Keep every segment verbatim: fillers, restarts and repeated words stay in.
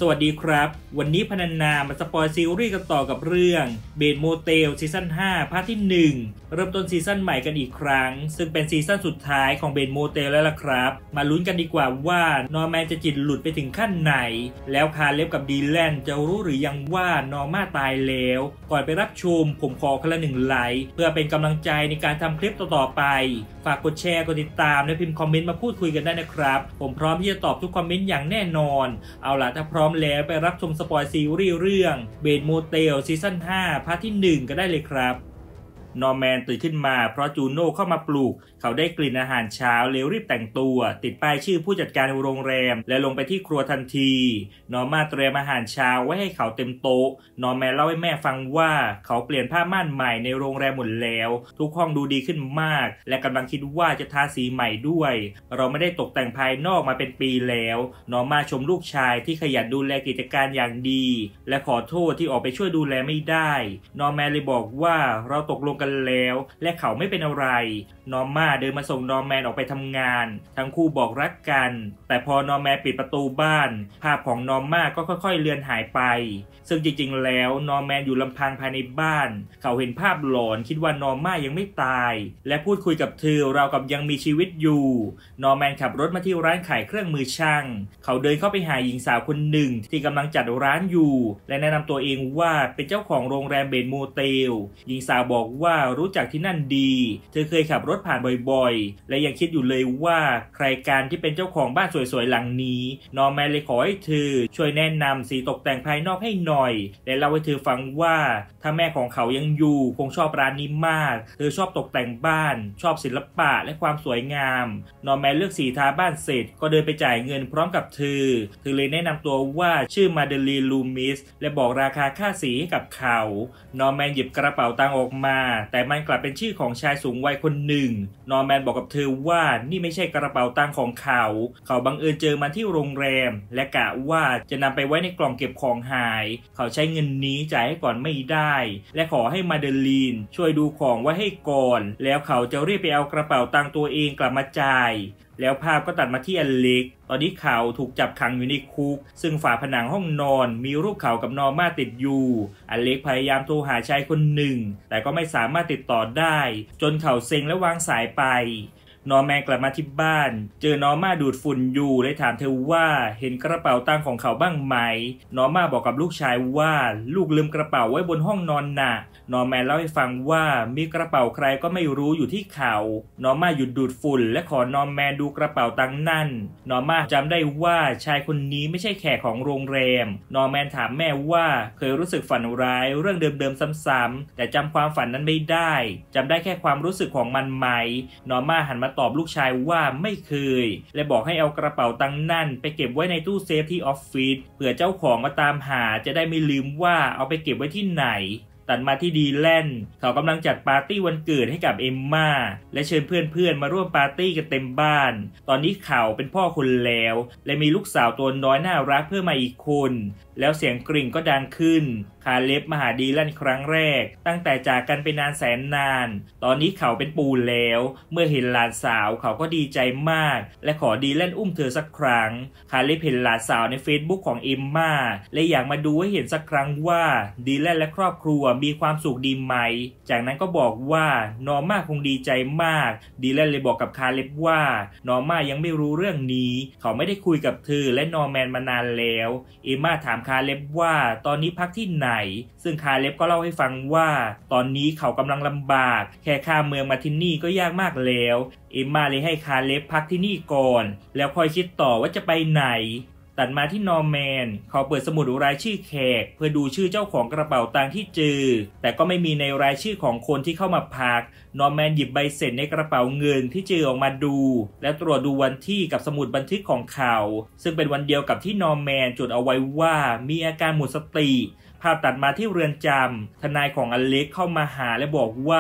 สวัสดีครับวันนี้พนันนามาสปอยซีรีส์กันต่อกับเรื่องเบดโมเตลซีซั่นห้าพาร์ทที่หนึ่งเริ่มต้นซีซั่นใหม่กันอีกครั้งซึ่งเป็นซีซั่นสุดท้ายของเบดโมเตลแล้วล่ะครับมาลุ้นกันดีกว่าว่านอร์แมนจะจิตหลุดไปถึงขั้นไหนแล้วคาเล็บกับดีแลนจะรู้หรือยังว่านอร์มาตายแล้วก่อนไปรับชมผมขอคนละหนึ่งไลค์เพื่อเป็นกำลังใจในการทำคลิปต่อๆไปฝากกดแชร์กดติดตามและพิมพ์คอมเมนต์มาพูดคุยกันได้นะครับผมพร้อมที่จะตอบทุกคอมเมนต์อย่างแน่นอนเอาล่ะถ้าพร้อมแล้วไปรับชมสปอยซีรีส์เรื่องเบดโมเตลซีซั่นห้าพาร์ทที่หนึ่งก็ได้เลยครับนอร์แมนตื่นขึ้นมาเพราะจูโน่เข้ามาปลุกเขาได้กลิ่นอาหารเช้าเลยรีบแต่งตัวติดป้ายชื่อผู้จัดการโรงแรมและลงไปที่ครัวทันทีนอร์มาเตรียมอาหารเช้าไว้ให้เขาเต็มโต๊ะนอร์แมนเล่าให้แม่ฟังว่าเขาเปลี่ยนผ้าม่านใหม่ในโรงแรมหมดแล้วทุกห้องดูดีขึ้นมากและกำลังคิดว่าจะทาสีใหม่ด้วยเราไม่ได้ตกแต่งภายนอกมาเป็นปีแล้วนอร์มาชมลูกชายที่ขยันดูแลกิจการอย่างดีและขอโทษที่ออกไปช่วยดูแลไม่ได้นอร์แมนเลยบอกว่าเราตกลงกันแล้วและเขาไม่เป็นอะไรนอร์มาเดินมาส่งนอร์แมนออกไปทำงานทั้งคู่บอกรักกันแต่พอนอร์แมนปิดประตูบ้านภาพของนอร์มาก็ค่อยๆเลือนหายไปซึ่งจริงๆแล้วนอร์แมนอยู่ลำพังภายในบ้านเขาเห็นภาพหลอนคิดว่านอร์มายังไม่ตายและพูดคุยกับเธอราวกับยังมีชีวิตอยู่นอร์แมนขับรถมาที่ร้านขายเครื่องมือช่างเขาเดินเข้าไปหาหญิงสาวคนหนึ่งที่กำลังจัดร้านอยู่และแนะนำตัวเองว่าเป็นเจ้าของโรงแรมเบดโมเตลหญิงสาวบอกว่ารู้จักที่นั่นดีเธอเคยขับรถผ่านบ่อยๆและยังคิดอยู่เลยว่าใครการที่เป็นเจ้าของบ้านสวยๆหลังนี้นอร์แมนเลยขอให้เธอช่วยแนะนำสีตกแต่งภายนอกให้หน่อยและเล่าให้เธอฟังว่าถ้าแม่ของเขายังอยู่คงชอบร้านนี้มากเธอชอบตกแต่งบ้านชอบศิลปะและความสวยงามนอร์แมนเลือกสีทาบ้านเสร็จก็เดินไปจ่ายเงินพร้อมกับเธอเธอเลยแนะนำตัวว่าชื่อมาเดลีนลูมิสและบอกราคาค่าสีให้กับเขานอร์แมนหยิบกระเป๋าตังค์ออกมาแต่มันกลับเป็นชื่อของชายสูงวัยคนหนึ่งนอร์แมนบอกกับเธอว่านี่ไม่ใช่กระเป๋าตังค์ของเขาเขาบังเอิญเจอมันที่โรงแรมและกะว่าจะนำไปไว้ในกล่องเก็บของหายเขาใช้เงินนี้จ่ายให้ก่อนไม่ได้และขอให้มาเดลีนช่วยดูของไว้ให้ก่อนแล้วเขาจะรีบไปเอากระเป๋าตังค์ตัวเองกลับมาจ่ายแล้วภาพก็ตัดมาที่อเล็กตอนนี้เขาถูกจับขังอยู่ในคุกซึ่งฝาผนังห้องนอนมีรูปเขากับนอร์มาติดอยู่อเล็กพยายามโทรหาชายคนหนึ่งแต่ก็ไม่สามารถติดต่อได้จนเขาเซ็งและวางสายไปนอร์แมนกลับมาที่บ้านเจอนอร์มาดูดฝุ่นอยู่เลยถามเธอว่าเห็นกระเป๋าตังค์ของเขาบ้างไหมนอร์มาบอกกับลูกชายว่าลูกลืมกระเป๋าไว้บนห้องนอนน่ะนอร์แมนเล่าให้ฟังว่ามีกระเป๋าใครก็ไม่รู้อยู่ที่เขานอร์มาหยุดดูดฝุ่นและขอนอร์แมนดูกระเป๋าตังค์นั่นนอร์มาจำได้ว่าชายคนนี้ไม่ใช่แขกของโรงแรมนอร์แมนถามแม่ว่าเคยรู้สึกฝันร้ายเรื่องเดิมๆซ้ำๆแต่จำความฝันนั้นไม่ได้จำได้แค่ความรู้สึกของมันไหมนอร์มาหันมาตอบลูกชายว่าไม่เคยและบอกให้เอากระเป๋าตังค์นั่นไปเก็บไว้ในตู้เซฟที่ออฟฟิศเผื่อเจ้าของมาตามหาจะได้ไม่ลืมว่าเอาไปเก็บไว้ที่ไหนตัดมาที่ดีแลนเขากำลังจัดปาร์ตี้วันเกิดให้กับเอมม่าและเชิญเพื่อนๆมาร่วมปาร์ตี้กันเต็มบ้านตอนนี้เขาเป็นพ่อคนแล้วและมีลูกสาวตัวน้อยน่ารักเพิ่มมาอีกคนแล้วเสียงกริ่งก็ดังขึ้นคาเล็บมาหาดีแลนครั้งแรกตั้งแต่จากกันไปนานแสนนานตอนนี้เขาเป็นปู่แล้วเมื่อเห็นหลานสาวเขาก็ดีใจมากและขอดีแลนอุ้มเธอสักครั้งคาเล็บเห็นหลานสาวในเฟซบุ๊กของเอมม่าและอยากมาดูให้เห็นสักครั้งว่าดีแลนและครอบครัวมีความสุขดีไหมจากนั้นก็บอกว่านอร์มาคงดีใจมากดีแลนเลยบอกกับคาเล็บว่านอร์มายังไม่รู้เรื่องนี้เขาไม่ได้คุยกับเธอและนอร์แมนมานานแล้วเอมม่าถามคาเล็บว่าตอนนี้พักที่ไหนซึ่งคาเล็บก็เล่าให้ฟังว่าตอนนี้เขากำลังลำบากแค่ข้ามเมืองมาที่นี่ก็ยากมากแล้วเอมม่าเลยให้คาเล็บพักที่นี่ก่อนแล้วค่อยคิดต่อว่าจะไปไหนตัดมาที่นอร์แมนเขาเปิดสมุดรายชื่อแขกเพื่อดูชื่อเจ้าของกระเป๋าตังค์ที่เจอแต่ก็ไม่มีในรายชื่อของคนที่เข้ามาพักนอร์แมนหยิบใบเสร็จในกระเป๋าเงินที่เจอออกมาดูและตรวจดูวันที่กับสมุดบันทึกของเขาซึ่งเป็นวันเดียวกับที่นอร์แมนจดเอาไว้ว่ามีอาการหมดสติภาพตัดมาที่เรือนจำทนายของอเล็กเข้ามาหาและบอกว่า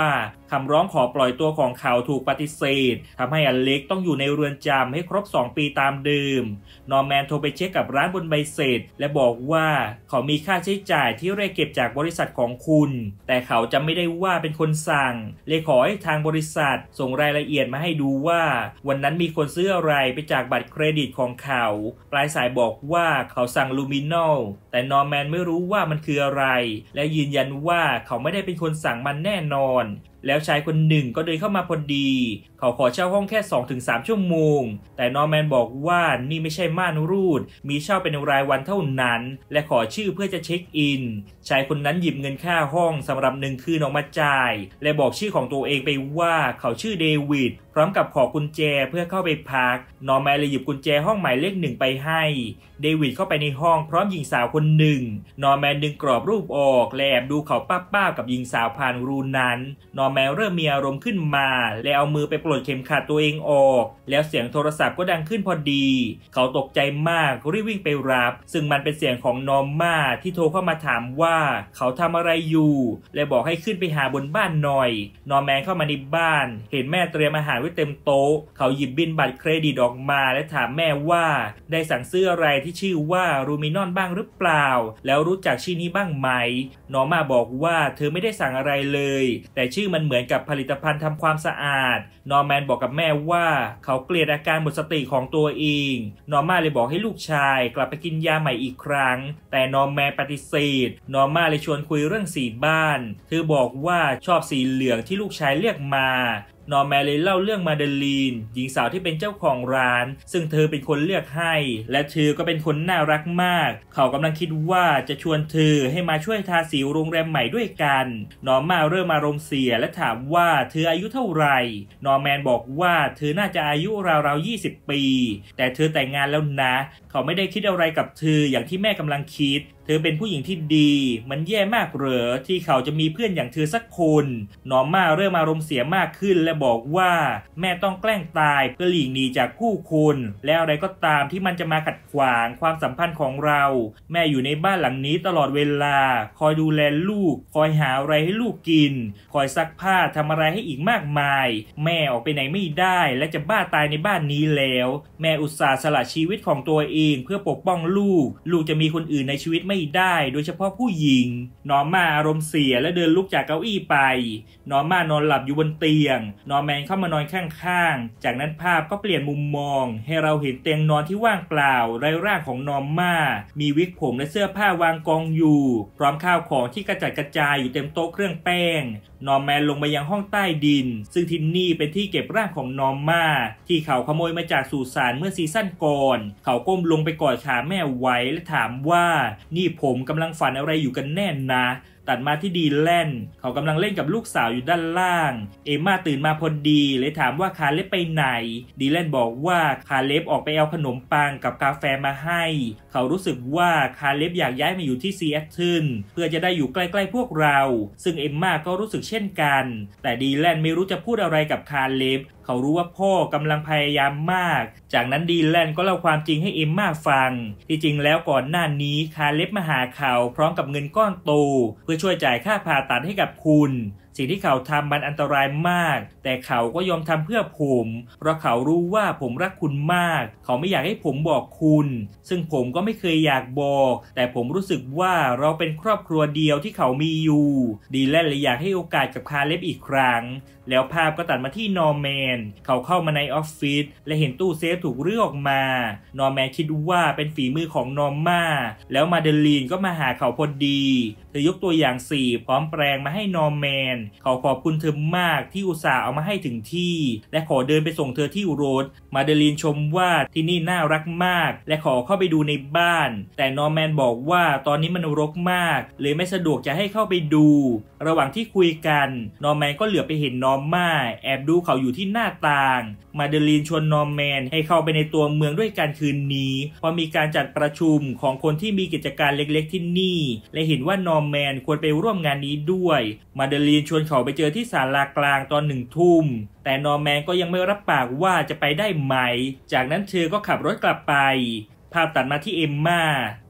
คำร้องขอปล่อยตัวของเขาถูกปฏิเสธทำให้อเล็กต้องอยู่ในเรือนจำให้ครบสองปีตามเดิมนอร์แมนโทรไปเช็คกับร้านบนใบเสร็จและบอกว่าเขามีค่าใช้จ่ายที่เรียกเก็บจากบริษัทของคุณแต่เขาจำไม่ได้ว่าเป็นคนสั่งเลยขอให้ทางบริษัทส่งรายละเอียดมาให้ดูว่าวันนั้นมีคนซื้ออะไรไปจากบัตรเครดิตของเขาปลายสายบอกว่าเขาสั่งลูมินอลแต่นอร์แมนไม่รู้ว่ามันคืออะไรและยืนยันว่าเขาไม่ได้เป็นคนสั่งมันแน่นอนแล้วชายคนหนึ่งก็เดินเข้ามาพอดีเขาขอเช่าห้องแค่ สองถึงสาม ชั่วโมงแต่นอร์แมนบอกว่านี่ไม่ใช่ม่านรูดมีเช่าเป็นรายวันเท่านั้นและขอชื่อเพื่อจะเช็คอินชายคนนั้นหยิบเงินค่าห้องสำหรับหนึ่งคืนออกมาจ่ายและบอกชื่อของตัวเองไปว่าเขาชื่อเดวิดพร้อมกับขอกุญแจเพื่อเข้าไปพักนอร์แมนเลยหยิบกุญแจห้องหมายเลขหนึ่งไปให้เดวิดเข้าไปในห้องพร้อมหญิงสาวคนหนึ่งนอร์แมนดึงกรอบรูปออกและแอบดูเขาป้าๆกับหญิงสาวผ่านรูนั้นนอร์แมนเริ่มมีอารมณ์ขึ้นมาและเอามือไปปลดเข็มขัดตัวเองออกแล้วเสียงโทรศัพท์ก็ดังขึ้นพอดีเขาตกใจมากรีบวิ่งไปรับซึ่งมันเป็นเสียงของนอร์ม่าที่โทรเข้ามาถามว่าเขาทำอะไรอยู่และบอกให้ขึ้นไปหาบนบ้านหน่อยนอร์แมนเข้ามาในบ้านเห็นแม่เตรียมอาหารไว้เต็มโต๊ะเขาหยิบบิลบัตรเครดิตออกมาและถามแม่ว่าได้สั่งซื้ออะไรที่ชื่อว่ารูมินอนบ้างหรือเปล่าแล้วรู้จักชื่อนี้บ้างไหมนอร์ม่าบอกว่าเธอไม่ได้สั่งอะไรเลยแต่ชื่อมันเหมือนกับผลิตภัณฑ์ทำความสะอาดนอร์แมนบอกกับแม่ว่าเขาเกลียดอาการหมดสติของตัวเองนอร์ม่าเลยบอกให้ลูกชายกลับไปกินยาใหม่อีกครั้งแต่นอร์แมนปฏิเสธนอร์ม่าเลยชวนคุยเรื่องสีบ้านเธอบอกว่าชอบสีเหลืองที่ลูกชายเลือกมานอร์แมนเลยเล่าเรื่องมาเดลีนหญิงสาวที่เป็นเจ้าของร้านซึ่งเธอเป็นคนเลือกให้และเธอก็เป็นคนน่ารักมากเขากำลังคิดว่าจะชวนเธอให้มาช่วยทาสีโรงแรมใหม่ด้วยกันนอร์มาเริ่มอารมณ์เสียและถามว่าเธออายุเท่าไหร่นอร์แมนบอกว่าเธอน่าจะอายุราวๆยี่สิบปีแต่เธอแต่งงานแล้วนะเขาไม่ได้คิดอะไรกับเธออย่างที่แม่กำลังคิดเธอเป็นผู้หญิงที่ดีมันแย่มากเหรอที่เขาจะมีเพื่อนอย่างเธอสักคนนอร์ม่าเริ่มอารมณ์เสียมากขึ้นและบอกว่าแม่ต้องแกล้งตายเพื่อหลีกหนีจากผู้คนและอะไรก็ตามที่มันจะมาขัดขวางความสัมพันธ์ของเราแม่อยู่ในบ้านหลังนี้ตลอดเวลาคอยดูแลลูกคอยหาอะไรให้ลูกกินคอยซักผ้าทำอะไรให้อีกมากมายแม่ออกไปไหนไม่ได้และจะบ้าตายในบ้านนี้แล้วแม่อุตส่าห์สละชีวิตของตัวเองเพื่อปกป้องลูกลูกจะมีคนอื่นในชีวิตไม่ได้โดยเฉพาะผู้หญิงนอร์ม่าอารมณ์เสียและเดินลุกจากเก้าอี้ไปนอร์ม่านอนหลับอยู่บนเตียงนอร์แมนเข้ามานอนข้างๆจากนั้นภาพก็เปลี่ยนมุมมองให้เราเห็นเตียงนอนที่ว่างเปล่าไร้ร่างของนอร์ม่ามีวิกผมและเสื้อผ้าวางกองอยู่พร้อมข้าวของที่กระจัดกระจายอยู่เต็มโต๊ะเครื่องแป้งนอร์แมนลงไปยังห้องใต้ดินซึ่งที่นี่เป็นที่เก็บร่างของนอร์ม่าที่เขาขโมยมาจากสุสานเมื่อซีซั่นก่อนเขาก้มลงไปกอดขาแม่ไว้และถามว่านี่ผมกำลังฝันอะไรอยู่กันแน่นะตัดมาที่ดีแลนเขากำลังเล่นกับลูกสาวอยู่ด้านล่างเอมม่าตื่นมาพอดีเลยถามว่าคาเล็บไปไหนดีแลนบอกว่าคาเล็บออกไปเอาขนมปังกับกาแฟมาให้เขารู้สึกว่าคาเล็บอยากย้ายมาอยู่ที่ซีแอตเทิลเพื่อจะได้อยู่ใกล้ๆพวกเราซึ่งเอมม่าก็รู้สึกเช่นกันแต่ดีแลนไม่รู้จะพูดอะไรกับคาเล็บเขารู้ว่าพ่อกำลังพยายามมากจากนั้นดีแลนก็เล่าความจริงให้เอมม่าฟังที่จริงแล้วก่อนหน้านี้คาเล็บมาหาเขาพร้อมกับเงินก้อนโตเพื่อช่วยจ่ายค่าผ่าตัดให้กับคุณสิ่งที่เขาทำมันอันตรายมากแต่เขาก็ยอมทำเพื่อผมเพราะเขารู้ว่าผมรักคุณมากเขาไม่อยากให้ผมบอกคุณซึ่งผมก็ไม่เคยอยากบอกแต่ผมรู้สึกว่าเราเป็นครอบครัวเดียวที่เขามีอยู่ดีแลนเลยอยากให้โอกาสกับคาเล็บอีกครั้งแล้วภาพก็ตัดมาที่นอร์แมนเขาเข้ามาในออฟฟิศและเห็นตู้เซฟถูกรื้อออกมานอร์แมนคิดว่าเป็นฝีมือของนอร์ม่าแล้วมาเดลีนก็มาหาเขาพอดีเธอยกตัวอย่างสี่พร้อมแปลงมาให้นอร์แมนเขาขอบคุณเธอมากที่อุตส่าห์เอามาให้ถึงที่และขอเดินไปส่งเธอที่รถมาเดลีนชมว่าที่นี่น่ารักมากและขอเข้าไปดูในบ้านแต่นอร์แมนบอกว่าตอนนี้มันรกมากเลยไม่สะดวกจะให้เข้าไปดูระหว่างที่คุยกันนอร์แมนก็เหลือบไปเห็นนอร์ม่าแอบดูเขาอยู่ที่หน้าต่างมาเดลีนชวนนอร์แมนให้เข้าไปในตัวเมืองด้วยกันคืนนี้เพราะมีการจัดประชุมของคนที่มีกิจการเล็กๆที่นี่และเห็นว่านอร์แมนควรไปร่วมงานนี้ด้วยมาเดลีนชวนเขาไปเจอที่ศาลากลางตอนหนึ่งทุ่มแต่นอร์แมนก็ยังไม่รับปากว่าจะไปได้ไหมจากนั้นเธอก็ขับรถกลับไปภาพตัดมาที่เอมม่าเธ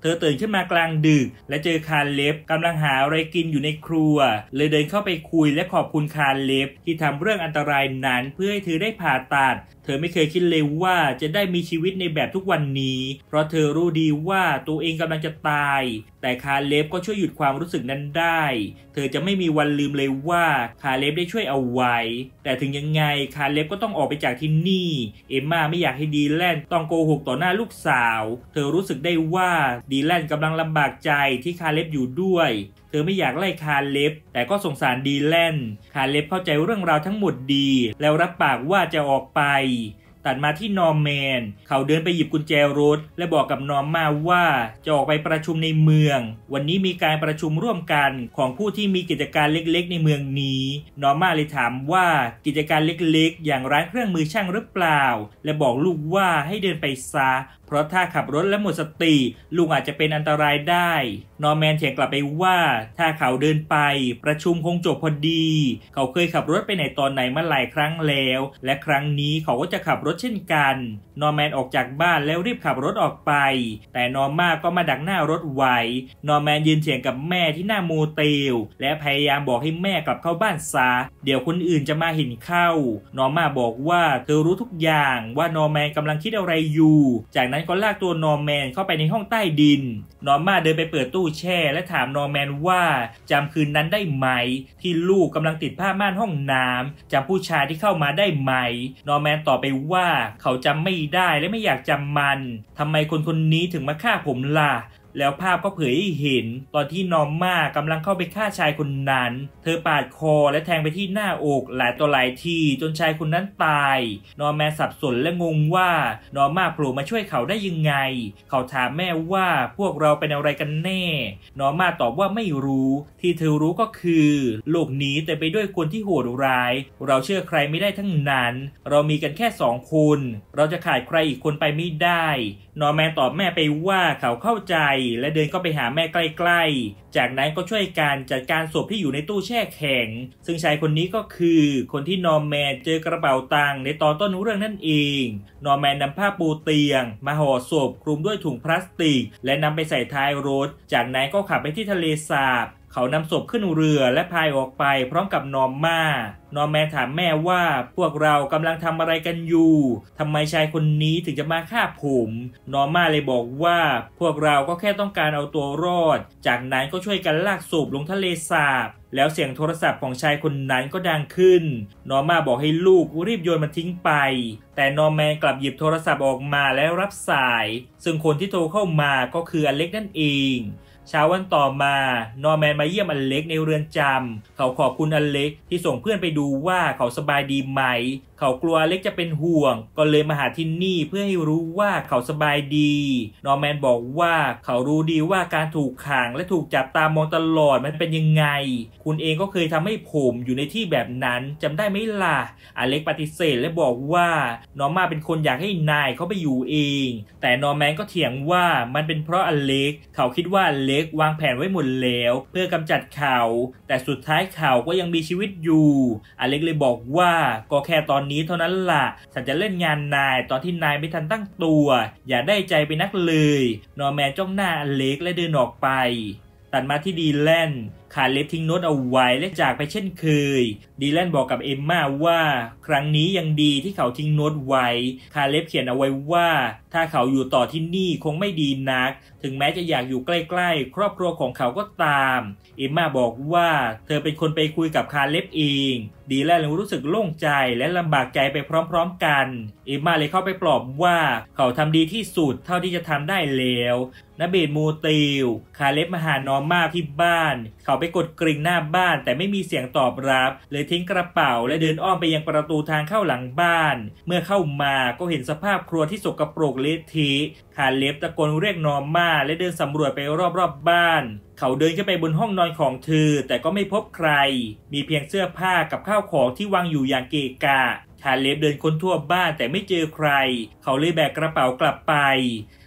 ธอตื่นขึ้นมากลางดึกและเจอคาเล็บกำลังหาอะไรกินอยู่ในครัวเลยเดินเข้าไปคุยและขอบคุณคาเล็บที่ทำเรื่องอันตรายนั้นเพื่อให้เธอได้ผ่าตัดเธอไม่เคยคิดเลยว่าจะได้มีชีวิตในแบบทุกวันนี้เพราะเธอรู้ดีว่าตัวเองกำลังจะตายแต่คาเล็บก็ช่วยหยุดความรู้สึกนั้นได้เธอจะไม่มีวันลืมเลยว่าคาเล็บได้ช่วยเอาไว้แต่ถึงยังไงคาเล็บก็ต้องออกไปจากที่นี่เอมม่าไม่อยากให้ดีแลนต้องโกหกต่อหน้าลูกสาวเธอรู้สึกได้ว่าดีแลนกำลังลำบากใจที่คาเล็บอยู่ด้วยเธอไม่อยากไล่คาเล็บแต่ก็สงสารดีแลนคาเล็บเข้าใจเรื่องราวทั้งหมดดีแล้วรับปากว่าจะออกไปตัดมาที่นอร์แมนเขาเดินไปหยิบกุญแจรถและบอกกับนอร์มาว่าจะออกไปประชุมในเมืองวันนี้มีการประชุมร่วมกันของผู้ที่มีกิจการเล็กๆในเมืองนี้นอร์มาเลยถามว่ากิจการเล็กๆอย่างร้านเครื่องมือช่างหรือเปล่าและบอกลูกว่าให้เดินไปซะเพราะถ้าขับรถและหมดสติลุงอาจจะเป็นอันตรายได้นอร์แมนเถียงกลับไปว่าถ้าเขาเดินไปประชุมคงจบพอดีเขาเคยขับรถไปไหนตอนไหนมาหลายครั้งแล้วและครั้งนี้เขาก็จะขับรถเช่นกันนอร์แมนออกจากบ้านแล้วรีบขับรถออกไปแต่นอร์มาก็มาดักหน้ารถไว้นอร์แมนยืนเถียงกับแม่ที่หน้าโมเตลและพยายามบอกให้แม่กลับเข้าบ้านซะเดี๋ยวคนอื่นจะมาเห็นเข้านอร์มาบอกว่าเธอรู้ทุกอย่างว่านอร์แมนกำลังคิดอะไรอยู่จากนั้นก็ลากตัวนอร์แมนเข้าไปในห้องใต้ดินนอร์มาเดินไปเปิดตู้แช่และถามนอร์แมนว่าจำคืนนั้นได้ไหมที่ลูกกำลังติดผ้าม่านห้องน้ำจำผู้ชายที่เข้ามาได้ไหมนอร์แมนตอบไปว่าเขาจำไม่ได้และไม่อยากจำมันทำไมคนคนนี้ถึงมาฆ่าผมล่ะแล้วภาพก็เผยให้เห็นตอนที่นอร์มากำลังเข้าไปฆ่าชายคนนั้นเธอปาดคอและแทงไปที่หน้าอกหลายต่อหลายทีจนชายคนนั้นตายนอร์แมนสับสนและงงว่านอร์มาโผล่มาช่วยเขาได้ยังไงเขาถามแม่ว่าพวกเราเป็นอะไรกันแน่นอร์มาตอบว่าไม่รู้ที่เธอรู้ก็คือโลกนี้เต็มไปด้วยคนที่โหดร้ายเราเชื่อใครไม่ได้ทั้งนั้นเรามีกันแค่สองคนเราจะขาดใครอีกคนไปไม่ได้นอร์แมนตอบแม่ไปว่าเขาเข้าใจและเดินเข้าไปหาแม่ใกล้ๆจากนั้นก็ช่วยการจัดการศพที่อยู่ในตู้แช่แข็งซึ่งชายคนนี้ก็คือคนที่นอร์แมนเจอกระเป๋าตังค์ในตอนต้นเรื่องนั่นเองนอร์แมนนำผ้าปูเตียงมาห่อศพคลุมด้วยถุงพลาสติกและนำไปใส่ท้ายรถจากนั้นก็ขับไปที่ทะเลสาบเขานำศพขึ้นเรือและพายออกไปพร้อมกับนอร์มานอร์แมนถามแม่ว่าพวกเรากำลังทำอะไรกันอยู่ทำไมชายคนนี้ถึงจะมาฆ่าผมนอร์มาเลยบอกว่าพวกเราก็แค่ต้องการเอาตัวรอดจากนั้นก็ช่วยกันลากศพลงทะเลสาบแล้วเสียงโทรศัพท์ของชายคนนั้นก็ดังขึ้นนอร์มาบอกให้ลูกรีบโยนมันทิ้งไปแต่นอร์แมนกลับหยิบโทรศัพท์ออกมาแล้วรับสายซึ่งคนที่โทรเข้ามาก็คืออเล็กนั่นเองเช้าวันต่อมานอร์แมนมาเยี่ยมอเล็กในเรือนจำเขาขอบคุณอเล็กที่ส่งเพื่อนไปดูว่าเขาสบายดีไหมเขากลัวอเล็กจะเป็นห่วงก็เลยมาหาที่นี่เพื่อให้รู้ว่าเขาสบายดีนอร์แมนบอกว่าเขารู้ดีว่าการถูกขังและถูกจับตามองตลอดมันเป็นยังไงคุณเองก็เคยทำให้ผมอยู่ในที่แบบนั้นจำได้ไหมล่ะอเล็กปฏิเสธและบอกว่านอร์มาเป็นคนอยากให้นายเขาไปอยู่เองแต่นอร์แมนก็เถียงว่ามันเป็นเพราะอเล็กเขาคิดว่าอเล็กวางแผนไว้หมดแล้วเพื่อกำจัดเขาแต่สุดท้ายเขาก็ยังมีชีวิตอยู่อเล็กเลยบอกว่าก็แค่ตอนนี้เท่านั้นล่ะฉันจะเล่นงานนายตอนที่นายไม่ทันตั้งตัวอย่าได้ใจไปนักเลยนอร์แมนจ้องหน้าอเล็กและเดินออกไปตัดมาที่ดีแลนคาเล็บทิ้งโน้ตเอาไว้และจากไปเช่นเคยดีแลนบอกกับเอมม่าว่าครั้งนี้ยังดีที่เขาทิ้งโน้ตไว้คาเล็บเขียนเอาไว้ว่าถ้าเขาอยู่ต่อที่นี่คงไม่ดีนักถึงแม้จะอยากอยู่ใกล้ๆครอบครัวของเขาก็ตามเอมม่าบอกว่าเธอเป็นคนไปคุยกับคาเล็บเองดีแลนรู้สึกโล่งใจและลำบากใจไปพร้อมๆกันเอมม่าเลยเข้าไปปลอบว่าเขาทำดีที่สุดเท่าที่จะทำได้แล้วณเบดโมเตลคาเล็บมาหานอร์มาที่บ้านเขาไปกดกริ่งหน้าบ้านแต่ไม่มีเสียงตอบรับเลยทิ้งกระเป๋าและเดินอ้อมไปยังประตูทางเข้าหลังบ้านเมื่อเข้ามาก็เห็นสภาพครัวที่สกปรกเละเทะคาเล็บตะโกนเรียกนอร์มาและเดินสำรวจไปรอบๆบ้านเขาเดินขึ้นไปบนห้องนอนของเธอแต่ก็ไม่พบใครมีเพียงเสื้อผ้ากับข้าวของที่วางอยู่อย่างเกะกะคาเล็บเดินค้นทั่วบ้านแต่ไม่เจอใครเขาเลยแบกกระเป๋ากลับไป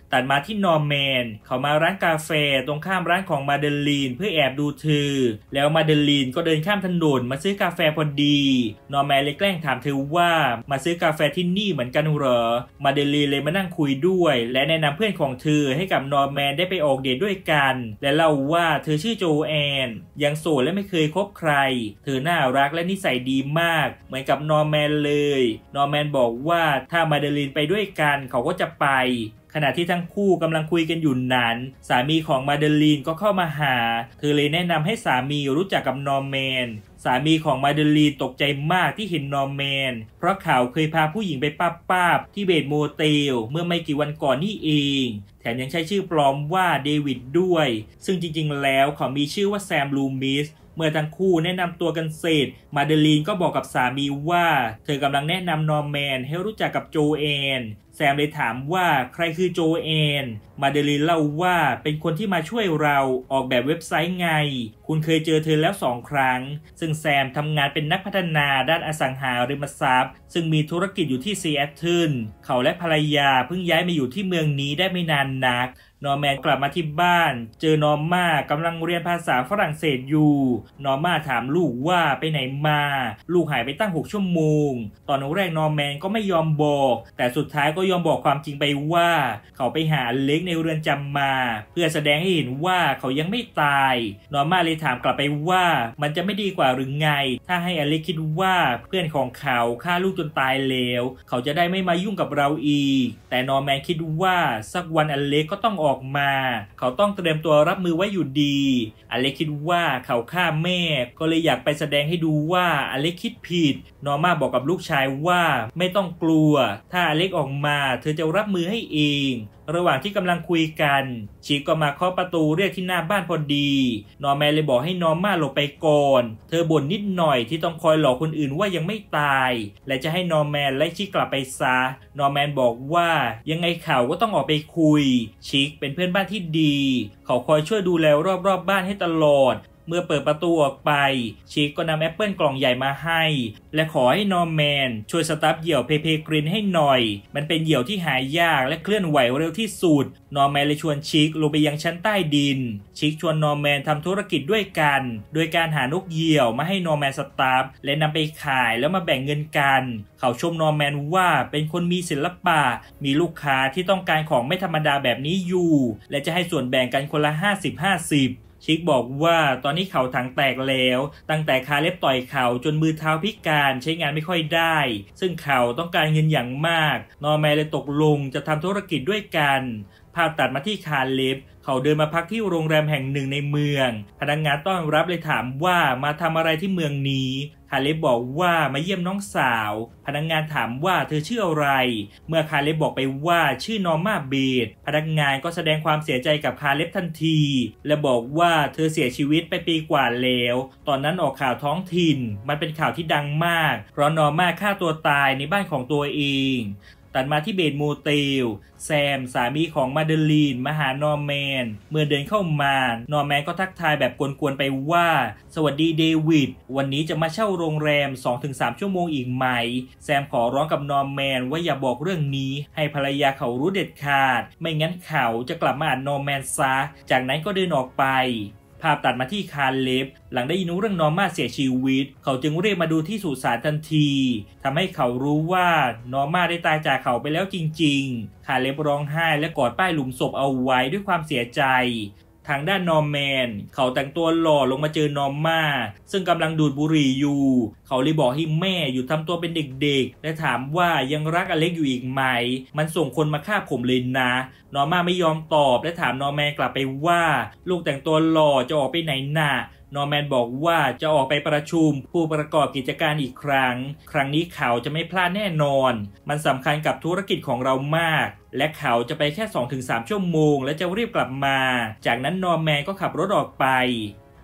ตัดมาที่นอร์แมนเขามาร้านกาแฟตรงข้ามร้านของมาเดลีนเพื่อแอบดูเธอแล้วมาเดลีนก็เดินข้ามถนนมาซื้อกาแฟพอดีนอร์แมนเลยแกล้งถามเธอว่ามาซื้อกาแฟที่นี่เหมือนกันเหรอมาเดลีนเลยมานั่งคุยด้วยและแนะนำเพื่อนของเธอให้กับนอร์แมนได้ไปออกเดทด้วยกันและเล่าว่าเธอชื่อโจแอนยังโสดและไม่เคยคบใครเธอน่ารักและนิสัยดีมากเหมือนกับนอร์แมนเลยนอร์แมนบอกว่าถ้ามาเดลีนไปด้วยกันเขาก็จะไปขณะที่ทั้งคู่กำลังคุยกันอยู่นั้นสามีของมาเดลีนก็เข้ามาหาเธอเลยแนะนำให้สามีรู้จักกับนอร์แมนสามีของมาเดลีนตกใจมากที่เห็นนอร์แมนเพราะเขาเคยพาผู้หญิงไปป้าบๆที่เบดโมเตลเมื่อไม่กี่วันก่อนนี่เองแถมยังใช้ชื่อปลอมว่าเดวิดด้วยซึ่งจริงๆแล้วเขามีชื่อว่าแซมลูมิสเมื่อทั้งคู่แนะนำตัวกันเสร็จมาเดลีนก็บอกกับสามีว่าเธอกำลังแนะนำนอร์แมนให้รู้จักกับโจแอนแซมเลยถามว่าใครคือโจแอนมาเดลีนเล่าว่าเป็นคนที่มาช่วยเราออกแบบเว็บไซต์ไงคุณเคยเจอเธอแล้วสองครั้งซึ่งแซมทำงานเป็นนักพัฒนาด้านอสังหาริมทรัพย์ซึ่งมีธุรกิจอยู่ที่ซีแอตเทิลเขาและภรรยาเพิ่งย้ายมาอยู่ที่เมืองนี้ได้ไม่นานนักนอร์แมนกลับมาที่บ้านเจอนอร์ม่ากำลังเรียนภาษาฝรั่งเศสอยู่นอร์ม่าถามลูกว่าไปไหนมาลูกหายไปตั้งหกชั่วโมงตอนแรกนอร์แมนก็ไม่ยอมบอกแต่สุดท้ายก็ยอมบอกความจริงไปว่าเขาไปหาอเล็กในเรือนจำมาเพื่อแสดงให้เห็นว่าเขายังไม่ตายนอร์ม่าเลยถามกลับไปว่ามันจะไม่ดีกว่าหรือไงถ้าให้อเล็กคิดว่าเพื่อนของเขาฆ่าลูกจนตายแล้วเขาจะได้ไม่มายุ่งกับเราอีกแต่นอร์แมนคิดว่าสักวันอเล็กก็ต้องออกมาเขาต้องเตรียมตัวรับมือไว้อยู่ดีอเล็กคิดว่าเขาฆ่าแม่ก็เลยอยากไปแสดงให้ดูว่าอเล็กคิดผิดนอร์ม่าบอกกับลูกชายว่าไม่ต้องกลัวถ้าอเล็กออกมาเธอจะรับมือให้เองระหว่างที่กำลังคุยกันชิคก็มาเคาะประตูเรียกที่หน้าบ้านพอดีนอร์แมนเลยบอกให้นอร์ม่าหลบไปก่อนเธอบ่นนิดหน่อยที่ต้องคอยหลอกคนอื่นว่ายังไม่ตายและจะให้นอร์แมนไล่ชิคกลับไปซะนอร์แมนบอกว่ายังไงเขาก็ต้องออกไปคุยชิคเป็นเพื่อนบ้านที่ดีเขาคอยช่วยดูแลรอบๆ บ้านให้ตลอดเมื่อเปิดประตูออกไปชิคก็นำแอปเปิลกล่องใหญ่มาให้และขอให้นอร์แมนช่วยสตาร์ฟเหยี่ยวเพเพกรินให้หน่อยมันเป็นเหยี่ยวที่หายากและเคลื่อนไหวเร็วที่สุดนอร์แมนเลยชวนชิคลงไปยังชั้นใต้ดินชิคชวนนอร์แมนทำธุรกิจด้วยกันโดยการหานกเหยี่ยวมาให้นอร์แมนสตาร์ฟและนำไปขายแล้วมาแบ่งเงินกันเขาชมนอร์แมนว่าเป็นคนมีศิลปะมีลูกค้าที่ต้องการของไม่ธรรมดาแบบนี้อยู่และจะให้ส่วนแบ่งกันคนละ ห้าสิบ ห้าสิบชิคบอกว่าตอนนี้เขาถังแตกแล้วตั้งแต่คาเล็บต่อยเขาจนมือเท้าพิการใช้งานไม่ค่อยได้ซึ่งเขาต้องการเงินอย่างมากนอร์แมนเลยตกลงจะทำธุรกิจด้วยกันภาพตัดมาที่คาเล็บเขาเดินมาพักที่โรงแรมแห่งหนึ่งในเมืองพนักงานต้อนรับเลยถามว่ามาทำอะไรที่เมืองนี้คาเล็บบอกว่ามาเยี่ยมน้องสาวพนักงานถามว่าเธอชื่ออะไรเมื่อคาเล็บบอกไปว่าชื่อนอร์ม่าเบดพนักงานก็แสดงความเสียใจกับคาเล็บทันทีและบอกว่าเธอเสียชีวิตไปปีกว่าแล้วตอนนั้นออกข่าวท้องถิ่นมันเป็นข่าวที่ดังมากเพราะนอร์ม่าฆ่าตัวตายในบ้านของตัวเองตัดมาที่เบดโมเตลแซมสามีของมาเดลีนมาหานอร์แมนเมื่อเดินเข้ามานอร์แมนก็ทักทายแบบกวนๆไปว่าสวัสดีเดวิดวันนี้จะมาเช่าโรงแรม สองถึงสาม ชั่วโมงอีกไหมแซมขอร้องกับนอร์แมนว่าอย่าบอกเรื่องนี้ให้ภรรยาเขารู้เด็ดขาดไม่งั้นเขาจะกลับมาอ่านนอร์แมนซะจากนั้นก็เดินออกไปภาพตัดมาที่คาเล็บหลังได้ยินเรื่องนอร์ม่าเสียชีวิตเขาจึงเรียกมาดูที่สุสานทันทีทำให้เขารู้ว่านอร์ม่าได้ตายจากเขาไปแล้วจริงๆคาเล็บร้องไห้และกอดป้ายหลุมศพเอาไว้ด้วยความเสียใจทางด้านนอร์แมนเขาแต่งตัวหล่อลงมาเจอนอร์ม่าซึ่งกำลังดูดบุหรี่อยู่เขาเลยบอกให้แม่อยู่ทำตัวเป็นเด็กๆและถามว่ายังรักอเล็กอยู่อีกไหมมันส่งคนมาฆ่าผมเลยนะนอร์ม่าไม่ยอมตอบและถามนอร์แมนกลับไปว่าลูกแต่งตัวหล่อจะออกไปไหนน่ะนอร์แมนบอกว่าจะออกไปประชุมผู้ประกอบกิจการอีกครั้งครั้งนี้เขาจะไม่พลาดแน่นอนมันสำคัญกับธุรกิจของเรามากและเขาจะไปแค่ สองถึงสาม ชั่วโมงและจะรีบกลับมาจากนั้นนอร์แมนก็ขับรถออกไป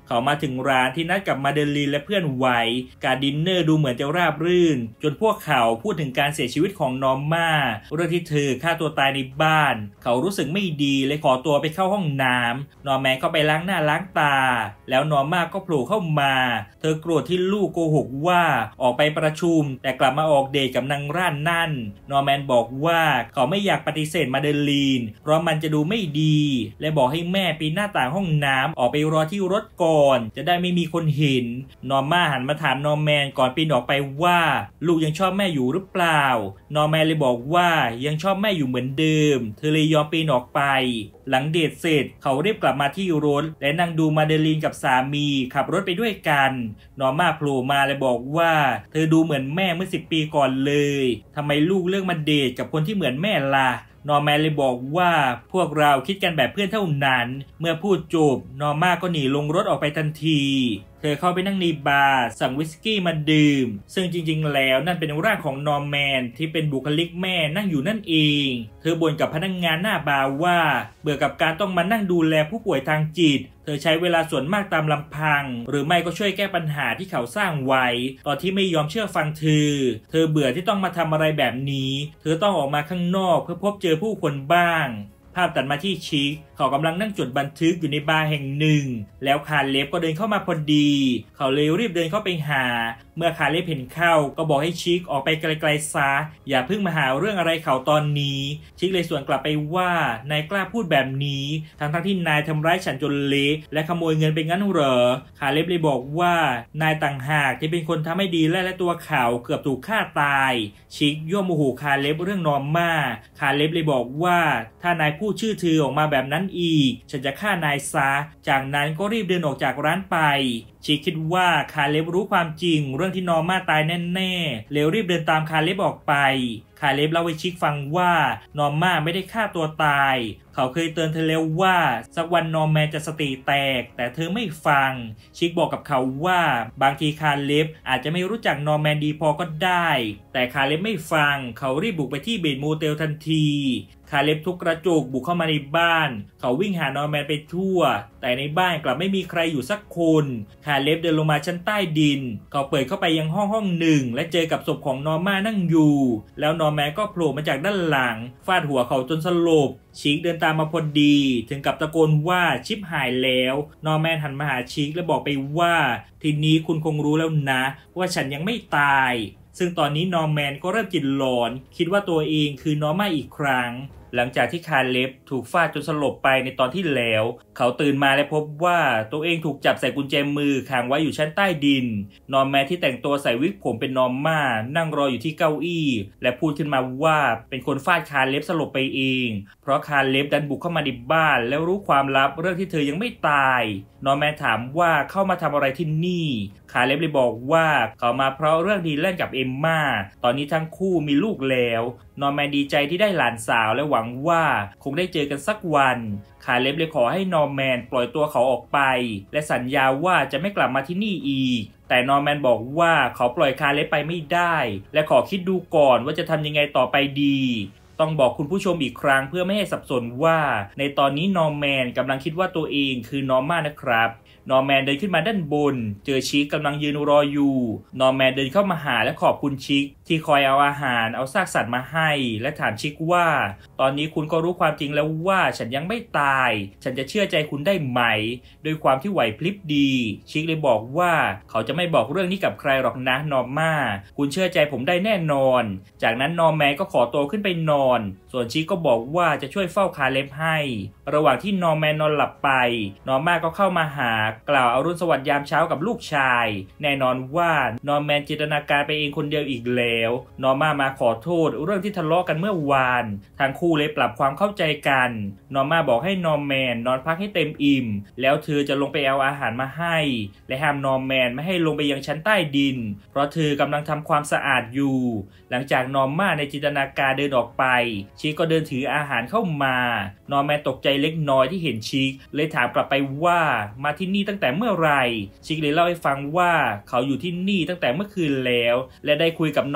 เขามาถึงร้านที่นัดกับมาเดลีนและเพื่อนไว้การดินเนอร์ดูเหมือนจะราบรื่นจนพวกเขาพูดถึงการเสียชีวิตของนอร์มาเรื่องที่เธอฆ่าตัวตายในบ้านเขารู้สึกไม่ดีเลยขอตัวไปเข้าห้องน้ำนอร์แมนก็ไปล้างหน้าล้างตาแล้วนอร์มาก็โผล่เข้ามาเธอโกรธที่ลูกโกหกว่าออกไปประชุมแต่กลับมาออกเดทกับนางร่านนั่นนอร์แมนบอกว่าเขาไม่อยากปฏิเสธมาเดลีนเพราะมันจะดูไม่ดีและบอกให้แม่ปีนหน้าต่างห้องน้ำออกไปรอที่รถก่อนจะได้ไม่มีคนเห็นนอร์มาหันมาถามนอร์แมนก่อนปีนออกไปว่าลูกยังชอบแม่อยู่หรือเปล่านอร์แมนเลยบอกว่ายังชอบแม่อยู่เหมือนเดิมเธอเลยยอมปีนออกไปหลังเดทเสร็จเขารีบกลับมาที่รถและนั่งดูมาเดลีนกับสามีขับรถไปด้วยกันนอร์มาโผล่มาและบอกว่าเธอดูเหมือนแม่เมื่อสิบปีก่อนเลยทำไมลูกเลือกมาเดทกับคนที่เหมือนแม่ล่ะนอร์แมนเลยบอกว่าพวกเราคิดกันแบบเพื่อนเท่านั้นเมื่อพูดจบนอร์มาก็หนีลงรถออกไปทันทีเธอเข้าไปนั่งในบาร์สั่งวิสกี้มาดื่มซึ่งจริงๆแล้วนั่นเป็นร่างของนอร์แมนที่เป็นบุคลิกแม่นั่งอยู่นั่นเองเธอบ่นกับพนักงานหน้าบาร์ว่าเบื่อกับการต้องมานั่งดูแลผู้ป่วยทางจิตเธอใช้เวลาส่วนมากตามลำพังหรือไม่ก็ช่วยแก้ปัญหาที่เขาสร้างไว้ตอนที่ไม่ยอมเชื่อฟังเธอเธอเบื่อที่ต้องมาทำอะไรแบบนี้เธอต้องออกมาข้างนอกเพื่อพบเจอผู้คนบ้างภาพตัดมาที่ชิคเขากำลังนั่งจดบันทึกอยู่ในบาร์แห่งหนึ่งแล้วคาเล็บก็เดินเข้ามาพอดีเขาเลยรีบเดินเข้าไปหาเมื่อคาเล็บเห็นเข้าก็บอกให้ชิคออกไปไกลๆซะอย่าเพิ่งมาหาเรื่องอะไรเขาตอนนี้ชิคเลยสวนกลับไปว่านายกล้าพูดแบบนี้ทั้งๆที่นายทำร้ายฉันจนเละและขโมยเงินไปงั้นเหรอคาเล็บเลยบอกว่านายต่างหากที่เป็นคนทำให้ดีและและตัวเขาเกือบถูกฆ่าตายชิคย่อมโมโหคาเล็บเรื่องนอร์มาคาเล็บเลยบอกว่าถ้านายพูดชื่อเธอออกมาแบบนั้นอีกฉันจะฆ่านายซะจากนั้นก็รีบเดินออกจากร้านไปชิคคิดว่าคาเล็บรู้ความจริงเรื่องที่นอร์มาตายแน่ๆแล้วรีบเดินตามคาเล็บออกไปคาเล็บเล่าให้ชิคฟังว่านอร์มาไม่ได้ฆ่าตัวตายเขาเคยเตือนเธอแล้วว่าสักวันนอร์แมนจะสติแตกแต่เธอไม่ฟังชิคบอกกับเขาว่าบางทีคาเล็บอาจจะไม่รู้จักนอร์แมนดีพอก็ได้แต่คาเล็บไม่ฟังเขารีบบุกไปที่เบดโมเตลทันทีคาเล็บทุบกระจกบุกเข้ามาในบ้านเขาวิ่งหานอร์แมนไปทั่วแต่ในบ้านกลับไม่มีใครอยู่สักคนคาเล็บเดินลงมาชั้นใต้ดินเขาเปิดเข้าไปยังห้องห้องหนึ่งและเจอกับศพของนอร์มานั่งอยู่แล้วนอร์แมนก็โผล่มาจากด้านหลังฟาดหัวเขาจนสลบชิคเดินตามมาพอดีถึงกับตะโกนว่าชิปหายแล้วนอร์แมนหันมาหาชิคและบอกไปว่าทีนี้คุณคงรู้แล้วนะว่าฉันยังไม่ตายซึ่งตอนนี้นอร์แมนก็เริ่มจิตหลอนคิดว่าตัวเองคือนอร์มาอีกครั้งหลังจากที่คาเล็บถูกฟาดจนสลบไปในตอนที่แล้วเขาตื่นมาและพบว่าตัวเองถูกจับใส่กุญแจมือขังไว้อยู่ชั้นใต้ดินนอร์แมนที่แต่งตัวใส่วิกผมเป็นนอร์มานั่งรออยู่ที่เก้าอี้และพูดขึ้นมาว่าเป็นคนฟาดคาเล็บสลบไปเองเพราะคาเล็บดันบุกเข้ามาในบ้านแล้วรู้ความลับเรื่องที่เธอยังไม่ตายนอร์แมนถามว่าเข้ามาทำอะไรที่นี่คาเล็บเลยบอกว่าเขามาเพราะเรื่องดีแลนกับเอมม่าตอนนี้ทั้งคู่มีลูกแล้วนอร์แมนดีใจที่ได้หลานสาวและหวังว่าคงได้เจอกันสักวันคาเล็บเลยขอให้นอร์แมนปล่อยตัวเขาออกไปและสัญญาว่าจะไม่กลับมาที่นี่อีกแต่นอร์แมนบอกว่าเขาปล่อยคาเล็บไปไม่ได้และขอคิดดูก่อนว่าจะทำยังไงต่อไปดีต้องบอกคุณผู้ชมอีกครั้งเพื่อไม่ให้สับสนว่าในตอนนี้นอร์แมนกำลังคิดว่าตัวเองคือนอร์มานะครับนอร์แมนเดินขึ้นมาด้านบนเจอชิคกำลังยืนรออยู่นอร์แมนเดินเข้ามาหาและขอบคุณชิคที่คอยเอาอาหารเอาซากสัตว์มาให้และถามชิคว่าตอนนี้คุณก็รู้ความจริงแล้วว่าฉันยังไม่ตายฉันจะเชื่อใจคุณได้ไหมด้วยความที่ไหวพริบดีชิคเลยบอกว่าเขาจะไม่บอกเรื่องนี้กับใครหรอกนะนอร์มาคุณเชื่อใจผมได้แน่นอนจากนั้นนอร์แมนก็ขอตัวขึ้นไปนอนส่วนชิคก็บอกว่าจะช่วยเฝ้าคาเล็บให้ระหว่างที่นอร์แมนนอนหลับไปนอร์มาก็เข้ามาหากล่าวอรุณสวัสดิ์ยามเช้ากับลูกชายแน่นอนว่านอร์แมนจินตนาการไปเองคนเดียวอีกแล้วนอร์มามาขอโทษเรื่องที่ทะเลาะกันเมื่อวานทั้งคู่เลยปรับความเข้าใจกันนอร์มาบอกให้นอร์แมนนอนพักให้เต็มอิ่มแล้วเธอจะลงไปเอาอาหารมาให้และห้ามนอร์แมนไม่ให้ลงไปยังชั้นใต้ดินเพราะเธอกำลังทำความสะอาดอยู่หลังจากนอร์มาในจินตนาการเดินออกไปชิคก็เดินถืออาหารเข้ามานอร์แมนตกใจเล็กน้อยที่เห็นชิคเลยถามกลับไปว่ามาที่นี่ตั้งแต่เมื่อไหร่ชิคเลยเล่าให้ฟังว่าเขาอยู่ที่นี่ตั้งแต่เมื่อคืนแล้วและได้คุยกับนอ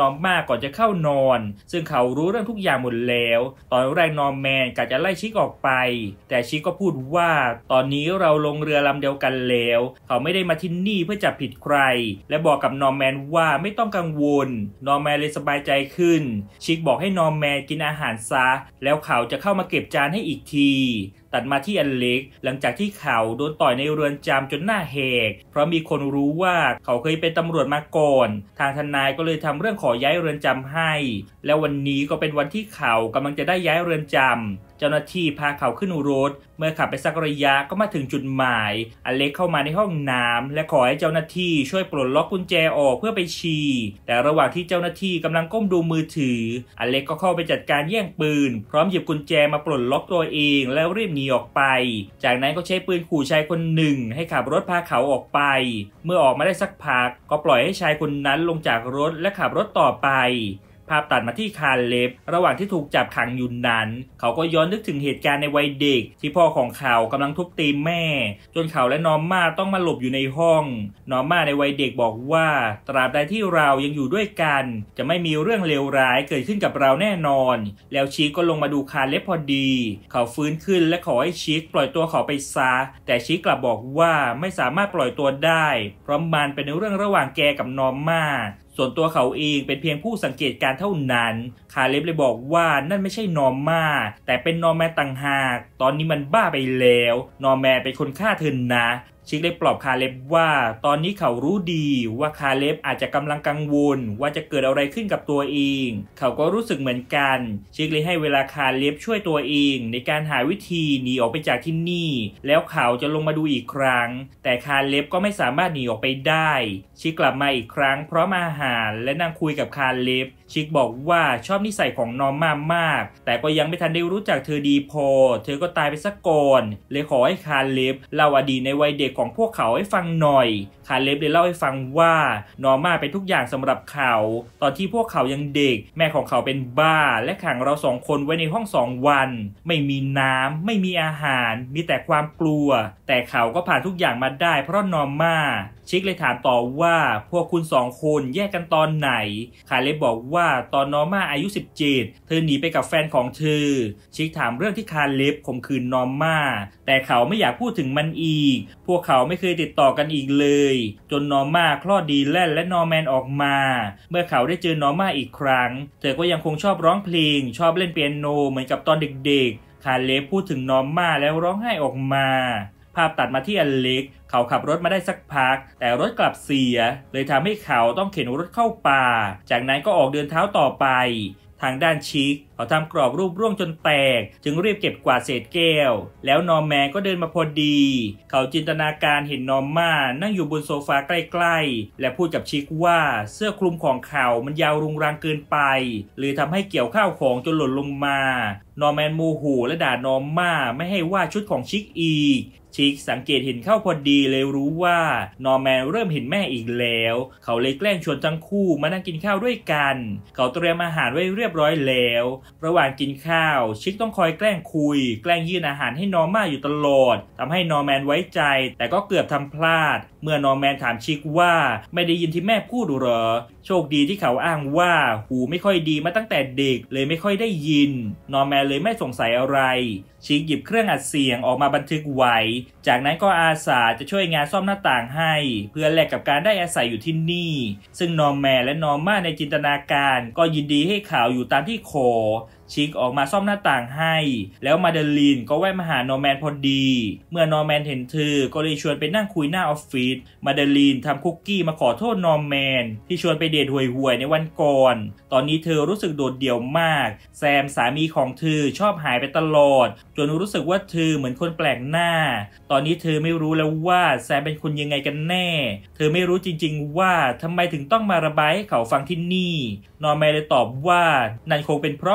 อมมาก่อนจะเข้านอนซึ่งเขารู้เรื่องทุกอย่างหมดแล้วตอนแรกนอร์แมนกะจะไล่ชิคออกไปแต่ชิคก็พูดว่าตอนนี้เราลงเรือลำเดียวกันแล้วเขาไม่ได้มาที่นี่เพื่อจับผิดใครและบอกกับนอร์แมนว่าไม่ต้องกังวลนอร์แมนเลยสบายใจขึ้นชิคบอกให้นอร์แมนกินอาหารซะแล้วเขาจะเข้ามาเก็บจานให้อีกทีตัดมาที่อเล็กหลังจากที่เขาโดนต่อยในเรือนจำจนหน้าแหกเพราะมีคนรู้ว่าเขาเคยเป็นตำรวจมาก่อนทางทนายก็เลยทำเรื่องขอย้ายเรือนจำให้แล้ววันนี้ก็เป็นวันที่เขากำลังจะได้ย้ายเรือนจำเจ้าหน้าที่พาเขาขึ้นรถเมื่อขับไปสักระยะก็มาถึงจุดหมายอเล็กเข้ามาในห้องน้ำและขอให้เจ้าหน้าที่ช่วยปลดล็อกกุญแจออกเพื่อไปฉี่แต่ระหว่างที่เจ้าหน้าที่กำลังก้มดูมือถืออเล็กก็เข้าไปจัดการแย่งปืนพร้อมหยิบกุญแจมาปลดล็อกตัวเองแล้วรีบหนีออกไปจากนั้นก็ใช้ปืนขู่ชายคนหนึ่งให้ขับรถพาเขาออกไปเมื่อออกมาได้สักพักก็ปล่อยให้ชายคนนั้นลงจากรถและขับรถต่อไปภาพตัดมาที่คาร์เล็บระหว่างที่ถูกจับขังอยู่นั้นเขาก็ย้อนนึกถึงเหตุการณ์ในวัยเด็กที่พ่อของเขากำลังทุบตีแม่จนเขาและนอร์ม่าต้องมาหลบอยู่ในห้องนอร์ม่าในวัยเด็กบอกว่าตราบใดที่เรายังอยู่ด้วยกันจะไม่มีเรื่องเลวร้ายเกิดขึ้นกับเราแน่นอนแล้วชิคก็ลงมาดูคาร์เล็บพอดีเขาฟื้นขึ้นและขอให้ชิคปล่อยตัวเขาไปซะแต่ชิคกลับบอกว่าไม่สามารถปล่อยตัวได้เพราะมันเป็นเรื่องระหว่างแกกับนอร์ม่าส่วนตัวเขาเองเป็นเพียงผู้สังเกตการเท่านั้นคาเล็บเลยบอกว่านั่นไม่ใช่นอร์ม่าแต่เป็นนอร์แมนต่างหากตอนนี้มันบ้าไปแล้วนอร์แมนเป็นคนฆ่าเธอนะชิคได้ปลอบคาเล็บว่าตอนนี้เขารู้ดีว่าคาเล็บอาจจะกำลังกังวลว่าจะเกิดอะไรขึ้นกับตัวเองเขาก็รู้สึกเหมือนกันชิคเลยให้เวลาคาเล็บช่วยตัวเองในการหาวิธีหนีออกไปจากที่นี่แล้วเขาจะลงมาดูอีกครั้งแต่คาเล็บก็ไม่สามารถหนีออกไปได้ชิคกลับมาอีกครั้งพร้อมอาหารและนั่งคุยกับคาเล็บชิคบอกว่าชอบนิสัยของนอร์ม่ามากแต่ก็ยังไม่ทันได้รู้จักเธอดีพอเธอก็ตายไปซะก่อนเลยขอให้คาเล็บเล่าอดีตในวัยเด็กของพวกเขาให้ฟังหน่อยคาเล็บเลยเล่าให้ฟังว่านอร์ม่าเป็นทุกอย่างสำหรับเขาตอนที่พวกเขายังเด็กแม่ของเขาเป็นบ้าและขังเราสองคนไว้ในห้องสองวันไม่มีน้ำไม่มีอาหารมีแต่ความกลัวแต่เขาก็ผ่านทุกอย่างมาได้เพราะนอร์ม่าชิคเลยถามต่อว่าพวกคุณสองคนแยกกันตอนไหนคาเล็บบอกว่าตอนนอร์ม่าอายุสิบเจ็ดเธอหนีไปกับแฟนของเธอชิคถามเรื่องที่คาเล็บข่มขืนนอร์ม่าแต่เขาไม่อยากพูดถึงมันอีกพวกเขาไม่เคยติดต่อกันอีกเลยจนนอร์ม่าคลอดดีแลนและนอร์แมนออกมาเมื่อเขาได้เจอนอร์ม่าอีกครั้งเธอก็ยังคงชอบร้องเพลงชอบเล่นเปียโนเหมือนกับตอนเด็กๆคาเล็บพูดถึงนอร์ม่าแล้วร้องไห้ออกมาภาพตัดมาที่อเล็กเขาขับรถมาได้สักพักแต่รถกลับเสียเลยทำให้เขาต้องเข็นรถเข้าป่าจากนั้นก็ออกเดินเท้าต่อไปทางด้านชิคเขาทำกรอบรูปร่วงจนแตกจึงรีบเก็บกวาดเศษแก้วแล้วนอร์แมนก็เดินมาพอดีเขาจินตนาการเห็นนอร์ม่านั่งอยู่บนโซฟาใกล้ๆและพูดกับชิคว่าเสื้อคลุมของเขามันยาวรุงรังเกินไปเลยทำให้เกี่ยวข้าวของจนหล่นลงมานอร์แมนโมโหและด่านอร์ม่าไม่ให้ว่าชุดของชิคอีกชิคสังเกตเห็นเข้าพอดีเลยรู้ว่านอร์แมนเริ่มเห็นแม่อีกแล้วเขาเลยแกล้งชวนทั้งคู่มานั่งกินข้าวด้วยกันเขาเตรียมอาหารไว้เรียบร้อยแล้วระหว่างกินข้าวชิคต้องคอยแกล้งคุยแกล้งยื่นอาหารให้นอร์ม่าอยู่ตลอดทำให้นอร์แมนไว้ใจแต่ก็เกือบทำพลาดเมื่อนอร์แมนถามชิคว่าไม่ได้ยินที่แม่พูดหรอโชคดีที่เขาอ้างว่าหูไม่ค่อยดีมาตั้งแต่เด็กเลยไม่ค่อยได้ยินนอร์แมนเลยไม่สงสัยอะไรชิคหยิบเครื่องอัดเสียงออกมาบันทึกไว้จากนั้นก็อาสาจะช่วยงานซ่อมหน้าต่างให้เพื่อแลกกับการได้อาศัยอยู่ที่นี่ซึ่งนอร์แมนและนอร์ม่าในจินตนาการก็ยินดีให้เขาอยู่ตามที่ขอชิคออกมาซ่อมหน้าต่างให้แล้วมาเดลีนก็แวะมาหานอร์แมนพอดีเมื่อนอร์แมนเห็นเธอก็เลยชวนไปนั่งคุยหน้าออฟฟิศมาเดลีนทำคุกกี้มาขอโทษนอร์แมนที่ชวนไปเดทห่วยๆในวันก่อนตอนนี้เธอรู้สึกโดดเดี่ยวมากแซมสามีของเธอชอบหายไปตลอดจนรู้สึกว่าเธอเหมือนคนแปลกหน้าตอนนี้เธอไม่รู้แล้วว่าแซมเป็นคนยังไงกันแน่เธอไม่รู้จริงๆว่าทำไมถึงต้องมาระบายให้เขาฟังที่นี่นอร์แมนเลยตอบว่านั่นคงเป็นเพราะคุณ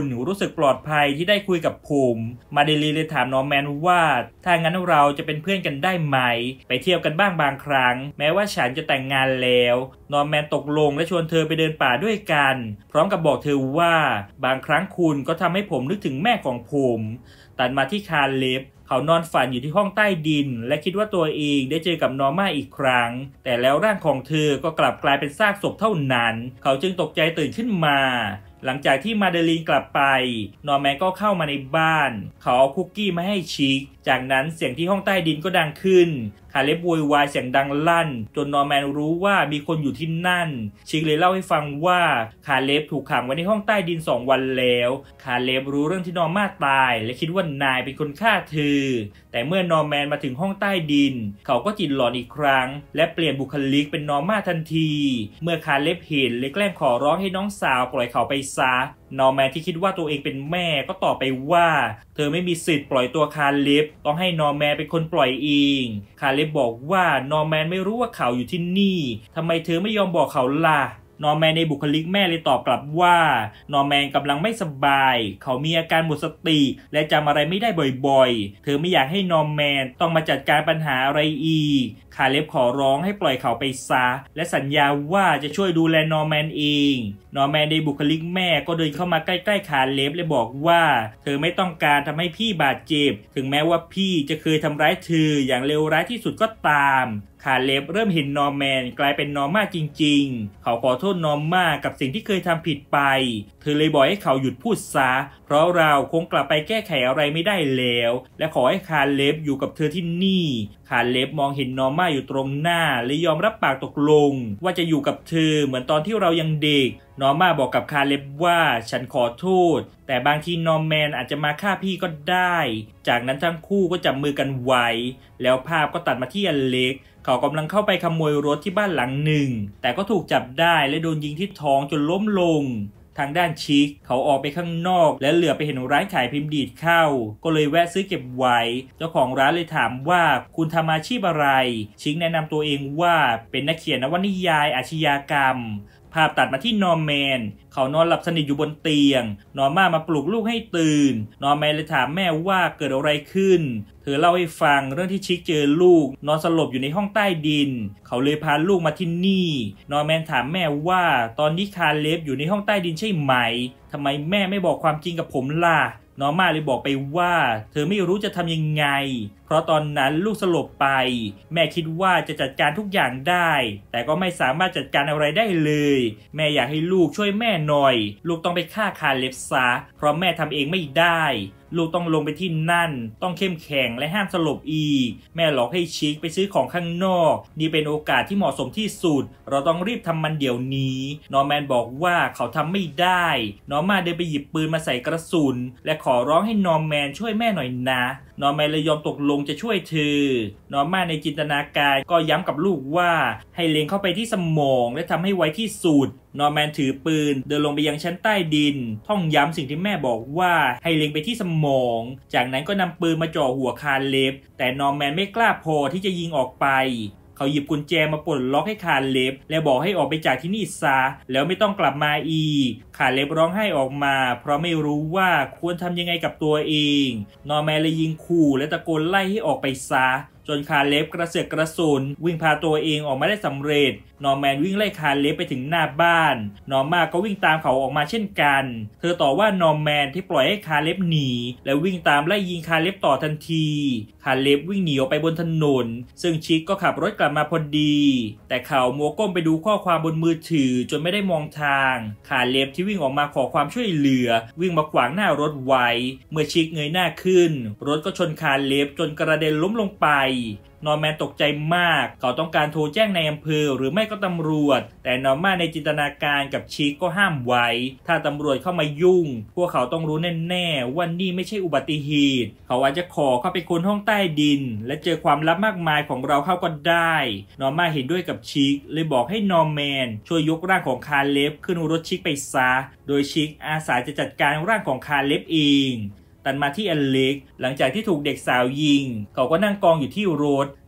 รู้สึกปลอดภัยที่ได้คุยกับผมมาเดลีเลยถามนอร์แมนว่าถ้างั้นเราจะเป็นเพื่อนกันได้ไหมไปเที่ยวกันบ้างบางครั้งแม้ว่าฉันจะแต่งงานแล้วนอร์แมนตกลงและชวนเธอไปเดินป่าด้วยกันพร้อมกับบอกเธอว่าบางครั้งคุณก็ทำให้ผมนึกถึงแม่ของผมตัดมาที่คาร์เลฟเขานอนฝันอยู่ที่ห้องใต้ดินและคิดว่าตัวเองได้เจอกับนอร์มาอีกครั้งแต่แล้วร่างของเธอก็กลับกลายเป็นซากศพเท่านั้นเขาจึงตกใจตื่นขึ้นมาหลังจากที่มาเดลีนกลับไปนอร์แมนก็เข้ามาในบ้านเขาเอาคุกกี้มาให้ชิคจากนั้นเสียงที่ห้องใต้ดินก็ดังขึ้นคาเล็บโวยวายเสียงดังลั่นจนนอร์แมนรู้ว่ามีคนอยู่ที่นั่นชิคเลยเล่าให้ฟังว่าคาเล็บถูกขังไว้ในห้องใต้ดินสองวันแล้วคาเล็บรู้เรื่องที่นอร์มาตายและคิดว่านายเป็นคนฆ่าเธอแต่เมื่อนอร์แมนมาถึงห้องใต้ดินเขาก็จิตหลอนอีกครั้งและเปลี่ยนบุคลิกเป็นนอร์มาทันทีเมื่อคาเล็บเห็นเลยแกล้งขอร้องให้น้องสาวปล่อยเขาไปซะนอร์แมนที่คิดว่าตัวเองเป็นแม่ก็ตอบไปว่าเธอไม่มีสิทธิ์ปล่อยตัวคาเล็บต้องให้นอร์แมนเป็นคนปล่อยเองคาเล็บบอกว่านอร์แมนไม่รู้ว่าเขาอยู่ที่นี่ทำไมเธอไม่ยอมบอกเขาล่ะนอร์แมนในบุคลิกแม่เลยตอบกลับว่านอร์แมนกำลังไม่สบายเขามีอาการหมดสติและจำอะไรไม่ได้บ่อยๆเธอไม่อยากให้นอร์แมนต้องมาจัดการปัญหาอะไรอีกคาเล็บขอร้องให้ปล่อยเขาไปซะและสัญญาว่าจะช่วยดูแลนอร์แมนเองนอร์แมนในบุคลิกแม่ก็เดินเข้ามาใกล้ๆคาเล็บและบอกว่าเธอไม่ต้องการทำให้พี่บาดเจ็บถึงแม้ว่าพี่จะเคยทำร้ายเธออย่างเลวร้ายที่สุดก็ตามคาเล็บเริ่มเห็นนอร์แมนกลายเป็นนอร์มาจริงๆเขาขอโทษนอร์มากับสิ่งที่เคยทำผิดไปเธอเลยบอกให้เขาหยุดพูดซะเพราะเราคงกลับไปแก้ไขอะไรไม่ได้แล้วและขอให้คาเล็บอยู่กับเธอที่นี่คาเล็บมองเห็นนอร์มาอยู่ตรงหน้าและยอมรับปากตกลงว่าจะอยู่กับเธอเหมือนตอนที่เรายังเด็กนอร์มาบอกกับคาเล็บว่าฉันขอโทษแต่บางทีนอร์แมนอาจจะมาฆ่าพี่ก็ได้จากนั้นทั้งคู่ก็จับมือกันไว้แล้วภาพก็ตัดมาที่อเล็กเขากำลังเข้าไปขโมยรถที่บ้านหลังหนึ่งแต่ก็ถูกจับได้และโดนยิงที่ท้องจนล้มลงทางด้านชิคเขาออกไปข้างนอกและเหลือไปเห็นร้านขายพิมพ์ดีดเข้าก็เลยแวะซื้อเก็บไว้เจ้าของร้านเลยถามว่าคุณทำอาชีพอะไรชิคแนะนำตัวเองว่าเป็นนักเขียนนวนิยายอาชญากรรมภาพตัดมาที่นอร์แมนเขานอนหลับสนิทอยู่บนเตียงนอร์มามาปลุกลูกให้ตื่นนอร์แมนเลยถามแม่ว่าเกิดอะไรขึ้นเธอเล่าให้ฟังเรื่องที่ชิคเจอลูกนอนสลบอยู่ในห้องใต้ดินเขาเลยพาลูกมาที่นี่นอร์แมนถามแม่ว่าตอนนี้คาเล็บอยู่ในห้องใต้ดินใช่ไหมทำไมแม่ไม่บอกความจริงกับผมล่ะนอร์มาเลยบอกไปว่าเธอไม่รู้จะทำยังไงเพราะตอนนั้นลูกสลบไปแม่คิดว่าจะจัดการทุกอย่างได้แต่ก็ไม่สามารถจัดการอะไรได้เลยแม่อยากให้ลูกช่วยแม่หน่อยลูกต้องไปฆ่าคาเล็บซะเพราะแม่ทำเองไม่ได้ลูกต้องลงไปที่นั่นต้องเข้มแข็งและห้ามสลบอีกแม่หลอกให้ชิคไปซื้อของข้างนอกนี่เป็นโอกาสที่เหมาะสมที่สุดเราต้องรีบทำมันเดี๋ยวนี้นอร์แมนบอกว่าเขาทำไม่ได้นอร์มาเดินไปหยิบปืนมาใส่กระสุนและขอร้องให้นอร์แมนช่วยแม่หน่อยนะนอร์แมนเลยยอมตกลงจะช่วยเธอนอร์มาในจินตนาการก็ย้ำกับลูกว่าให้เล็งเข้าไปที่สมองและทำให้ไวที่สุดนอร์แมนถือปืนเดินลงไปยังชั้นใต้ดินท่องย้ำสิ่งที่แม่บอกว่าให้เล็งไปที่สมองจากนั้นก็นำปืนมาจ่อหัวคาเล็บแต่นอร์แมนไม่กล้าพอที่จะยิงออกไปเขาหยิบกุญแจมาปลดล็อกให้คาเล็บและบอกให้ออกไปจากที่นี่ซะแล้วไม่ต้องกลับมาอีกคาเล็บร้องไห้ออกมาเพราะไม่รู้ว่าควรทำยังไงกับตัวเองนอร์แมนเลยยิงขู่และตะโกนไล่ให้ออกไปซะจนคาเล็บกระเสือกกระสุนวิ่งพาตัวเองออกมาได้สำเร็จนอร์แมนวิ่งไล่คาเล็บไปถึงหน้าบ้านนอร์มาก็วิ่งตามเขาออกมาเช่นกันเธอต่อว่านอร์แมนที่ปล่อยให้คาเล็บหนีและวิ่งตามไล่ยิงคาเล็บต่อทันทีคาเล็บวิ่งหนีออกไปบนถนนซึ่งชิคก็ขับรถกลับมาพอดีแต่เขามัวก้มไปดูข้อความบนมือถือจนไม่ได้มองทางคาเล็บที่วิ่งออกมาขอความช่วยเหลือวิ่งมาขวางหน้ารถไว้เมื่อชิคเงยหน้าขึ้นรถก็ชนคาเล็บจนกระเด็นล้มลงไปนอร์แมนตกใจมากเขาต้องการโทรแจ้งในอำเภอหรือไม่ก็ตำรวจแต่นอร์มาในจินตนาการกับชิคก็ห้ามไว้ถ้าตำรวจเข้ามายุ่งพวกเขาต้องรู้แน่ๆว่านี่ไม่ใช่อุบัติเหตุเขาอาจจะขอเข้าไปค้นห้องใต้ดินและเจอความลับมากมายของเราเข้าก็ได้นอร์มาเห็นด้วยกับชิคเลยบอกให้นอร์แมนช่วยยกร่างของคาเล็บขึ้นรถชิคไปซะโดยชิคอาสาจะจัดการร่างของคาเล็บเองตัดมาที่อเล็กหลังจากที่ถูกเด็กสาวยิงเขาก็นั่งกองอยู่ที่รถ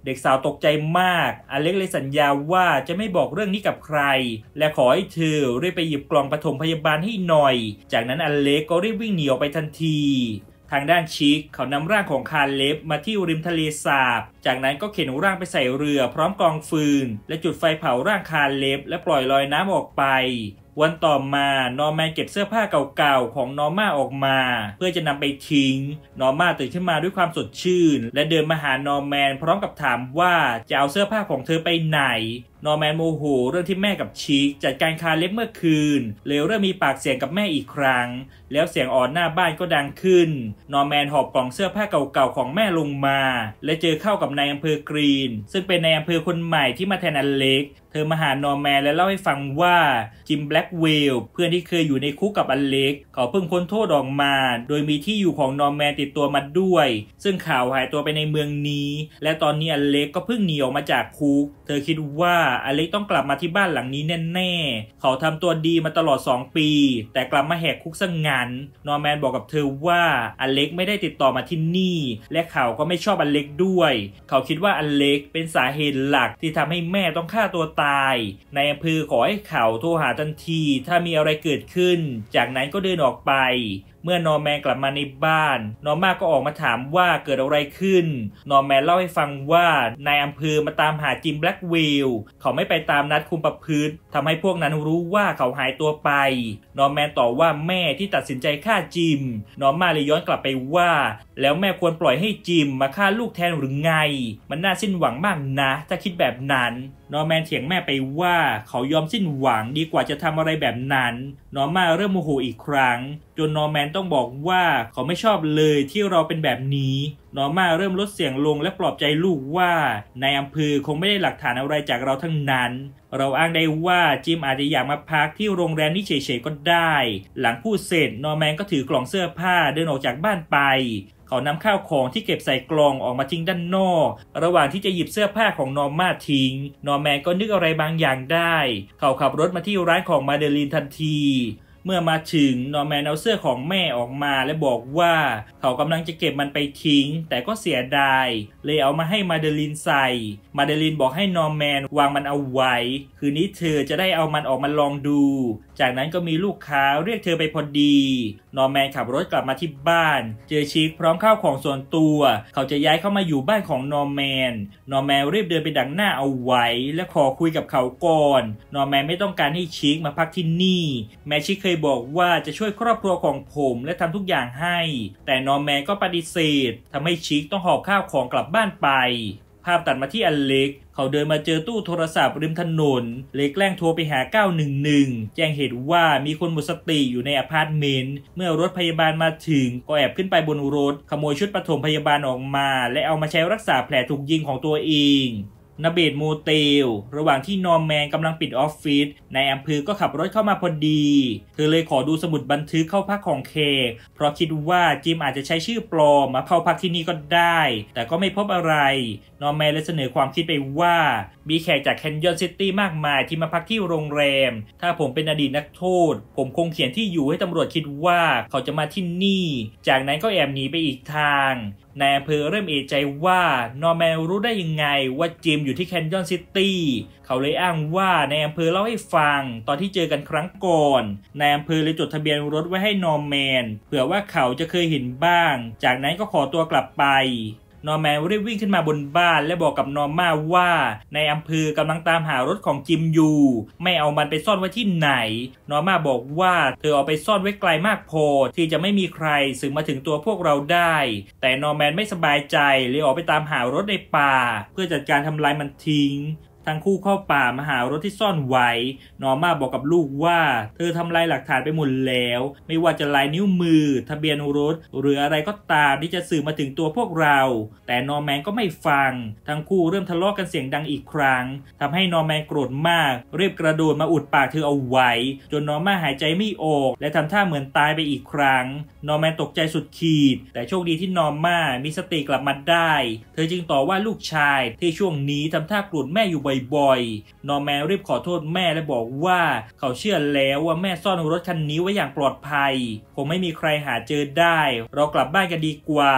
เด็กสาวตกใจมากอเล็กเลยสัญญาว่าจะไม่บอกเรื่องนี้กับใครและขอให้เธอรีบไปหยิบกล่องปฐมพยาบาลให้หน่อยจากนั้นอเล็กก็รีบวิ่งหนีออกไปทันทีทางด้านชิคเขานำร่างของคาเล็บมาที่ริมทะเลสาบจากนั้นก็เข็นร่างไปใส่เรือพร้อมกองฟืนและจุดไฟเผาร่างคาเล็บและปล่อยลอยน้ำออกไปวันต่อมานอร์แมนเก็บเสื้อผ้าเก่าๆของนอร์มาออกมาเพื่อจะนำไปทิ้งนอร์มาตื่นขึ้นมาด้วยความสดชื่นและเดินมาหานอร์แมนพร้อมกับถามว่าจะเอาเสื้อผ้าของเธอไปไหนนอร์แมนโมโหเรื่องที่แม่กับชิคจัดการคาเล็บเมื่อคืนเลยเริ่มมีปากเสียงกับแม่อีกครั้งแล้วเสียงอ่อนหน้าบ้านก็ดังขึ้นนอร์แมนหอบกล่องเสื้อผ้าเก่าๆของแม่ลงมาและเจอเข้ากับนายอำเภอกรีนซึ่งเป็นนายอำเภอคนใหม่ที่มาแทนอเล็กเธอมาหานอร์แมนและเล่าให้ฟังว่าจิมแบล็กเวลเพื่อนที่เคยอยู่ในคุกกับอเล็กเขาเพิ่งพ้นโทษออกมาโดยมีที่อยู่ของนอร์แมนติดตัวมาด้วยซึ่งข่าวหายตัวไปในเมืองนี้และตอนนี้อเล็กก็เพิ่งหนีออกมาจากคุกเธอคิดว่าอเล็กต้องกลับมาที่บ้านหลังนี้แน่ๆเขาทำตัวดีมาตลอดสองปีแต่กลับมาแหกคุกซะงั้นนอร์แมนบอกกับเธอว่าอเล็กไม่ได้ติดต่อมาที่นี่และเขาก็ไม่ชอบอเล็กด้วยเขาคิดว่าอเล็กเป็นสาเหตุหลักที่ทำให้แม่ต้องฆ่าตัวตายนายอำเภอขอให้เขาโทรหาทันทีถ้ามีอะไรเกิดขึ้นจากนั้นก็เดินออกไปเมื่อนอร์แมนกลับมาในบ้านนอร์มาก็ออกมาถามว่าเกิดอะไรขึ้นนอร์แมนเล่าให้ฟังว่านายอำเภอมาตามหาจิมแบล็กเวลเขาไม่ไปตามนัดคุมประพฤติทำให้พวกนั้นรู้ว่าเขาหายตัวไปนอร์แมนต่อว่าแม่ที่ตัดสินใจฆ่าจิมนอร์มาเลยย้อนกลับไปว่าแล้วแม่ควรปล่อยให้จิมมาฆ่าลูกแทนหรือไงมันน่าสิ้นหวังมากนะถ้าคิดแบบนั้นนอร์แมนเถียงแม่ไปว่าเขายอมสิ้นหวังดีกว่าจะทำอะไรแบบนั้นนอร์มาเริ่มโมโหอีกครั้งจนนอร์แมนต้องบอกว่าเขาไม่ชอบเลยที่เราเป็นแบบนี้นอร์มาเริ่มลดเสียงลงและปลอบใจลูกว่านายอำเภอคงไม่ได้หลักฐานอะไรจากเราทั้งนั้นเราอ้างได้ว่าจิมอาจจะอยากมาพักที่โรงแรมนี้เฉยๆก็ได้หลังพูดเสร็จนอร์แมนก็ถือกล่องเสื้อผ้าเดินออกจากบ้านไปเขานำข้าวของที่เก็บใส่กล่องออกมาทิ้งด้านนอกระหว่างที่จะหยิบเสื้อผ้าของนอร์มาทิ้งนอร์แมนก็นึกอะไรบางอย่างได้เขาขับรถมาที่ร้านของมาเดลีนทันทีเมื่อมาถึงนอร์แมนเอาเสื้อของแม่ออกมาและบอกว่าเขากำลังจะเก็บมันไปทิ้งแต่ก็เสียดายเลยเอามาให้มาเดลินใส่มาเดลินบอกให้นอร์แมนวางมันเอาไว้คืนนี้เธอจะได้เอามันออกมาลองดูจากนั้นก็มีลูกค้าเรียกเธอไปพอดีนอร์แมนขับรถกลับมาที่บ้านเจอชิคพร้อมข้าวของส่วนตัวเขาจะย้ายเข้ามาอยู่บ้านของนอร์แมนนอร์แมนรีบเดินไปดักหน้าเอาไว้และขอคุยกับเขาก่อนนอร์แมนไม่ต้องการให้ชิคมาพักที่นี่แม้ชิคเคยบอกว่าจะช่วยครอบครัวของผมและทำทุกอย่างให้แต่นอร์แมนก็ปฏิเสธทำให้ชิคต้องหอบข้าวของกลับบ้านไปภาพตัดมาที่อเล็กเขาเดินมาเจอตู้โทรศัพท์ริมถนนเลยแกล้งโทรไปหาเก้าหนึ่งหนึ่งแจ้งเหตุว่ามีคนหมดสติอยู่ในอพาร์ตเมนต์เมื่อรถพยาบาลมาถึงก็แอบขึ้นไปบนรถขโมยชุดปฐมพยาบาลออกมาและเอามาใช้รักษาแผลถูกยิงของตัวเองณเบดโมเตลระหว่างที่นอร์แมนกำลังปิดออฟฟิศนายอำเภอก็ขับรถเข้ามาพอดีเธอเลยขอดูสมุดบันทึกเข้าพักของแขกเพราะคิดว่าจิมอาจจะใช้ชื่อปลอมมาเข้าพักที่นี่ก็ได้แต่ก็ไม่พบอะไรนอร์แมนเลยเสนอความคิดไปว่ามีแขกจากแคนยอนซิตี้มากมายที่มาพักที่โรงแรมถ้าผมเป็นอดีตนักโทษผมคงเขียนที่อยู่ให้ตำรวจคิดว่าเขาจะมาที่นี่จากนั้นก็แอบหนีไปอีกทางนายอำเภอเริ่มเอะใจว่านอร์แมนรู้ได้ยังไงว่าจิมอยู่ที่แคนยอนซิตี้เขาเลยอ้างว่านายอำเภอเล่าให้ฟังตอนที่เจอกันครั้งก่อนนายอำเภอเลยจดทะเบียนรถไว้ให้นอร์แมนเผื่อว่าเขาจะเคยเห็นบ้างจากนั้นก็ขอตัวกลับไปนอร์แมนรีบวิ่งขึ้นมาบนบ้านและบอกกับนอร์มาว่าในอำเภอกำลังตามหารถของจิมอยู่ไม่เอามันไปซ่อนไว้ที่ไหนนอร์มาบอกว่าเธอเอาไปซ่อนไว้ไกลมากพอที่จะไม่มีใครสึกมาถึงตัวพวกเราได้แต่นอร์แมนไม่สบายใจเลยออกไปตามหารถในป่าเพื่อจัดการทำลายมันทิ้งทั้งคู่เข้าป่ามาหารถที่ซ่อนไว้นอร์มาบอกกับลูกว่าเธอทำลายหลักฐานไปหมดแล้วไม่ว่าจะลายนิ้วมือทะเบียนรถหรืออะไรก็ตามที่จะสื่อมาถึงตัวพวกเราแต่นอร์แมนก็ไม่ฟังทั้งคู่เริ่มทะเลาะกันเสียงดังอีกครั้งทำให้นอร์แมนโกรธมากรีบกระโดดมาอุดปากเธอเอาไว้จนนอร์มาหายใจไม่ออกและทำท่าเหมือนตายไปอีกครั้งนอร์แมนตกใจสุดขีดแต่โชคดีที่นอร์มามีสติกลับมาได้เธอจึงต่อว่าลูกชายที่ช่วงนี้ทำท่าโกรธแม่อยู่บ่อยๆนอร์แมนรีบขอโทษแม่และบอกว่าเขาเชื่อแล้วว่าแม่ซ่อนรถคันนี้ไว้อย่างปลอดภัยคงไม่มีใครหาเจอได้เรากลับบ้านกันดีกว่า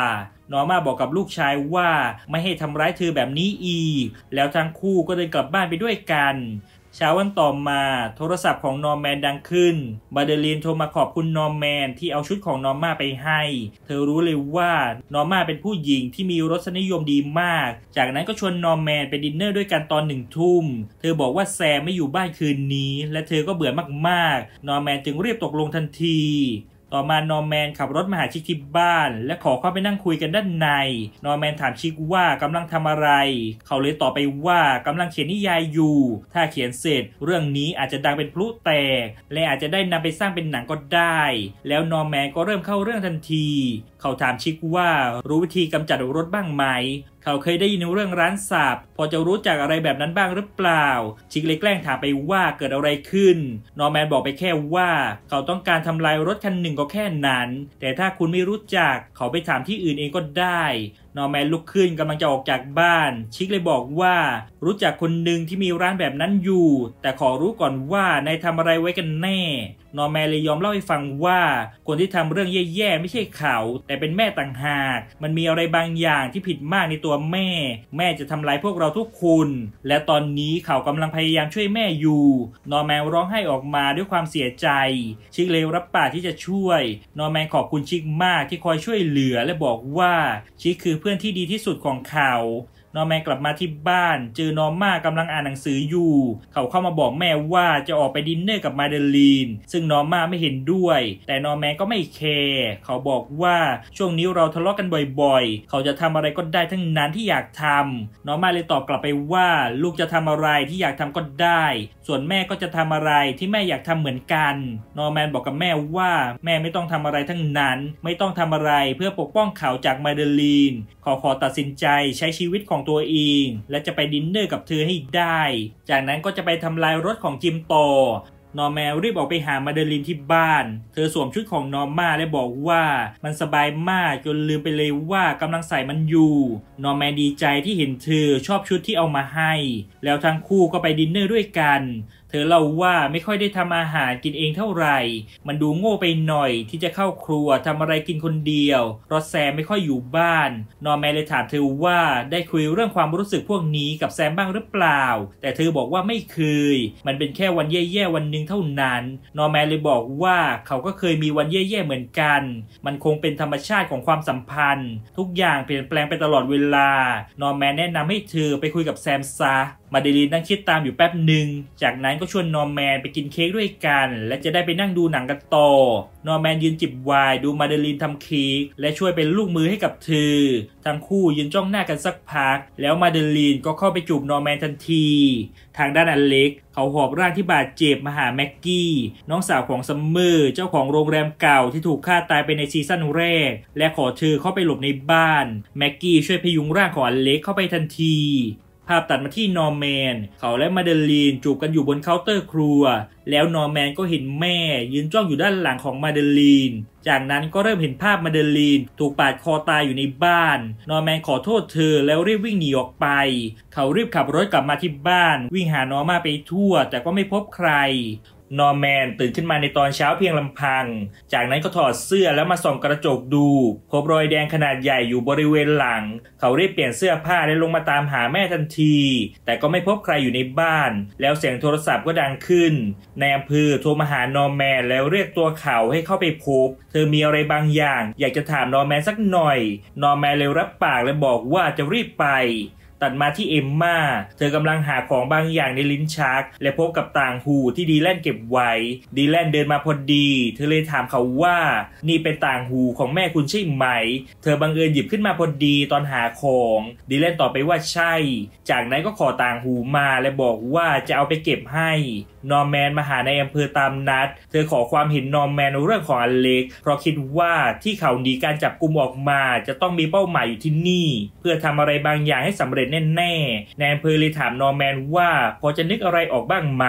นอร์มาบอกกับลูกชายว่าไม่ให้ทำร้ายเธอแบบนี้อีกแล้วทั้งคู่ก็เดินกลับบ้านไปด้วยกันเช้าวันต่อมาโทรศัพท์ของนอร์แมนดังขึ้นมาเดลีนโทรมาขอบคุณนอร์แมนที่เอาชุดของนอร์มาไปให้เธอรู้เลยว่านอร์มาเป็นผู้หญิงที่มีรสนิยมดีมากจากนั้นก็ชวนนอร์แมนไปดินเนอร์ด้วยกันตอนหนึ่งทุ่มเธอบอกว่าแซมไม่อยู่บ้านคืนนี้และเธอก็เบื่อมากๆนอร์แมนจึงรีบตกลงทันทีต่อมานอร์แมนขับรถมาหาชิคที่บ้านและขอเข้าไปนั่งคุยกันด้านในนอร์แมนถามชิคว่ากำลังทำอะไรเขาเลยตอบไปว่ากำลังเขียนนิยายอยู่ถ้าเขียนเสร็จเรื่องนี้อาจจะดังเป็นพลุแตกและอาจจะได้นำไปสร้างเป็นหนังก็ได้แล้วนอร์แมนก็เริ่มเข้าเรื่องทันทีเขาถามชิคว่ารู้วิธีกำจัดรถบ้างไหมเขาเคยได้ยินเรื่องร้านสาบพอจะรู้จักอะไรแบบนั้นบ้างหรือเปล่าชิคเลยแกล้งถามไปว่าเกิดอะไรขึ้นนอร์แมนบอกไปแค่ว่าเขาต้องการทำลายรถคันหนึ่งก็แค่นั้นแต่ถ้าคุณไม่รู้จักเขาไปถามที่อื่นเองก็ได้นอร์แมนลุกขึ้นกำลังจะออกจากบ้านชิคเลยบอกว่ารู้จักคนหนึ่งที่มีร้านแบบนั้นอยู่แต่ขอรู้ก่อนว่านายทำอะไรไว้กันแน่นอร์แมนเลยยอมเล่าให้ฟังว่าคนที่ทำเรื่องแย่ๆไม่ใช่เขาแต่เป็นแม่ต่างหากมันมีอะไรบางอย่างที่ผิดมากในตัวแม่แม่จะทำลายพวกเราทุกคนและตอนนี้เขากำลังพยายามช่วยแม่อยู่นอร์แมนร้องไห้ออกมาด้วยความเสียใจชิคเลยรับปากที่จะช่วยนอร์แมนขอบคุณชิคมากที่คอยช่วยเหลือและบอกว่าชิคคือเพื่อนที่ดีที่สุดของเขานอร์แมนกลับมาที่บ้านเจอนอร์ม่ากำลังอ่านหนังสืออยู่เขาเข้ามาบอกแม่ว่าจะออกไปดินเนอร์กับมาเดลีนซึ่งนอร์ม่าไม่เห็นด้วยแต่นอร์แมนก็ไม่แคร์เขาบอกว่าช่วงนี้เราทะเลาะกันบ่อยๆเขาจะทำอะไรก็ได้ทั้งนั้นที่อยากทำนอร์ม่าเลยตอบกลับไปว่าลูกจะทำอะไรที่อยากทำก็ได้ส่วนแม่ก็จะทำอะไรที่แม่อยากทำเหมือนกันนอร์แมนบอกกับแม่ว่าแม่ไม่ต้องทำอะไรทั้งนั้นไม่ต้องทำอะไรเพื่อปกป้องเขาจากมาเดลีนขอขอตัดสินใจใช้ชีวิตของตัวเองและจะไปดินเนอร์กับเธอให้ได้จากนั้นก็จะไปทำลายรถของจิมต่อนอร์แมนรีบออกไปหามาเดลีนที่บ้านเธอสวมชุดของนอร์ม่าและบอกว่ามันสบายมากจนลืมไปเลยว่ากำลังใส่มันอยู่นอร์แมนดีใจที่เห็นเธอชอบชุดที่เอามาให้แล้วทั้งคู่ก็ไปดินเนอร์ด้วยกันเธอเล่าว่าไม่ค่อยได้ทำอาหารกินเองเท่าไหร่มันดูโง่ไปหน่อยที่จะเข้าครัวทำอะไรกินคนเดียวเพราะแซมไม่ค่อยอยู่บ้านนอร์แมนเลยถามเธอว่าได้คุยเรื่องความรู้สึกพวกนี้กับแซมบ้างหรือเปล่าแต่เธอบอกว่าไม่เคยมันเป็นแค่วันแย่ๆวันหนึ่งเท่านั้นนอร์แมนเลยบอกว่าเขาก็เคยมีวันแย่ๆเหมือนกันมันคงเป็นธรรมชาติของความสัมพันธ์ทุกอย่างเปลี่ยนแปลงไปตลอดเวลานอร์แมนแนะนำให้เธอไปคุยกับแซมซะมาเดลีนนั่งคิดตามอยู่แป๊บหนึ่งจากนั้นก็ชวนนอร์แมนไปกินเค้กด้วยกันและจะได้ไปนั่งดูหนังกันต่อนอร์แมนยืนจิบไวน์ดูมาเดลีนทำเค้กและช่วยเป็นลูกมือให้กับเธอทั้งคู่ยืนจ้องหน้ากันสักพักแล้วมาเดลีนก็เข้าไปจูบนอร์แมนทันทีทางด้านอเล็กเขาหอบร่างที่บาดเจ็บมาหาแม็กกี้น้องสาวของซัมเมอร์เจ้าของโรงแรมเก่าที่ถูกฆ่าตายไปในซีซั่นแรกและขอเธอเข้าไปหลบในบ้านแม็กกี้ช่วยพยุงร่างของอเล็กเข้าไปทันทีภาพตัดมาที่นอร์แมนเขาและมาเดลีนจูบกันอยู่บนเคาน์เตอร์ครัวแล้วนอร์แมนก็เห็นแม่ยืนจ้องอยู่ด้านหลังของมาเดลีนจากนั้นก็เริ่มเห็นภาพมาเดลีนถูกปาดคอตายอยู่ในบ้านนอร์แมนขอโทษเธอแล้วรีบวิ่งหนีออกไปเขารีบขับรถกลับมาที่บ้านวิ่งหานอร์ม่าไปทั่วแต่ก็ไม่พบใครนอร์แมนตื่นขึ้นมาในตอนเช้าเพียงลำพังจากนั้นก็ถอดเสื้อแล้วมาส่องกระจกดูพบรอยแดงขนาดใหญ่อยู่บริเวณหลังเขารีบเปลี่ยนเสื้อผ้าและลงมาตามหาแม่ทันทีแต่ก็ไม่พบใครอยู่ในบ้านแล้วเสียงโทรศัพท์ก็ดังขึ้นนายอำเภอโทรมาหานอร์แมนแล้วเรียกตัวเขาให้เข้าไปพบเธอมีอะไรบางอย่างอยากจะถามนอร์แมนสักหน่อยนอร์แมนเลยรับปากและบอกว่าจะรีบไปตัดมาที่เอมม่าเธอกำลังหาของบางอย่างในลิ้นชักและพบกับต่างหูที่ดีแลนเก็บไว้ดีแลนเดินมาพอดีเธอเลยถามเขาว่านี่เป็นต่างหูของแม่คุณใช่ไหมเธอบังเอิญหยิบขึ้นมาพอดีตอนหาของดีแลนตอบไปว่าใช่จากนั้นก็ขอต่างหูมาและบอกว่าจะเอาไปเก็บให้นอร์แมนมาหาในอำเภอตามนัดเธอขอความเห็นนอร์แมนเรื่องของอเล็กเพราะคิดว่าที่เขาหนีการจับกุมออกมาจะต้องมีเป้าหมายอยู่ที่นี่เพื่อทำอะไรบางอย่างให้สำเร็จแน่ๆในอำเภอเลยถามนอร์แมนว่าพอจะนึกอะไรออกบ้างไหม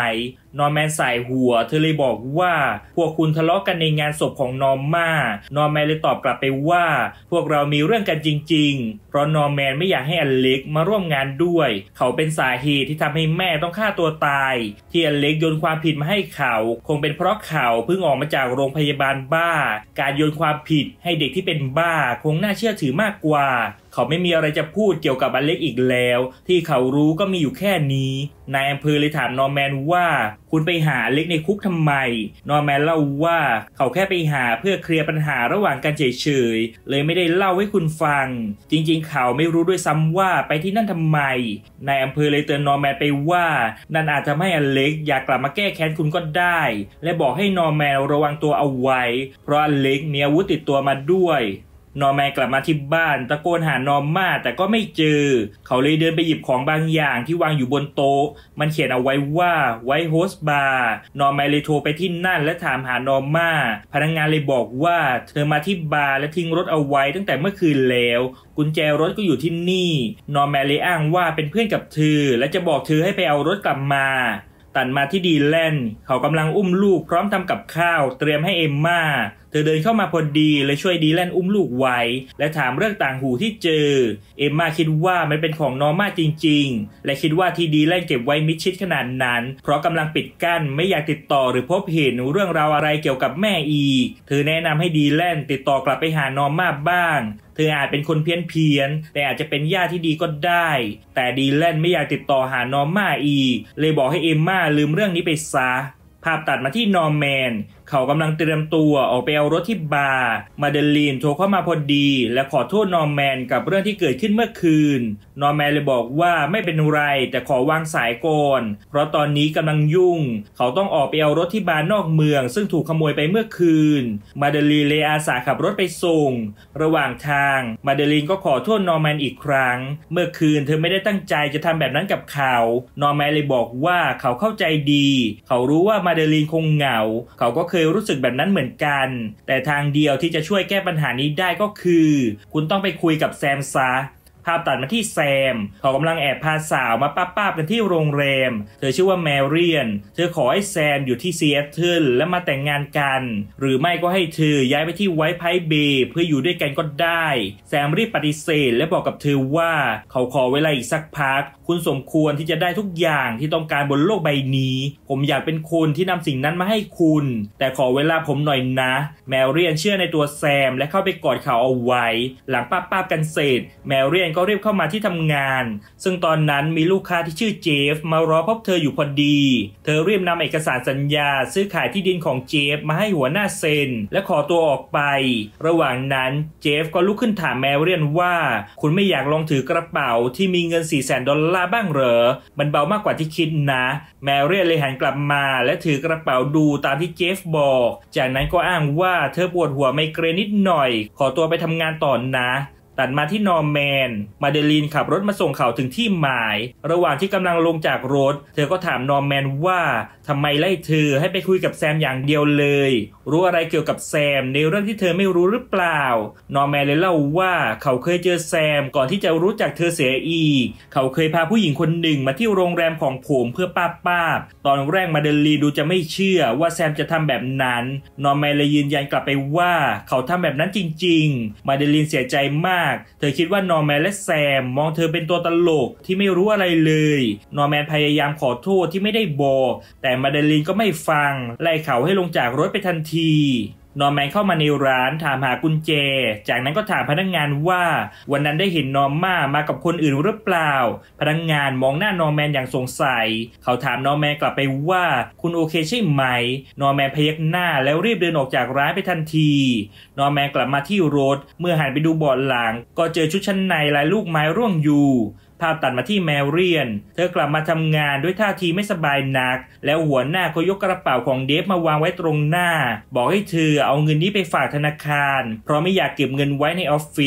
นอร์แมนสายหัวเธอเลยบอกว่าพวกคุณทะเลาะกันในงานศพของนอร์มานอร์แมนเลยตอบกลับไปว่าพวกเรามีเรื่องกันจริงๆเพราะนอร์แมนไม่อยากให้อเล็กมาร่วมงานด้วยเขาเป็นสาเหตุที่ทำให้แม่ต้องฆ่าตัวตายที่อเล็กโยนความผิดมาให้เขาคงเป็นเพราะเขาเพิ่งออกมาจากโรงพยาบาลบ้าการโยนความผิดให้เด็กที่เป็นบ้าคงน่าเชื่อถือมากกว่าเขาไม่มีอะไรจะพูดเกี่ยวกับอเล็กอีกแล้วที่เขารู้ก็มีอยู่แค่นี้นายอำเภอเลยถามนอร์แมนว่าคุณไปหาอเล็กในคุกทำไมนอร์แมนเล่าว่าเขาแค่ไปหาเพื่อเคลียร์ปัญหาระหว่างกันเฉยๆเลยไม่ได้เล่าให้คุณฟังจริงๆเขาไม่รู้ด้วยซ้ำว่าไปที่นั่นทำไมนายอำเภอเลยเตือนนอร์แมนไปว่านั่นอาจทำให้อเล็กอยากกลับมาแก้แค้นคุณก็ได้และบอกให้นอร์แมนระวังตัวเอาไว้เพราะอเล็กมีอาวุธติดตัวมาด้วยนอร์แมนกลับมาที่บ้านตะโกนหานอร์มาแต่ก็ไม่เจอเขาเลยเดินไปหยิบของบางอย่างที่วางอยู่บนโต๊ะมันเขียนเอาไว้ว่าไวท์โฮสต์บาร์นอร์แมนเลยโทรไปที่นั่นและถามหานอร์มาพนักงานเลยบอกว่าเธอมาที่บาร์และทิ้งรถเอาไว้ตั้งแต่เมื่อคืนแล้วกุญแจรถก็อยู่ที่นี่นอร์แมนเลยอ้างว่าเป็นเพื่อนกับเธอและจะบอกเธอให้ไปเอารถกลับมาตัดมาที่ดีแลนเขากำลังอุ้มลูกพร้อมทำกับข้าวเตรียมให้เอมม่าเธอเดินเข้ามาพอดีเลยช่วยดีแลนอุ้มลูกไว้และถามเรื่องต่างหูที่เจอเอมม่าคิดว่ามันเป็นของนอร์มาจริงๆและคิดว่าที่ดีแลนเก็บไว้มิดชิดขนาดนั้นเพราะกำลังปิดกั้นไม่อยากติดต่อหรือพบเห็นเรื่องราวอะไรเกี่ยวกับแม่อีกเธอแนะนำให้ดีแลนติดต่อกลับไปหานอร์มาบ้างเธออาจเป็นคนเพี้ยนเพี้ยนแต่อาจจะเป็นญาติที่ดีก็ได้แต่ดีแลนไม่อยากติดต่อหานอร์มาอีกเลยบอกให้เอมม่าลืมเรื่องนี้ไปซะภาพตัดมาที่นอร์แมนเขากำลังเตรียมตัวออกไปเอารถที่บาร์มาเดลีนโทรเข้ามาพอดีและขอโทษนอร์แมนกับเรื่องที่เกิดขึ้นเมื่อคืนนอร์แมนเลยบอกว่าไม่เป็นไรแต่ขอวางสายก่อนเพราะตอนนี้กำลังยุ่งเขาต้องออกไปเอารถที่บาร์นอกเมืองซึ่งถูกขโมยไปเมื่อคืนมาเดลีนเลยอาสาขับรถไปส่งระหว่างทางมาเดลีนก็ขอโทษนอร์แมนอีกครั้งเมื่อคืนเธอไม่ได้ตั้งใจจะทำแบบนั้นกับเขานอร์แมนเลยบอกว่าเขาเข้าใจดีเขารู้ว่ามาเดลีนคงเหงาเขาก็เคยรู้สึกแบบนั้นเหมือนกันแต่ทางเดียวที่จะช่วยแก้ปัญหานี้ได้ก็คือคุณต้องไปคุยกับแซมซะภาพตัดมาที่แซมเขากำลังแอบพาสาวมาป้าๆกันที่โรงแรมเธอชื่อว่าแมรี่นเธอขอให้แซมอยู่ที่ซีแอตเทิลและมาแต่งงานกันหรือไม่ก็ให้เธอย้ายไปที่ไวท์ไพร์เบย์เพื่ออยู่ด้วยกันก็ได้แซมรีบปฏิเสธและบอกกับเธอว่าเขาขอเวลาอีกสักพักคุณสมควรที่จะได้ทุกอย่างที่ต้องการบนโลกใบนี้ผมอยากเป็นคนที่นำสิ่งนั้นมาให้คุณแต่ขอเวลาผมหน่อยนะแมรี่นเชื่อในตัวแซมและเข้าไปกอดเขาเอาไว้หลังป้าๆกันเสร็จแมรี่นก็รีบเข้ามาที่ทำงานซึ่งตอนนั้นมีลูกค้าที่ชื่อเจฟมารอพบเธออยู่พอดีเธอรีบนำเอกสารสัญญาซื้อขายที่ดินของเจฟมาให้หัวหน้าเซ็นและขอตัวออกไประหว่างนั้นเจฟก็ลุกขึ้นถามแมรี่นว่าคุณไม่อยากลองถือกระเป๋าที่มีเงิน สี่แสน ดอลลาร์บ้างเหรอมันเบามากกว่าที่คิดนะแมรี่นเลยหันกลับมาและถือกระเป๋าดูตามที่เจฟบอกจากนั้นก็อ้างว่าเธอปวดหัวไมเกรนนิดหน่อยขอตัวไปทำงานต่อนะตัดมาที่นอร์แมนมาเดลีนขับรถมาส่งเขาถึงที่หมายระหว่างที่กำลังลงจากรถเธอก็ถามนอร์แมนว่าทำไมไล่เธอให้ไปคุยกับแซมอย่างเดียวเลยรู้อะไรเกี่ยวกับแซมในเรื่องที่เธอไม่รู้หรือเปล่านอร์แมนเลยเล่าว่าเขาเคยเจอแซมก่อนที่จะรู้จักเธอเสียอีกเขาเคยพาผู้หญิงคนหนึ่งมาที่โรงแรมของผมเพื่อป้าป้าตอนแรกมาเดลีนดูจะไม่เชื่อว่าแซมจะทำแบบนั้นนอร์แมนเลยยืนยันกลับไปว่าเขาทำแบบนั้นจริงๆมาเดลีนเสียใจมากเธอคิดว่านอร์แมนและแซมมองเธอเป็นตัวตลกที่ไม่รู้อะไรเลยนอร์แมนพยายามขอโทษที่ไม่ได้บอกแต่มาเดลีนก็ไม่ฟังไล่เขาให้ลงจากรถไปทันทีนอร์แมนเข้ามาในร้านถามหากุญแจจากนั้นก็ถามพนักงานว่าวันนั้นได้เห็นนอร์ม่ามากับคนอื่นหรือเปล่าพนักงานมองหน้านอร์แมนอย่างสงสัยเขาถามนอร์แมนกลับไปว่าคุณโอเคใช่ไหมนอร์แมนพยักหน้าแล้วรีบเดินออกจากร้านไปทันทีนอร์แมนกลับมาที่รถเมื่อหันไปดูเบาะหลังก็เจอชุดชั้นในลายลูกไม้ร่วงอยู่ภาพตัดมาที่แมรี่นเธอกลับมาทำงานด้วยท่าทีไม่สบายนักแล้วหัวหน้าก็ยกกระเป๋าของเดฟมาวางไว้ตรงหน้าบอกให้เธอเอาเงินนี้ไปฝากธนาคารเพราะไม่อยากเก็บเงินไว้ในออฟฟิศ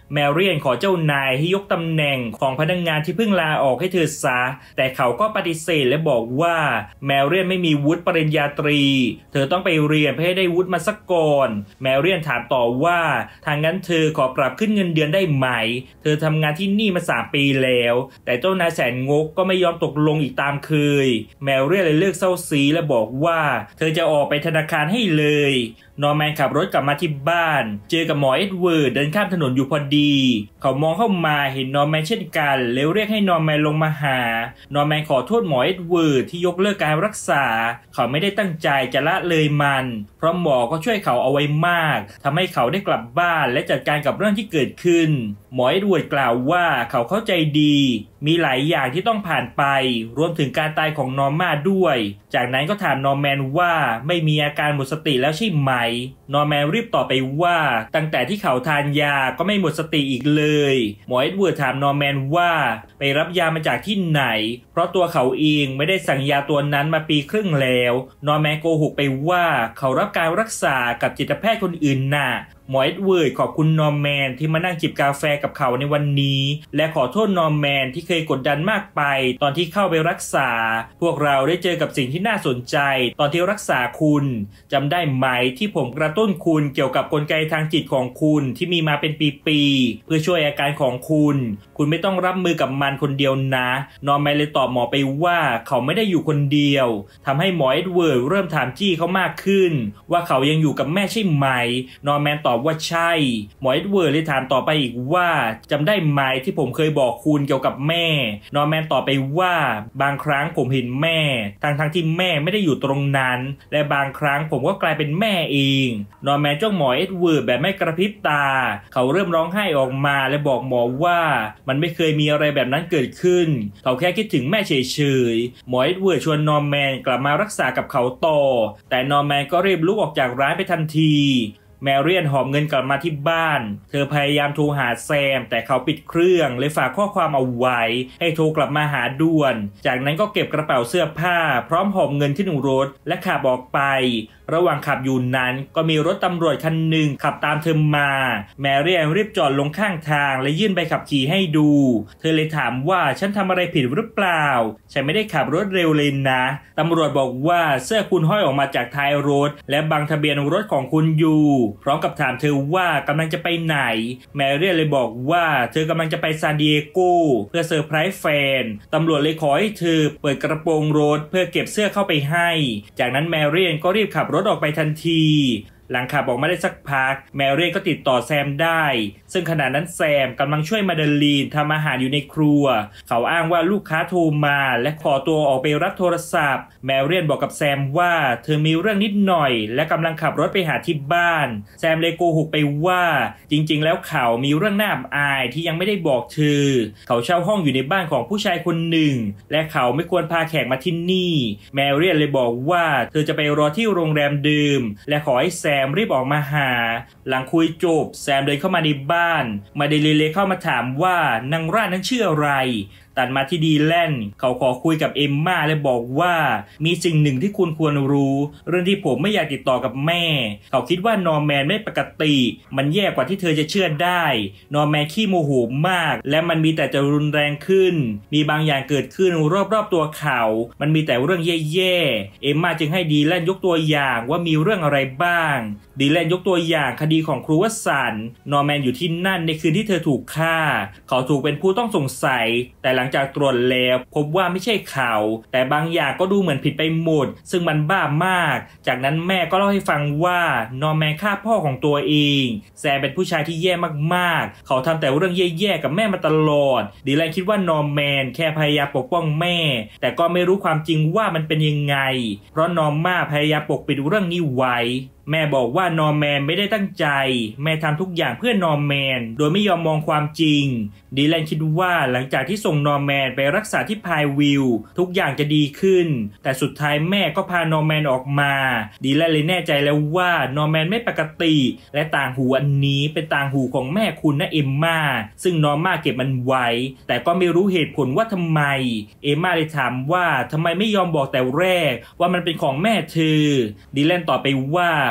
แมรี่ขอเจ้านายให้ยกตำแหน่งของพนักงานที่เพิ่งลาออกให้เธอซะแต่เขาก็ปฏิเสธและบอกว่าแมรี่ไม่มีวุฒิปริญญาตรีเธอต้องไปเรียนเพื่อให้ได้วุฒิมาสักก่อนแมรี่ถามต่อว่าทางนั้นเธอขอปรับขึ้นเงินเดือนได้ไหมเธอทำงานที่นี่มาสามปีแล้วแต่เจ้านายแสนงกก็ไม่ยอมตกลงอีกตามเคยแมรี่เลยเลิกเศร้าซีและบอกว่าเธอจะออกไปธนาคารให้เลยนอร์แมนขับรถกลับมาที่บ้านเจอกับหมอเอ็ดเวิร์ดเดินข้ามถนนอยู่พอดีเขามองเข้ามาเห็นนอร์แมนเช่นกันแล้วเรียกให้นอร์แมนลงมาหานอร์แมนขอโทษหมอเอ็ดเวิร์ดที่ยกเลิกการรักษาเขาไม่ได้ตั้งใจจะละเลยมันเพราะหมอก็ช่วยเขาเอาไว้มากทำให้เขาได้กลับบ้านและจัดการกับเรื่องที่เกิดขึ้นหมอเอ็ดเวิร์ดกล่าวว่าเขาเข้าใจดีมีหลายอย่างที่ต้องผ่านไปรวมถึงการตายของนอร์มาด้วยจากนั้นก็ถามนอร์แมนว่าไม่มีอาการหมดสติแล้วใช่ไหมนอร์แมนรีบตอบไปว่าตั้งแต่ที่เขาทานยาก็ไม่หมดสติอีกเลยหมอเอ็ดเวิร์ดถามนอร์แมนว่าไปรับยามาจากที่ไหนเพราะตัวเขาเองไม่ได้สั่งยาตัวนั้นมาปีครึ่งแล้วนอร์แมนโกหกไปว่าเขารับการรักษากับจิตแพทย์คนอื่นน่ะหมอเอ็ดเวิร์ดขอบคุณนอร์แมนที่มานั่งจิบกาแฟกับเขาในวันนี้และขอโทษนอร์แมนที่เคยกดดันมากไปตอนที่เข้าไปรักษาพวกเราได้เจอกับสิ่งที่น่าสนใจตอนที่รักษาคุณจำได้ไหมที่ผมกระตุ้นคุณเกี่ยวกับกลไกทางจิตของคุณที่มีมาเป็นปีๆเพื่อช่วยอาการของคุณคุณไม่ต้องรับมือกับมันคนเดียวนะนอร์แมนเลยตอบหมอไปว่าเขาไม่ได้อยู่คนเดียวทำให้หมอเอ็ดเวิร์ดเริ่มถามจี้เขามากขึ้นว่าเขายังอยู่กับแม่ใช่ไหมนอร์แมนตอบว่าใช่หมอเอ็ดเวิร์ดเลยถามต่อไปอีกว่าจำได้ไหมที่ผมเคยบอกคุณเกี่ยวกับแม่นอร์แมนตอบไปว่าบางครั้งผมเห็นแม่ทั้งทั้งที่แม่ไม่ได้อยู่ตรงนั้นและบางครั้งผมก็กลายเป็นแม่เองนอร์แมนจ้องหมอเอ็ดเวิร์ดแบบไม่กระพริบตาเขาเริ่มร้องไห้ออกมาและบอกหมอว่ามันไม่เคยมีอะไรแบบนั้นเกิดขึ้นเขาแค่คิดถึงแม่เฉยๆหมอเอ็ดเวิร์ดชวนนอร์แมนกลับมารักษากับเขาต่อแต่นอร์แมนก็รีบลุกออกจากร้านไปทันทีแมรี่หอบเงินกลับมาที่บ้านเธอพยายามโทรหาแซมแต่เขาปิดเครื่องเลยฝากข้อความเอาไว้ให้โทรกลับมาหาด่วนจากนั้นก็เก็บกระเป๋าเสื้อผ้าพร้อมหอบเงินขึ้นรถและขับออกไประหว่างขับอยู่นั้นก็มีรถตำรวจคันหนึ่งขับตามเธอมาแมรี่รีบจอดลงข้างทางและยื่นใบขับขี่ให้ดูเธอเลยถามว่าฉันทำอะไรผิดหรือเปล่าฉันไม่ได้ขับรถเร็วเลยนะตำรวจบอกว่าเสื้อคุณห้อยออกมาจากท้ายรถและบังทะเบียนรถของคุณอยู่พร้อมกับถามเธอว่ากำลังจะไปไหนแมรี่เลยบอกว่าเธอกำลังจะไปซานดิเอโกเพื่อเซอร์ไพรส์แฟนตำรวจเลยขอให้เธอเปิดกระโปรงรถเพื่อเก็บเสื้อเข้าไปให้จากนั้นแมรี่ก็รีบขับรถออกไปทันทีหลังขับออกมาได้สักพักแมรี่ก็ติดต่อแซมได้ซึ่งขณะนั้นแซมกำลังช่วยมาเดลีนทำอาหารอยู่ในครัวเขาอ้างว่าลูกค้าโทรมาและขอตัวออกไปรับโทรศัพท์แมรี่บอกกับแซมว่าเธอมีเรื่องนิดหน่อยและกำลังขับรถไปหาที่บ้านแซมเลยโกหกไปว่าจริงๆแล้วเขามีเรื่องน่าอับอายที่ยังไม่ได้บอกเธอเขาเช่าห้องอยู่ในบ้านของผู้ชายคนหนึ่งและเขาไม่ควรพาแขกมาที่นี่แมรี่เลยบอกว่าเธอจะไปรอที่โรงแรมดื่มและขอให้แซมรีบออกมาหาหลังคุยจบแซมเดินเข้ามาในบ้านมาเดลีเลยเข้ามาถามว่านางร่านั้นชื่ออะไรตัดมาที่ดีแลนเขาขอคุยกับเอมม่าและบอกว่ามีสิ่งหนึ่งที่คุณควรรู้เรื่องที่ผมไม่อยากติดต่อกับแม่เขาคิดว่านอร์แมนไม่ปกติมันแย่กว่าที่เธอจะเชื่อได้นอร์แมนขี้โมโหมากและมันมีแต่จะรุนแรงขึ้นมีบางอย่างเกิดขึ้นรอบๆตัวเขามันมีแต่เรื่องแย่ๆเอมม่าจึงให้ดีแลนยกตัวอย่างว่ามีเรื่องอะไรบ้างดีแลนยกตัวอย่างคดีของครูวัตสันนอร์แมนอยู่ที่นั่นในคืนที่เธอถูกฆ่าเขาถูกเป็นผู้ต้องสงสัยแต่หลังจากตรวจแล้วพบว่าไม่ใช่เขาแต่บางอย่างก็ดูเหมือนผิดไปหมดซึ่งมันบ้ามากจากนั้นแม่ก็เล่าให้ฟังว่านอร์แมนฆ่าพ่อของตัวเองแซมเป็นผู้ชายที่แย่มากๆเขาทำแต่เรื่องแย่ๆกับแม่มาตลอดดีแลนคิดว่านอร์แมนแค่พยายามปกป้องแม่แต่ก็ไม่รู้ความจริงว่ามันเป็นยังไงเพราะนอร์ม่าพยายามปกปิดเรื่องนี้ไว้แม่บอกว่านอร์แมนไม่ได้ตั้งใจแม่ทำทุกอย่างเพื่อนอร์แมนโดยไม่ยอมมองความจริงดีแลนคิดว่าหลังจากที่ส่งนอร์แมนไปรักษาที่พายวิลทุกอย่างจะดีขึ้นแต่สุดท้ายแม่ก็พานอร์แมนออกมาดีแลนเลยแน่ใจแล้วว่านอร์แมนไม่ปกติและต่างหูอันนี้เป็นต่างหูของแม่คุณนะเอมม่าซึ่งนอร์ม่าเก็บมันไว้แต่ก็ไม่รู้เหตุผลว่าทำไมเอมม่าเลยถามว่าทำไมไม่ยอมบอกแต่แรกว่ามันเป็นของแม่เธอดีแลนตอบไปว่า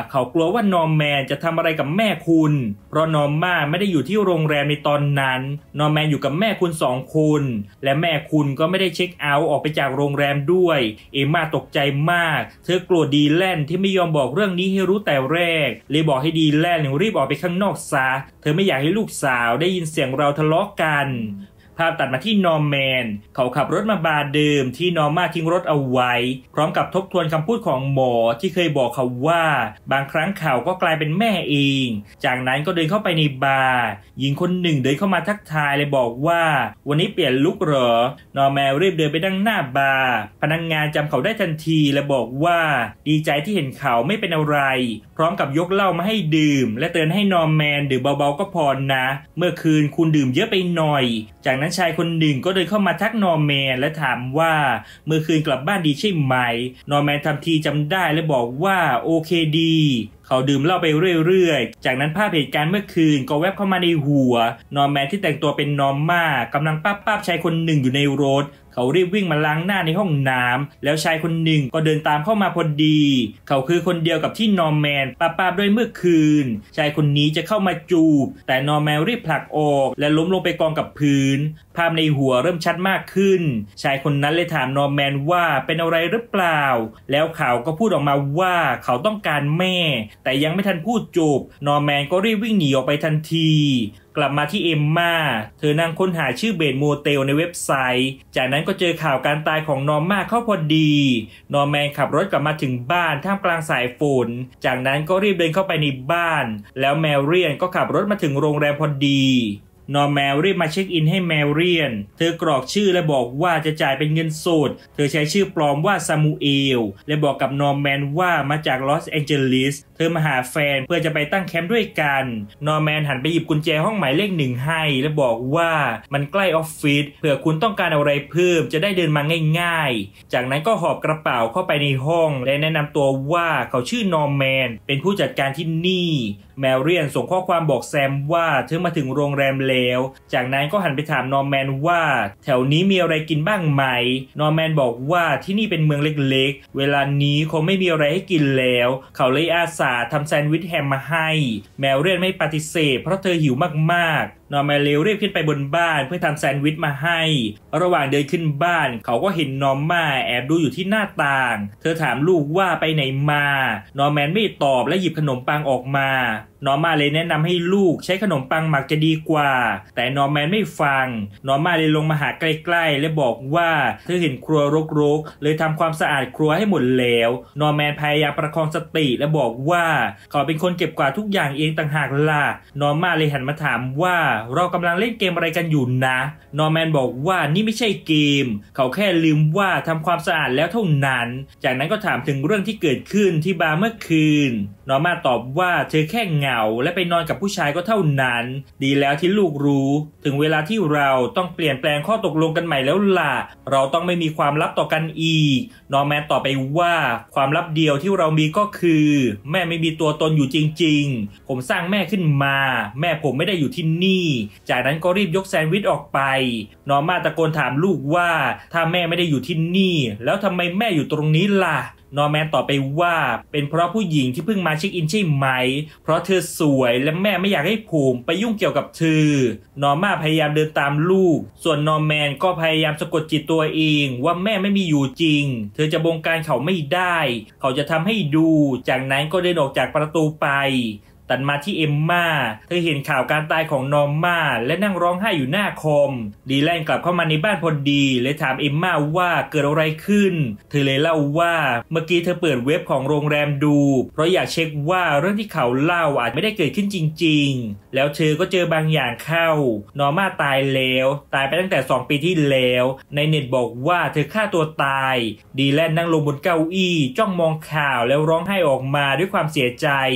เขากลัวว่านอร์แมนจะทำอะไรกับแม่คุณเพราะนอร์ม่าไม่ได้อยู่ที่โรงแรมในตอนนั้นนอร์แมนอยู่กับแม่คุณสองคนและแม่คุณก็ไม่ได้เช็คเอาท์ออกไปจากโรงแรมด้วยเอมม่าตกใจมากเธอโกรธดีแลนที่ไม่ยอมบอกเรื่องนี้ให้รู้แต่แรกเลยบอกให้ดีแลนรีบออกไปข้างนอกซะเธอไม่อยากให้ลูกสาวได้ยินเสียงเราทะเลาะกันภาพตัดมาที่นอร์แมนเขาขับรถมาบาร์เดิมที่นอร์ม่าทิ้งรถเอาไว้พร้อมกับทบทวนคำพูดของหมอที่เคยบอกเขาว่าบางครั้งเขาก็กลายเป็นแม่เองจากนั้นก็เดินเข้าไปในบาร์หญิงคนหนึ่งเดินเข้ามาทักทายเลยบอกว่าวันนี้เปลี่ยนลุคเหรอนอร์แมนรีบเดินไปดังหน้าบาร์พนักงานจำเขาได้ทันทีและบอกว่าดีใจที่เห็นเขาไม่เป็นอะไรพร้อมกับยกเหล้ามาให้ดื่มและเตือนให้นอร์แมนดื่มเบาๆก็พอนะเมื่อคืนคุณดื่มเยอะไปหน่อยจากนั้นชายคนหนึ่งก็เดินเข้ามาทักนอร์แมนและถามว่าเมื่อคืนกลับบ้านดีใช่ไหมนอร์แมนทำทีจำได้และบอกว่าโอเคดีเขาดื่มเหล้าไปเรื่อยๆจากนั้นภาพเหตุการณ์เมื่อคืนก็แวบเข้ามาในหัวนอร์แมนที่แต่งตัวเป็นนอร์ม่ากำลังป้าป้าชายคนหนึ่งอยู่ในรถเขารีบวิ่งมาล้างหน้าในห้องน้ำแล้วชายคนหนึ่งก็เดินตามเข้ามาพอดีเขาคือคนเดียวกับที่นอร์แมนป้าป้าด้วยเมื่อคืนชายคนนี้จะเข้ามาจูบแต่นอร์แมนรีบผลักออกและล้มลงไปกองกับพื้นภาพในหัวเริ่มชัดมากขึ้นชายคนนั้นเลยถามนอร์แมนว่าเป็นอะไรหรือเปล่าแล้วเขาก็พูดออกมาว่าเขาต้องการแม่แต่ยังไม่ทันพูดจบนอร์แมนก็รีบวิ่งหนีออกไปทันทีกลับมาที่เอมม่าเธอนั่งค้นหาชื่อเบดโมเตลในเว็บไซต์จากนั้นก็เจอข่าวการตายของนอร์ม่าเข้าพอดีนอร์แมนขับรถกลับมาถึงบ้านท่ามกลางสายฝนจากนั้นก็รีบเดินเข้าไปในบ้านแล้วแมรี่ก็ขับรถมาถึงโรงแรมพอดีนอร์แมนรีบมาเช็คอินให้แมรี่เธอกรอกชื่อและบอกว่าจะจ่ายเป็นเงินสดเธอใช้ชื่อปลอมว่าซามูเอลและบอกกับนอร์แมนว่ามาจากลอสแองเจลิสเธอมาหาแฟนเพื่อจะไปตั้งแคมป์ด้วยกันนอร์แมนหันไปหยิบกุญแจห้องหมายเลขหนึ่งให้และบอกว่ามันใกล้ออฟฟิศเผื่อคุณต้องการอะไรเพิ่มจะได้เดินมาง่ายๆจากนั้นก็หอบกระเป๋าเข้าไปในห้องและแนะนำตัวว่าเขาชื่อนอร์แมนเป็นผู้จัดการที่นี่แมรี่ส่งข้อความบอกแซมว่าเธอมาถึงโรงแรมแล้วจากนั้นก็หันไปถามนอร์แมนว่าแถวนี้มีอะไรกินบ้างไหมนอร์แมนบอกว่าที่นี่เป็นเมืองเล็กๆเวลานี้คงไม่มีอะไรให้กินแล้วเขาเลยอาสาทำแซนด์วิชแฮมมาให้แมรี่ไม่ปฏิเสธเพราะเธอหิวมากๆนอร์แมนเร็วรีบขึ้นไปบนบ้านเพื่อทำแซนด์วิชมาให้ระหว่างเดินขึ้นบ้านเขาก็เห็นนอร์ม่าแอบดูอยู่ที่หน้าต่างเธอถามลูกว่าไปไหนมานอร์แมนไม่ตอบและหยิบขนมปังออกมานอร์ม่าเลยแนะนำให้ลูกใช้ขนมปังหมักจะดีกว่าแต่นอร์แมนไม่ฟังนอร์ม่าเลยลงมาหาใกล้ๆและบอกว่าเธอเห็นครัวรกๆเลยทำความสะอาดครัวให้หมดแล้วนอร์แมนพยายามประคองสติและบอกว่าเขาเป็นคนเก็บกวาดทุกอย่างเองต่างหากล่ะนอร์ม่าเลยหันมาถามว่าเรากำลังเล่นเกมอะไรกันอยู่นะนอร์แมนบอกว่านี่ไม่ใช่เกมเขาแค่ลืมว่าทำความสะอาดแล้วเท่านั้นจากนั้นก็ถามถึงเรื่องที่เกิดขึ้นที่บาร์เมื่อคืนนอร์ม่าตอบว่าเธอแค่เหงาและไปนอนกับผู้ชายก็เท่านั้นดีแล้วที่ลูกรู้ถึงเวลาที่เราต้องเปลี่ยนแปลงข้อตกลงกันใหม่แล้วล่ะเราต้องไม่มีความลับต่อกันอีกนอร์แมนตอบไปว่าความลับเดียวที่เรามีก็คือแม่ไม่มีตัวตนอยู่จริงๆผมสร้างแม่ขึ้นมาแม่ผมไม่ได้อยู่ที่นี่จากนั้นก็รีบยกแซนด์วิชออกไปนอร์ม่าตะโกนถามลูกว่าถ้าแม่ไม่ได้อยู่ที่นี่แล้วทำไมแม่อยู่ตรงนี้ล่ะนอร์แมนตอบไปว่าเป็นเพราะผู้หญิงที่เพิ่งมาเช็คอินใช่ไหมเพราะเธอสวยและแม่ไม่อยากให้ผมไปยุ่งเกี่ยวกับเธอนอร์ม่าพยายามเดินตามลูกส่วนนอร์แมนก็พยายามสะกดจิตตัวเองว่าแม่ไม่มีอยู่จริงเธอจะบงการเขาไม่ได้เขาจะทำให้ดูจากนั้นก็เดินออกจากประตูไปตัดมาที่เอมม่าเธอเห็นข่าวการตายของนอร์ม่าและนั่งร้องไห้อยู่หน้าคอมดีแลนกลับเข้ามาในบ้านพอดีเลยถามเอมม่าว่าเกิดอะไรขึ้นเธอเลยเล่าว่าเมื่อกี้เธอเปิดเว็บของโรงแรมดูเพราะอยากเช็คว่าเรื่องที่เขาเล่าอาจไม่ได้เกิดขึ้นจริงๆแล้วเธอก็เจอบางอย่างเข้านอร์ม่าตายแล้วตายไปตั้งแต่สองปีที่แล้วในเน็ตบอกว่าเธอฆ่าตัวตายดีแลนนั่งลงบนเก้าอี้จ้องมองข่าวแล้วร้องไห้ออกมาด้วยความเสียใจ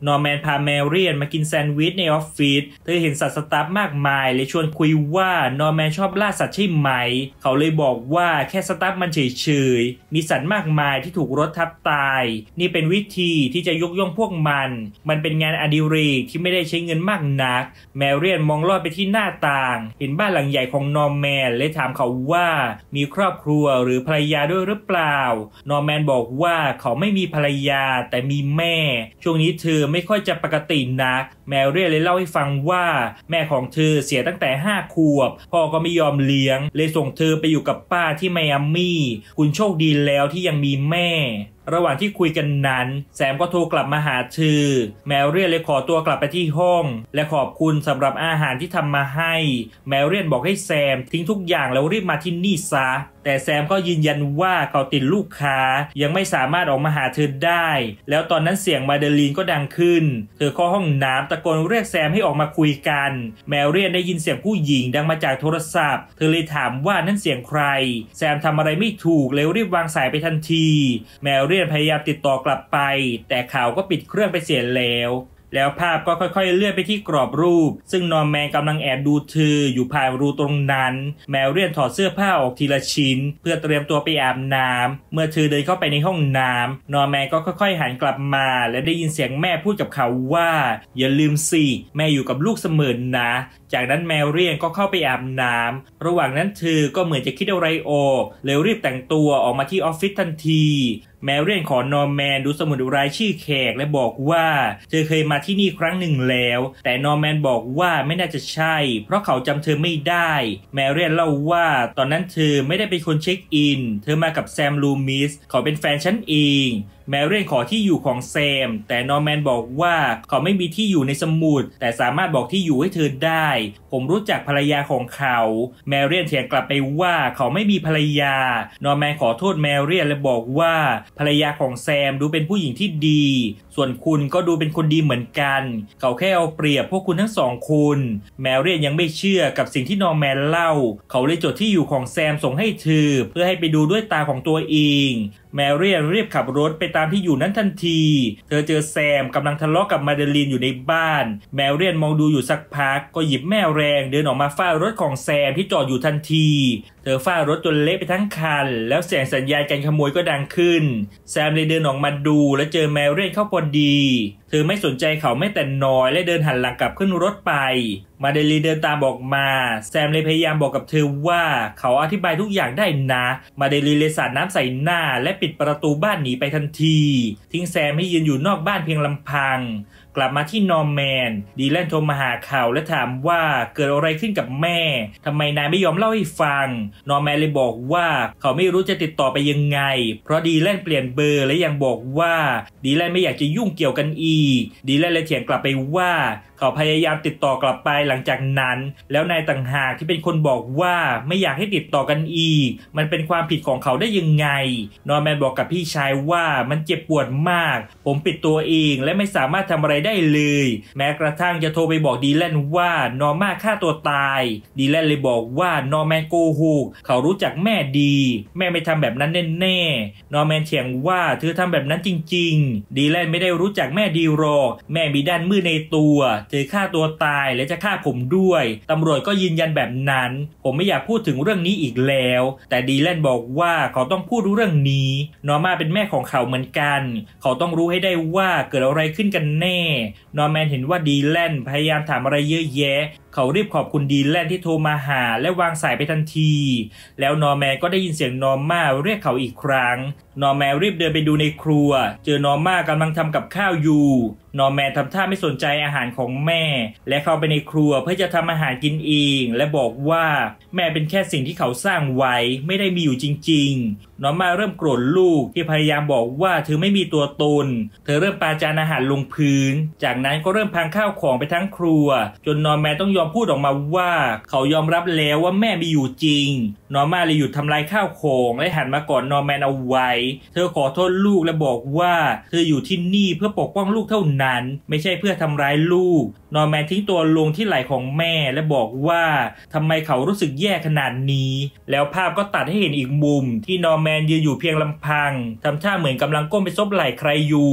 นอร์แมนพาแมรี่มากินแซนด์วิชในออฟฟิศเธอเห็นสัตว์สตาฟมากมายเลยชวนคุยว่านอร์แมนชอบล่าสัตว์ใช่ไหมเขาเลยบอกว่าแค่สตาฟมันเฉยๆมีสัตว์มากมายที่ถูกรถทับตายนี่เป็นวิธีที่จะยกย่องพวกมันมันเป็นงานอดิเรกที่ไม่ได้ใช้เงินมากนักแมรี่มองลอดไปที่หน้าต่างเห็นบ้านหลังใหญ่ของนอร์แมนเลยถามเขาว่ามีครอบครัวหรือภรรยาด้วยหรือเปล่านอร์แมนบอกว่าเขาไม่มีภรรยาแต่มีแม่ช่วงนี้เธอไม่ค่อยจะปกตินักแมรี่เลยเล่าให้ฟังว่าแม่ของเธอเสียตั้งแต่ห้าขวบพ่อก็ไม่ยอมเลี้ยงเลยส่งเธอไปอยู่กับป้าที่ไมอามี่คุณโชคดีแล้วที่ยังมีแม่ระหว่างที่คุยกันนั้นแซมก็โทรกลับมาหาเธอแมรี่เลยขอตัวกลับไปที่ห้องและขอบคุณสำหรับอาหารที่ทำมาให้แมรี่บอกให้แซมทิ้งทุกอย่างแล้วรีบมาที่นี่ซะแต่แซมก็ยืนยันว่าเขาติดลูกค้ายังไม่สามารถออกมาหาเธอได้แล้วตอนนั้นเสียงมาเดลีนก็ดังขึ้นเธอเข้าห้องน้ำตะโกนเรียกแซมให้ออกมาคุยกันแมรี่ได้ยินเสียงผู้หญิงดังมาจากโทรศัพท์เธอเลยถามว่านั่นเสียงใครแซมทำอะไรไม่ถูกเลยรีบวางสายไปทันทีแมรี่พยายามติดต่อกลับไปแต่เขาก็ปิดเครื่องไปเสียแล้วแล้วภาพก็ค่อยๆเลื่อนไปที่กรอบรูปซึ่งนอร์แมนกำลังแอบดูเธออยู่ผ่านรูตรงนั้นแมรี่ถอดเสื้อผ้าออกทีละชิ้นเพื่อเตรียมตัวไปอาบน้ำเมื่อเธอเดินเข้าไปในห้องน้ำนอร์แมนก็ค่อยๆหันกลับมาและได้ยินเสียงแม่พูดกับเขาว่าอย่าลืมสิแม่อยู่กับลูกเสมอนะจากนั้นแมรี่ก็เข้าไปอาบน้ำระหว่างนั้นเธอก็เหมือนจะคิดอะไรออกเลยรีบแต่งตัวออกมาที่ออฟฟิศทันทีแมรี่ขอนอร์แมนดูสมุดรายชื่อแขกและบอกว่าเธอเคยมาที่นี่ครั้งหนึ่งแล้วแต่นอร์แมนบอกว่าไม่น่าจะใช่เพราะเขาจำเธอไม่ได้แมรี่เล่าว่าตอนนั้นเธอไม่ได้เป็นคนเช็คอินเธอมากับแซมลูมิสเขาเป็นแฟนฉันเองแมรี่ขอที่อยู่ของแซมแต่นอร์แมนบอกว่าเขาไม่มีที่อยู่ในสมุดแต่สามารถบอกที่อยู่ให้เธอได้ผมรู้จักภรรยาของเขาแมรี่เถียงกลับไปว่าเขาไม่มีภรรยานอร์แมนขอโทษแมรี่และบอกว่าภรรยาของแซมดูเป็นผู้หญิงที่ดีส่วนคุณก็ดูเป็นคนดีเหมือนกันเขาแค่เอาเปรียบพวกคุณทั้งสองคนแมรี่ยังไม่เชื่อกับสิ่งที่นอร์แมนเล่าเขาเลยจดที่อยู่ของแซมส่งให้เธอเพื่อให้ไปดูด้วยตาของตัวเองแมรี่รีบขับรถไปตามที่อยู่นั้นทันทีเธอเจอแซมกำลังทะเลาะกับมาเดลีนอยู่ในบ้านแมรี่มองดูอยู่สักพักก็หยิบแม่แรงเดินออกมาฟาดรถของแซมที่จอดอยู่ทันทีเธอฟาดรถจนเละไปทั้งคันแล้วเสียงสัญญาณการขโมยก็ดังขึ้นแซมเลยเดินออกมาดูและเจอแมรี่เข้าพอดีเธอไม่สนใจเขาแม้แต่น้อยและเดินหันหลังกลับขึ้นรถไปมาเดลีนเดินตามบอกมาแซมเลยพยายามบอกกับเธอว่าเขาอธิบายทุกอย่างได้นะมาเดลีนเลยสาดน้ำใส่หน้าและปิดประตูบ้านหนีไปทันทีทิ้งแซมให้ยืนอยู่นอกบ้านเพียงลำพังกลับมาที่นอร์แมนดีแลนโทรมาหาเขาและถามว่าเกิดอะไรขึ้นกับแม่ทำไมนายไม่ยอมเล่าให้ฟังนอร์แมนเลยบอกว่าเขาไม่รู้จะติดต่อไปยังไงเพราะดีแลนเปลี่ยนเบอร์และยังบอกว่าดีแลนไม่อยากจะยุ่งเกี่ยวกันอีกดีแลนเลยเถียงกลับไปว่าเขาพยายามติดต่อกลับไปหลังจากนั้นแล้วนายต่างหากที่เป็นคนบอกว่าไม่อยากให้ติดต่อกันอีกมันเป็นความผิดของเขาได้ยังไงนอร์แมนบอกกับพี่ชายว่ามันเจ็บปวดมากผมปิดตัวเองและไม่สามารถทำอะไรได้เลยแม้กระทั่งจะโทรไปบอกดีแลนว่านอร์มาฆ่าตัวตายดีแลนเลยบอกว่านอร์แมนโกหกเขารู้จักแม่ดีแม่ไม่ทำแบบนั้นแน่ๆนอร์แมนเถียงว่าเธอทำแบบนั้นจริงๆดีแลนไม่ได้รู้จักแม่ดีหรอกแม่มีด้านมืดในตัวเธอฆ่าตัวตายและจะฆ่าผมด้วยตำรวจก็ยืนยันแบบนั้นผมไม่อยากพูดถึงเรื่องนี้อีกแล้วแต่ดีแลนบอกว่าเขาต้องพูดเรื่องนี้นอร์มาเป็นแม่ของเขาเหมือนกันเขาต้องรู้ให้ได้ว่าเกิดอะไรขึ้นกันแน่นอร์แมนเห็นว่าดีแลนพยายามถามอะไรเยอะแยะเขารีบขอบคุณดีแลนที่โทรมาหาและวางสายไปทันทีแล้วนอร์แมนก็ได้ยินเสียงนอร์มาเรียกเขาอีกครั้งนอร์แมนรีบเดินไปดูในครัวเจอนอร์มากำลังทำกับข้าวอยู่นอร์แมนทำท่าไม่สนใจอาหารของแม่และเข้าไปในครัวเพื่อจะทำอาหารกินเองและบอกว่าแม่เป็นแค่สิ่งที่เขาสร้างไว้ไม่ได้มีอยู่จริงๆนอร์มาเริ่มโกรธลูกที่พยายามบอกว่าเธอไม่มีตัวตนเธอเริ่มปาจานอาหารลงพื้นจากนั้นก็เริ่มพังข้าวของไปทั้งครัวจนนอร์แมนต้องยอมพูดออกมาว่าเขายอมรับแล้วว่าแม่มีอยู่จริงนอร์มาเลยหยุดทำลายข้าวของและหันมากอดนอร์แมนเอาไว้เธอขอโทษลูกและบอกว่าเธออยู่ที่นี่เพื่อปกป้องลูกเท่านั้นไม่ใช่เพื่อทำร้ายลูกนอร์แมนทิ้งตัวลงที่ไหล่ของแม่และบอกว่าทำไมเขารู้สึกแย่ขนาดนี้แล้วภาพก็ตัดให้เห็นอีกมุมที่นอร์แมนยืนอยู่เพียงลำพังทำท่าเหมือนกำลังก้มไปซบไหล่ใครอยู่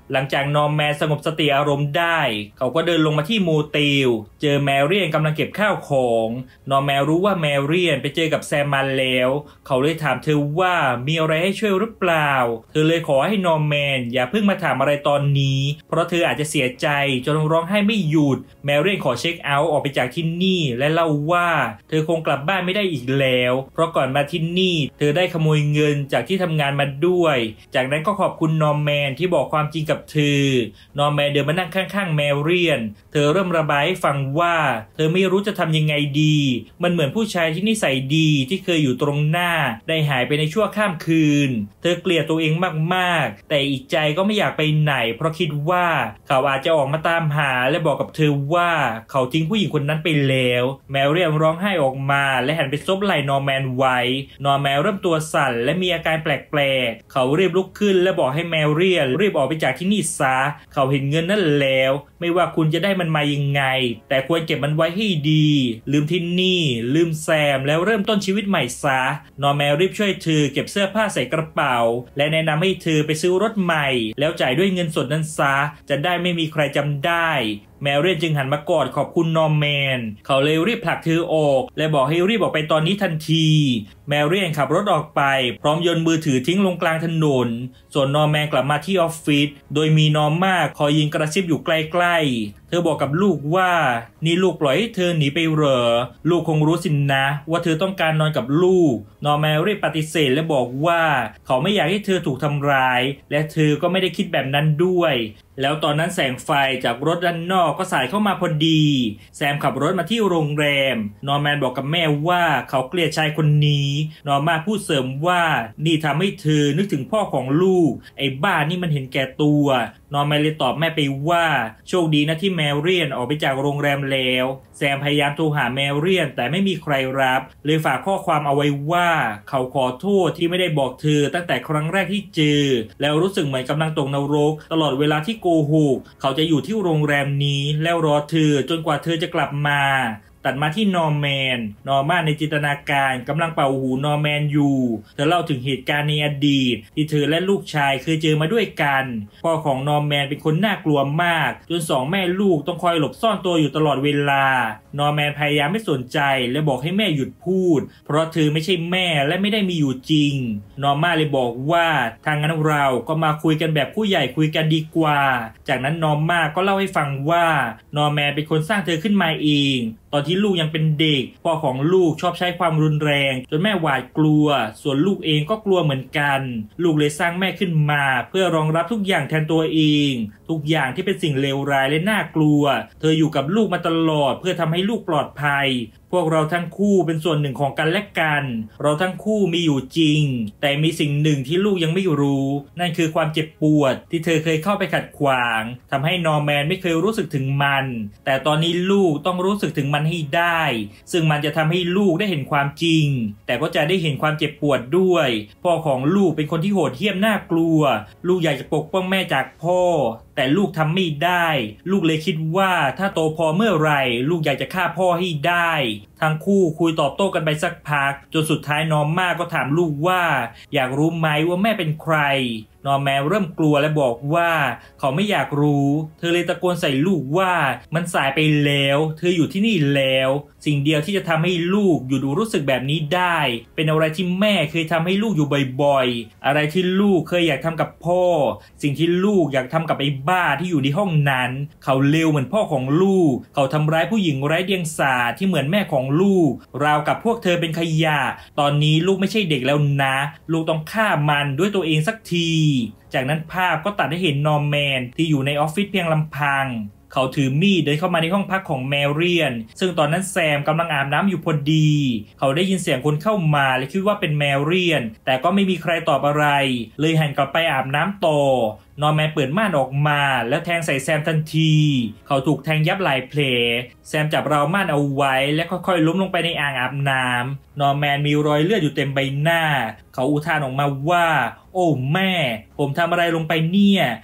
หลังจากนอร์แมนสงบสติอารมณ์ได้เขาก็เดินลงมาที่โมเตลเจอแมรี่กำลังเก็บข้าวของนอร์แมนรู้ว่าแมรี่ไปเจอกับแซมมาแล้วเขาเลยถามเธอว่ามีอะไรให้ช่วยหรือเปล่าเธอเลยขอให้นอร์แมนอย่าเพิ่งมาถามอะไรตอนนี้เพราะเธออาจจะเสียใจจนร้องไห้ไม่หยุดแมรี่ขอเช็คเอาท์ออกไปจากที่นี่และเล่าว่าเธอคงกลับบ้านไม่ได้อีกแล้วเพราะก่อนมาที่นี่เธอได้ขโมยเงินจากที่ทำงานมาด้วยจากนั้นก็ขอบคุณนอร์แมนที่บอกความจริงกับเธอนอร์แมนเดินมานั่งข้างๆแมรี่เธอเริ่มระบายให้ฟังว่าเธอไม่รู้จะทำยังไงดีมันเหมือนผู้ชายที่นิสัยดีที่เคยอยู่ตรงหน้าได้หายไปในชั่วข้ามคืนเธอเกลียดตัวเองมากๆแต่อีกใจก็ไม่อยากไปไหนเพราะคิดว่าเขาอาจจะออกมาตามหาและบอกกับเธอว่าเขาทิ้งผู้หญิงคนนั้นไปแล้วแมรี่ร้องไห้ออกมาและหันไปซบไหล่นอร์แมนไว้นอร์แมนเริ่มตัวสั่นและมีอาการแปลกๆเขารีบลุกขึ้นและบอกให้แมรี่รีบออกไปจากที่นี่ซะเขาเห็นเงินนั่นแล้วไม่ว่าคุณจะได้มันมายังไงแต่ควรเก็บมันไว้ให้ดีลืมที่นี่ลืมแซมแล้วเริ่มต้นชีวิตใหม่ซะนอร์แมนรีบช่วยเธอเก็บเสื้อผ้าใส่กระเป๋าและแนะนำให้เธอไปซื้อรถใหม่แล้วจ่ายด้วยเงินสดนั้นซะจะได้ไม่มีใครจำได้แมรี่จึงหันมากอดขอบคุณนอร์แมนเขาเลยรีบผลักเธอออกและบอกให้รีบออกไปตอนนี้ทันทีแมรี่ขับรถออกไปพร้อมโยนมือถือทิ้งลงกลางถนนส่วนนอร์แมนกลับมาที่ออฟฟิศโดยมีนอร์ม่าคอยยิงกระซิบอยู่ใกล้ๆเธอบอกกับลูกว่านี่ลูกปล่อยให้เธอหนีไปเหรอลูกคงรู้สินนะว่าเธอต้องการนอนกับลูกนอร์แมนรีบปฏิเสธและบอกว่าเขาไม่อยากให้เธอถูกทำร้ายและเธอก็ไม่ได้คิดแบบนั้นด้วยแล้วตอนนั้นแสงไฟจากรถด้านนอกก็สายเข้ามาพอดีแซมขับรถมาที่โรงแรมนอร์แมนบอกกับแม่ว่าเขาเกลียดชายคนนี้นอร์มาพูดเสริมว่านี่ทำให้เธอนึกถึงพ่อของลูกไอ้บ้านี่มันเห็นแก่ตัวนอร์แมนเลยตอบแม่ไปว่าโชคดีนะที่แมรี่ออกไปจากโรงแรมแล้วแซมพยายามโทรหาแมรี่แต่ไม่มีใครรับเลยฝากข้อความเอาไว้ว่าเขาขอโทษที่ไม่ได้บอกเธอตั้งแต่ครั้งแรกที่เจอแล้วรู้สึกเหมือนกำลังตกนรกตลอดเวลาที่โกหกเขาจะอยู่ที่โรงแรมนี้แล้วรอเธอจนกว่าเธอจะกลับมาตัดมาที่นอร์แมนนอร์มาในจินตนาการกำลังเป่าหูนอร์แมนอยู่เธอเล่าถึงเหตุการณ์ในอดีตที่เธอและลูกชายเคยเจอมาด้วยกันพ่อของนอร์แมนเป็นคนน่ากลัวมากจนสองแม่ลูกต้องคอยหลบซ่อนตัวอยู่ตลอดเวลานอร์แมนพยายามไม่สนใจและบอกให้แม่หยุดพูดเพราะเธอไม่ใช่แม่และไม่ได้มีอยู่จริงนอร์มาเลยบอกว่าทางนั้นเราก็มาคุยกันแบบผู้ใหญ่คุยกันดีกว่าจากนั้นนอร์มาก็เล่าให้ฟังว่านอร์แมนเป็นคนสร้างเธอขึ้นมาเองตอนที่ลูกยังเป็นเด็กพ่อของลูกชอบใช้ความรุนแรงจนแม่หวาดกลัวส่วนลูกเองก็กลัวเหมือนกันลูกเลยสร้างแม่ขึ้นมาเพื่อรองรับทุกอย่างแทนตัวเองทุกอย่างที่เป็นสิ่งเลวร้ายและน่ากลัวเธออยู่กับลูกมาตลอดเพื่อทำให้ลูกปลอดภัยพวกเราทั้งคู่เป็นส่วนหนึ่งของกันและกันเราทั้งคู่มีอยู่จริงแต่มีสิ่งหนึ่งที่ลูกยังไม่รู้นั่นคือความเจ็บปวดที่เธอเคยเข้าไปขัดขวางทำให้นอร์แมนไม่เคยรู้สึกถึงมันแต่ตอนนี้ลูกต้องรู้สึกถึงมันให้ได้ซึ่งมันจะทำให้ลูกได้เห็นความจริงแต่ก็จะได้เห็นความเจ็บปวดด้วยพ่อของลูกเป็นคนที่โหดเหี้ยมน่ากลัวลูกอยากจะปกป้องแม่จากพ่อแต่ลูกทำไม่ได้ลูกเลยคิดว่าถ้าโตพอเมื่อไหร่ลูกอยากจะฆ่าพ่อให้ได้ทั้งคู่คุยตอบโต้กันไปสักพักจนสุดท้ายนอร์ม่าก็ถามลูกว่าอยากรู้ไหมว่าแม่เป็นใครนอร์แมนเริ่มกลัวและบอกว่าเขาไม่อยากรู้เธอเลยตะโกนใส่ลูกว่ามันสายไปแล้วเธออยู่ที่นี่แล้วสิ่งเดียวที่จะทำให้ลูกหยุดรู้สึกแบบนี้ได้เป็นอะไรที่แม่เคยทำให้ลูกอยู่บ่อยๆอะไรที่ลูกเคยอยากทำกับพ่อสิ่งที่ลูกอยากทำกับไอ้บ้าที่อยู่ในห้องนั้นเขาเลวเหมือนพ่อของลูกเขาทำร้ายผู้หญิงไร้เดียงสาที่เหมือนแม่ของลูกราวกับพวกเธอเป็นขยะตอนนี้ลูกไม่ใช่เด็กแล้วนะลูกต้องฆ่ามันด้วยตัวเองสักทีจากนั้นภาพก็ตัดให้เห็นนอร์แมนที่อยู่ในออฟฟิศเพียงลำพังเขาถือมีดเดินเข้ามาในห้องพักของแมรี่ซึ่งตอนนั้นแซมกำลังอาบน้ำอยู่พอดีเขาได้ยินเสียงคนเข้ามาและคิดว่าเป็นแมรี่แต่ก็ไม่มีใครตอบอะไรเลยหันกลับไปอาบน้ำต่อนอร์แมนเปิดม่านออกมาแล้วแทงใส่แซมทันทีเขาถูกแทงยับหลายแผลแซมจับราวม่านเอาไว้และค่อยๆล้มลงไปในอ่างอาบน้ำนอร์แมนมีรอยเลือดอยู่เต็มใบหน้าเขาอุทานออกมาว่าโอ้แม่ผมทำอะไรลงไปเนี่ย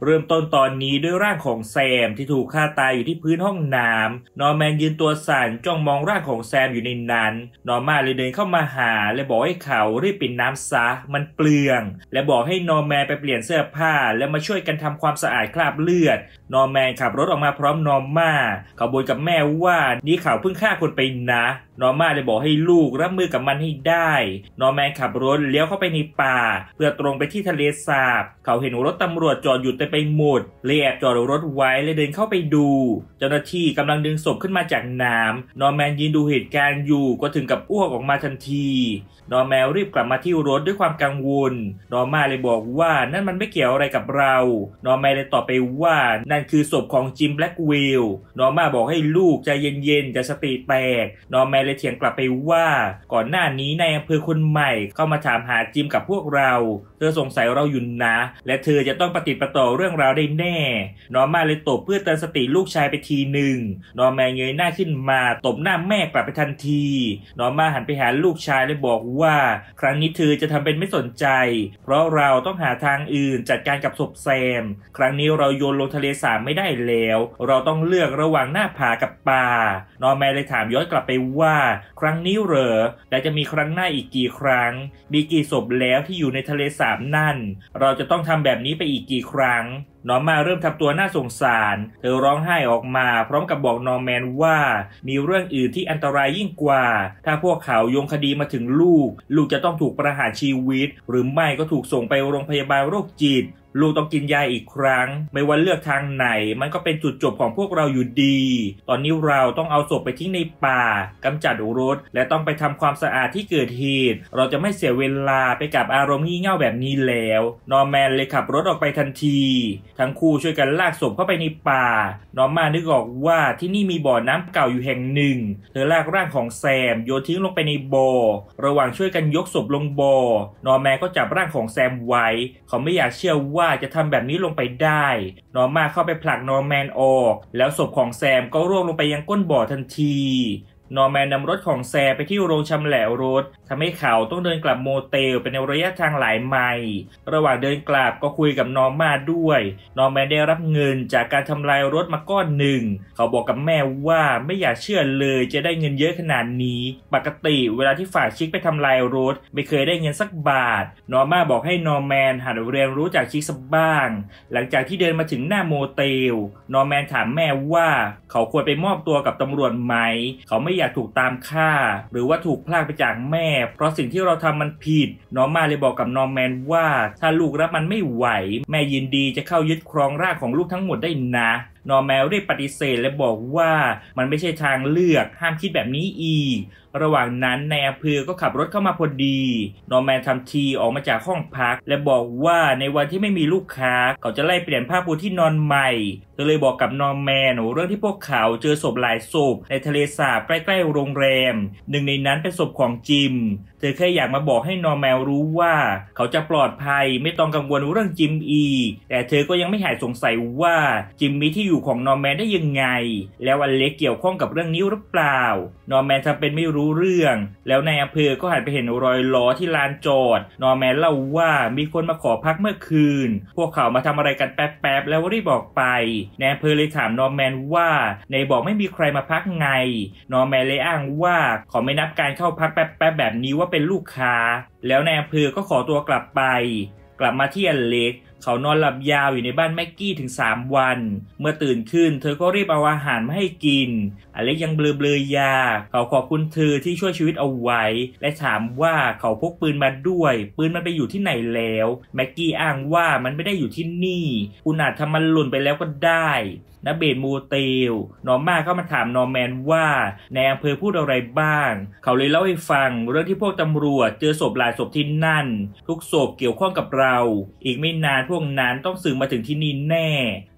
เริ่มต้นตอนนี้ด้วยร่างของแซมที่ถูกฆ่าตายอยู่ที่พื้นห้องน้ำนอร์แมนยืนตัวสั่นจ้องมองร่างของแซมอยู่ในนั้นนอร์มาเลยเดินเข้ามาหาและบอกให้เขารีบปิดน้ำซะมันเปลืองและบอกให้นอร์แมนไปเปลี่ยนเสื้อผ้าและมาช่วยกันทำความสะอาดคราบเลือดนอร์แมนขับรถออกมาพร้อมนอร์มาเขาบ่นกับแม่ว่านี่เขาเพิ่งฆ่าคนไปนะนอร์มาเลยบอกให้ลูกรับมือกับมันให้ได้นอร์แมนขับรถเลี้ยวเข้าไปในป่าเพื่อตรงไปที่ทะเลสาบเขาเห็นรถตำรวจจอดอยู่เต็มไปหมดเลยแอบจอดรถไว้และเดินเข้าไปดูเจ้าหน้าที่กำลังดึงศพขึ้นมาจากน้ำนอร์แมนยืนดูเหตุการณ์อยู่ก็ถึงกับอ้วกออกมาทันทีนอร์แมนรีบกลับมาที่รถด้วยความกังวลนอร์มาเลยบอกว่านั่นมันไม่เกี่ยวอะไรกับเรานอร์แมนเลยตอบไปว่านั่นคือศพของจิมแบล็กวิลนอร์มาบอกให้ลูกใจเย็นๆจะสติแตกนอร์แมนเลยเถียงกลับไปว่าก่อนหน้านี้นายอำเภอคนใหม่เข้ามาถามหาจิมกับพวกเราเธอสงสัยเราอยู่นะและเธอจะต้องปฏิปต่อเรื่องราวได้แน่นอร์มาเลยตบเพื่อเตือนสติลูกชายไปทีหนึ่งนอร์แมนเงยหน้าขึ้นมาตบหน้าแม่กลับไปทันทีนอร์มาหันไปหาลูกชายและบอกว่าครั้งนี้เธอจะทำเป็นไม่สนใจเพราะเราต้องหาทางอื่นจัดการกับศพแซมครั้งนี้เราโยนลงทะเลสาบไม่ได้แล้วเราต้องเลือกระหว่างหน้าผากับป่านอร์แมนเลยถามย้อนกลับไปว่าครั้งนี้เหรอและจะมีครั้งหน้าอีกกี่ครั้งมีกี่ศพแล้วที่อยู่ในทะเลสาบนั่นเราจะต้องทำแบบนี้ไปอีกกี่ครั้งนอร์มาเริ่มทำตัวน่าสงสารเธอร้องไห้ออกมาพร้อมกับบอกนอร์แมนว่ามีเรื่องอื่นที่อันตรายยิ่งกว่าถ้าพวกเขาโยงคดีมาถึงลูกลูกจะต้องถูกประหารชีวิตหรือไม่ก็ถูกส่งไปโรงพยาบาลโรคจิตลูกต้องกินยาอีกครั้งไม่ว่าเลือกทางไหนมันก็เป็นจุดจบของพวกเราอยู่ดีตอนนี้เราต้องเอาศพไปทิ้งในป่ากำจัดรถและต้องไปทำความสะอาดที่เกิดเหตุเราจะไม่เสียเวลาไปกับอารมณ์งี่เง่าแบบนี้แล้วนอร์แมนเลยขับรถออกไปทันทีทั้งคู่ช่วยกันลากศพเข้าไปในป่านอร์มานึกออกว่าที่นี่มีบ่อน้ำเก่าอยู่แห่งหนึ่งเธอลากร่างของแซมโยนทิ้งลงไปในบ่อระหว่างช่วยกันยกศพลงบ่อนอร์แมนก็จับร่างของแซมไว้เขาไม่อยากเชื่อว่าจะทำแบบนี้ลงไปได้นอร์มาเข้าไปผลักนอร์แมนออกแล้วศพของแซมก็ร่วงลงไปยังก้นบ่อทันทีนอร์แมนนำรถของแซมไปที่โรงชำแหละรถทำให้เขาต้องเดินกลับโมเตลเป็นระยะทางหลายไมล์ระหว่างเดินกลับก็คุยกับนอร์มาด้วยนอร์แมนได้รับเงินจากการทำลายรถมาก้อนหนึ่งเขาบอกกับแม่ว่าไม่อยากเชื่อเลยจะได้เงินเยอะขนาดนี้ปกติเวลาที่ฝากชิคไปทำลายรถไม่เคยได้เงินสักบาทนอร์มาบอกให้นอร์แมนหัดเรียนรู้จากชิคสักบ้างหลังจากที่เดินมาถึงหน้าโมเตลนอร์แมนถามแม่ว่าเขาควรไปมอบตัวกับตำรวจไหมเขาไม่อยากถูกตามฆ่าหรือว่าถูกพรากไปจากแม่เพราะสิ่งที่เราทำมันผิดนอร์มาเลยบอกกับนอร์แมนว่าถ้าลูกรับมันไม่ไหวแม่ยินดีจะเข้ายึดครองร่างของลูกทั้งหมดได้นะนอร์แมนได้ปฏิเสธและบอกว่ามันไม่ใช่ทางเลือกห้ามคิดแบบนี้อีกระหว่างนั้นนายอำเภอก็ขับรถเข้ามาพอดีนอร์แมนทำทีออกมาจากห้องพักและบอกว่าในวันที่ไม่มีลูกค้าเขาจะไล่เปลี่ยนผ้าปูที่นอนใหม่เธอเลยบอกกับนอร์แมนเรื่องที่พวกเขาเจอศพหลายศพในทะเลสาบใกล้ๆโรงแรมหนึ่งในนั้นเป็นศพของจิมเธอแค่อยากมาบอกให้นอร์แมนรู้ว่าเขาจะปลอดภัยไม่ต้องกังวลเรื่องจิมอีแต่เธอก็ยังไม่หายสงสัยว่าจิมมีที่อยู่ของนอร์แมนได้ยังไงแล้วอเล็กเกี่ยวข้องกับเรื่องนี้หรือเปล่านอร์แมนทำเป็นไม่รู้เรื่องแล้วนายอำเภอก็หันไปเห็นรอยล้อที่ลานจอดนอร์แมนเล่าว่ามีคนมาขอพักเมื่อคืนพวกเขามาทำอะไรกันแป๊บๆแล้วรีบบอกไปนายอำเภอเลยถามนอร์แมนว่าในบอกไม่มีใครมาพักไงนอร์แมนเลยอ้างว่าขอไม่นับการเข้าพักแป๊บๆแบบนี้ว่าเป็นลูกค้าแล้วนายอำเภอก็ขอตัวกลับไปกลับมาที่อเล็กเขานอนหลับยาวอยู่ในบ้านแม็กกี้ถึงสามวันเมื่อตื่นขึ้นเธอก็รีบเอาอาหารมาให้กินอเล็กยังเบลอเบลยาเขาขอบคุณเธอที่ช่วยชีวิตเอาไว้และถามว่าเขาพกปืนมาด้วยปืนมันไปอยู่ที่ไหนแล้วแม็กกี้อ้างว่ามันไม่ได้อยู่ที่นี่คุณอาจทำมันหล่นไปแล้วก็ได้ณเบดโมเตลนอร์มาก็มาถามนอร์แมนว่าในอำเภอพูดอะไรบ้างเขาเลยเล่าให้ฟังเรื่องที่พวกตำรวจเจอศพหลายศพที่นั่นทุกศพเกี่ยวข้องกับเราอีกไม่นานพวกนั้นต้องสืบมาถึงที่นี่แน่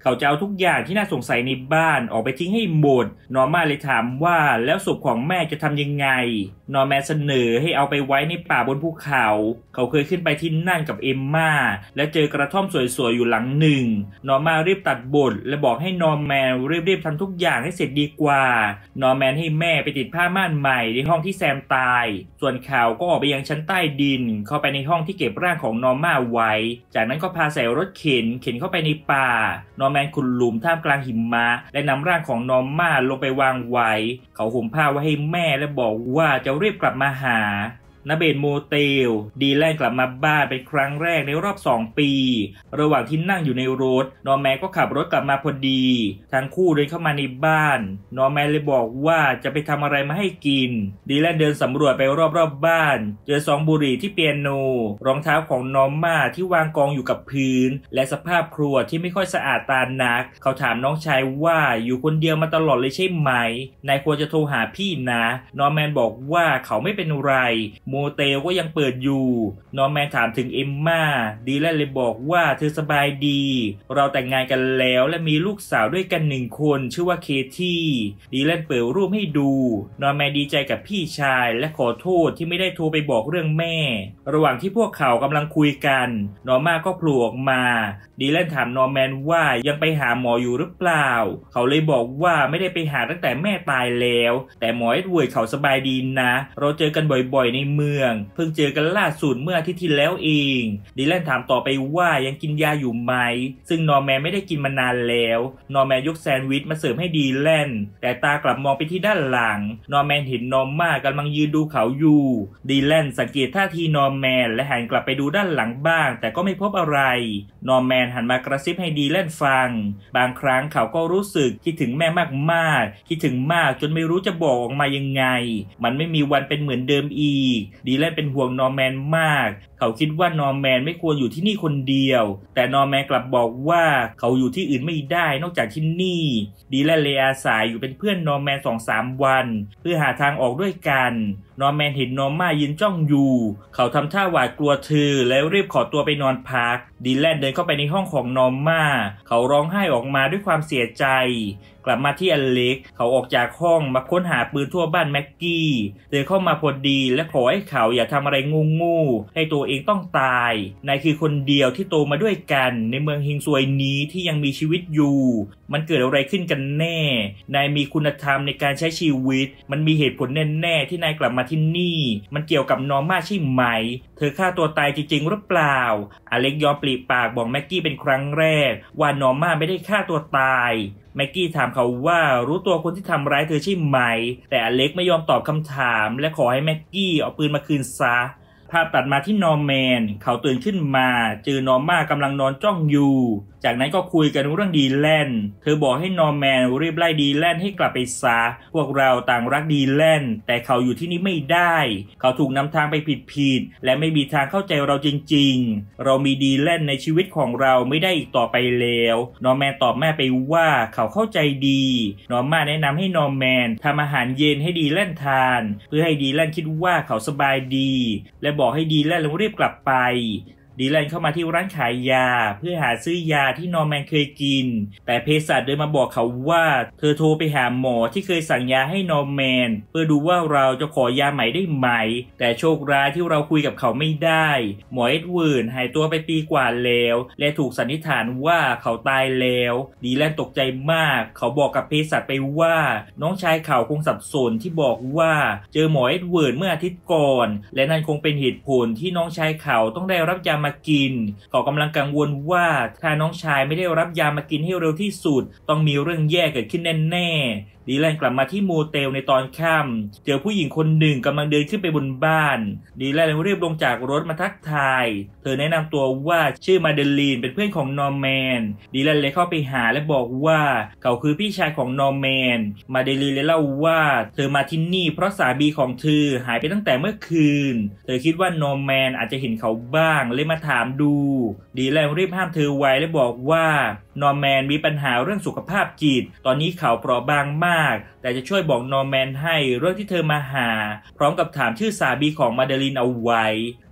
เขาจะเอาทุกอย่างที่น่าสงสัยในบ้านออกไปทิ้งให้หมดนอร์มาเลยถามว่าแล้วศพของแม่จะทำยังไงนอร์แมนเสนอให้เอาไปไว้ในป่าบนภูเขาเขาเคยขึ้นไปที่นั่นกับเอมม่าและเจอกระท่อมสวยๆอยู่หลังหนึ่งนอร์มารีบตัดบทและบอกให้นอร์แมนรีบๆทำทุกอย่างให้เสร็จดีกว่านอร์แมนให้แม่ไปติดผ้าม่านใหม่ในห้องที่แซมตายส่วนเขาก็ออกไปยังชั้นใต้ดินเข้าไปในห้องที่เก็บร่างของนอร์มาไว้จากนั้นก็พาใส่รถเข็นเข็นเข้าไปในป่านอร์แมนขุดหลุมท่ามกลางหิมะและนำร่างของนอร์มาลงไปวางไว้เขาห่มผ้าไว้ให้แม่และบอกว่าจะรีบกลับมาหาณเบนโมเตลดีแลนกลับมาบ้านเป็นครั้งแรกในรอบสองปีระหว่างที่นั่งอยู่ในรถนอร์แมนก็ขับรถกลับมาพอดีทั้งคู่เดินเข้ามาในบ้านนอร์แมนเลยบอกว่าจะไปทำอะไรมาให้กินดีแลนเดินสำรวจไปรอบๆ บ, บ้านเจอซองบุหรี่ที่เปียโนรองเท้าของนอร์มาที่วางกองอยู่กับพื้นและสภาพครัวที่ไม่ค่อยสะอาดตานักเขาถามน้องชายว่าอยู่คนเดียวมาตลอดเลยใช่ไหมนายควรจะโทรหาพี่นะนอร์แมนบอกว่าเขาไม่เป็นไรโมเตลก็ยังเปิดอยู่นอร์แมนถามถึงเอมม่าดีแลนเลยบอกว่าเธอสบายดีเราแต่งงานกันแล้วและมีลูกสาวด้วยกันหนึ่งคนชื่อว่าเคที่ดีแลนเปิดรูปให้ดูนอร์แมนดีใจกับพี่ชายและขอโทษที่ไม่ได้โทรไปบอกเรื่องแม่ระหว่างที่พวกเขากำลังคุยกันนอร์มาก็โผล่ออกมาดีแลนถามนอร์แมนว่ายังไปหาหมออยู่หรือเปล่าเขาเลยบอกว่าไม่ได้ไปหาตั้งแต่แม่ตายแล้วแต่หมอเอ็ดเวิร์ดเขาสบายดีนะเราเจอกันบ่อยๆในเมืองเพิ่งเจอกันล่าสุดเมื่ออาทิตย์ที่แล้วเองดีแลนถามต่อไปว่ายังกินยาอยู่ไหมซึ่งนอร์แมนไม่ได้กินมานานแล้วนอร์แมนยกแซนด์วิชมาเสิร์ฟให้ดีแลนแต่ตากลับมองไปที่ด้านหลังนอร์แมนเห็นนอร์ม่ากำลังยืนดูเขาอยู่ดีแลนสังเกตท่าทีนอร์แมนและหันกลับไปดูด้านหลังบ้างแต่ก็ไม่พบอะไรนอร์แมนหันมากระซิบให้ดีแลนฟังบางครั้งเขาก็รู้สึกคิดถึงแม่มากๆคิดถึงมากจนไม่รู้จะบอกออกมายังไงมันไม่มีวันเป็นเหมือนเดิมอีกดีแลนเป็นห่วงนอร์แมนมากเขาคิดว่านอร์แมนไม่ควรอยู่ที่นี่คนเดียวแต่นอร์แมนกลับบอกว่าเขาอยู่ที่อื่นไม่ได้นอกจากที่นี่ดีแลนเลยอาศัยอยู่เป็นเพื่อนนอร์แมน สองถึงสาม วันเพื่อหาทางออกด้วยกันนอร์แมนเห็นนอร์ม่ายืนจ้องอยู่เขาทำท่าหวาดกลัวเธอแล้วรีบขอตัวไปนอนพักดีแลนเดินเข้าไปในห้องของนอร์ม่าเขาร้องไห้ออกมาด้วยความเสียใจกลับมาที่อเล็กเขาออกจากห้องมาค้นหาปืนทั่วบ้านแม็กกี้เดินเข้ามาพอดีและขอให้เขาอย่าทำอะไรงูๆให้ตัวเองต้องตายนายคือคนเดียวที่โตมาด้วยกันในเมืองเฮงซวยนี้ที่ยังมีชีวิตอยู่มันเกิดอะไรขึ้นกันแน่นายมีคุณธรรมในการใช้ชีวิตมันมีเหตุผลแน่ๆที่นายกลับมาที่นี่มันเกี่ยวกับนอร์ม่าใช่ไหมเธอฆ่าตัวตายจริงๆหรือเปล่าอเล็กยอมปลีปากบอกแม็กกี้เป็นครั้งแรกว่านอร์ม่าไม่ได้ฆ่าตัวตายแม็กกี้ถามเขาว่ารู้ตัวคนที่ทำร้ายเธอใช่ไหมแต่อเล็กไม่ยอมตอบคำถามและขอให้แม็กกี้เอาปืนมาคืนซะภาพตัดมาที่นอร์แมนเขาตื่นขึ้นมาเจอนอร์ม่ากำลังนอนจ้องอยู่จากนั้นก็คุยกันเรื่องดีแลนเธอบอกให้นอร์แมนรีบไล่ดีแลนให้กลับไปซะพวกเราต่างรักดีแลนแต่เขาอยู่ที่นี่ไม่ได้เขาถูกนำทางไปผิดๆและไม่มีทางเข้าใจเราจริงๆเรามีดีแลนในชีวิตของเราไม่ได้อีกต่อไปแล้วนอร์แมนตอบแม่ไปว่าเขาเข้าใจดีนอร์ม่าแนะนำให้นอร์แมนทำอาหารเย็นให้ดีแลนทานเพื่อให้ดีแลนคิดว่าเขาสบายดีและบอกให้ดีแลนรีบกลับไปดีแลนเข้ามาที่ร้านขายยาเพื่อหาซื้อยาที่นอร์แมนเคยกินแต่เภสัชเดินมาบอกเขาว่าเธอโทรไปหาหมอที่เคยสั่งยาให้นอร์แมนเพื่อดูว่าเราจะขอยาใหม่ได้ไหมแต่โชคร้ายที่เราคุยกับเขาไม่ได้หมอเอ็ดเวิร์ดหายตัวไปปีกว่าแล้วและถูกสันนิษฐานว่าเขาตายแล้วดีแลนตกใจมากเขาบอกกับเภสัชไปว่าน้องชายเขาคงสับสนที่บอกว่าเจอหมอเอ็ดเวิร์ดเมื่ออาทิตย์ก่อนและนั่นคงเป็นเหตุผลที่น้องชายเขาต้องได้รับยามากินเขากำลังกังวลว่าถ้าน้องชายไม่ได้รับยามากินให้เร็วที่สุดต้องมีเรื่องแย่เกิดขึ้นแน่ๆดีแลนกลับมาที่โมเตลในตอนค่ำเจอผู้หญิงคนหนึ่งกำลังเดินขึ้นไปบนบ้านดีแลนรีบลงจากรถมาทักทายเธอแนะนำตัวว่าชื่อมาเดลีนเป็นเพื่อนของนอร์แมนดีแลนเลยเข้าไปหาและบอกว่าเขาคือพี่ชายของนอร์แมนมาเดลีนเลยเล่าว่าเธอมาที่นี่เพราะสามีของเธอหายไปตั้งแต่เมื่อคืนเธอคิดว่านอร์แมนอาจจะเห็นเขาบ้างเลยมาถามดูดีแลนรีบห้ามเธอไว้และบอกว่านอร์แมนมีปัญหาเรื่องสุขภาพจิตตอนนี้เขาเปราะบางมากแต่จะช่วยบอกนอร์แมนให้เรื่องที่เธอมาหาพร้อมกับถามชื่อสามีของมาเดลีนเอาไว้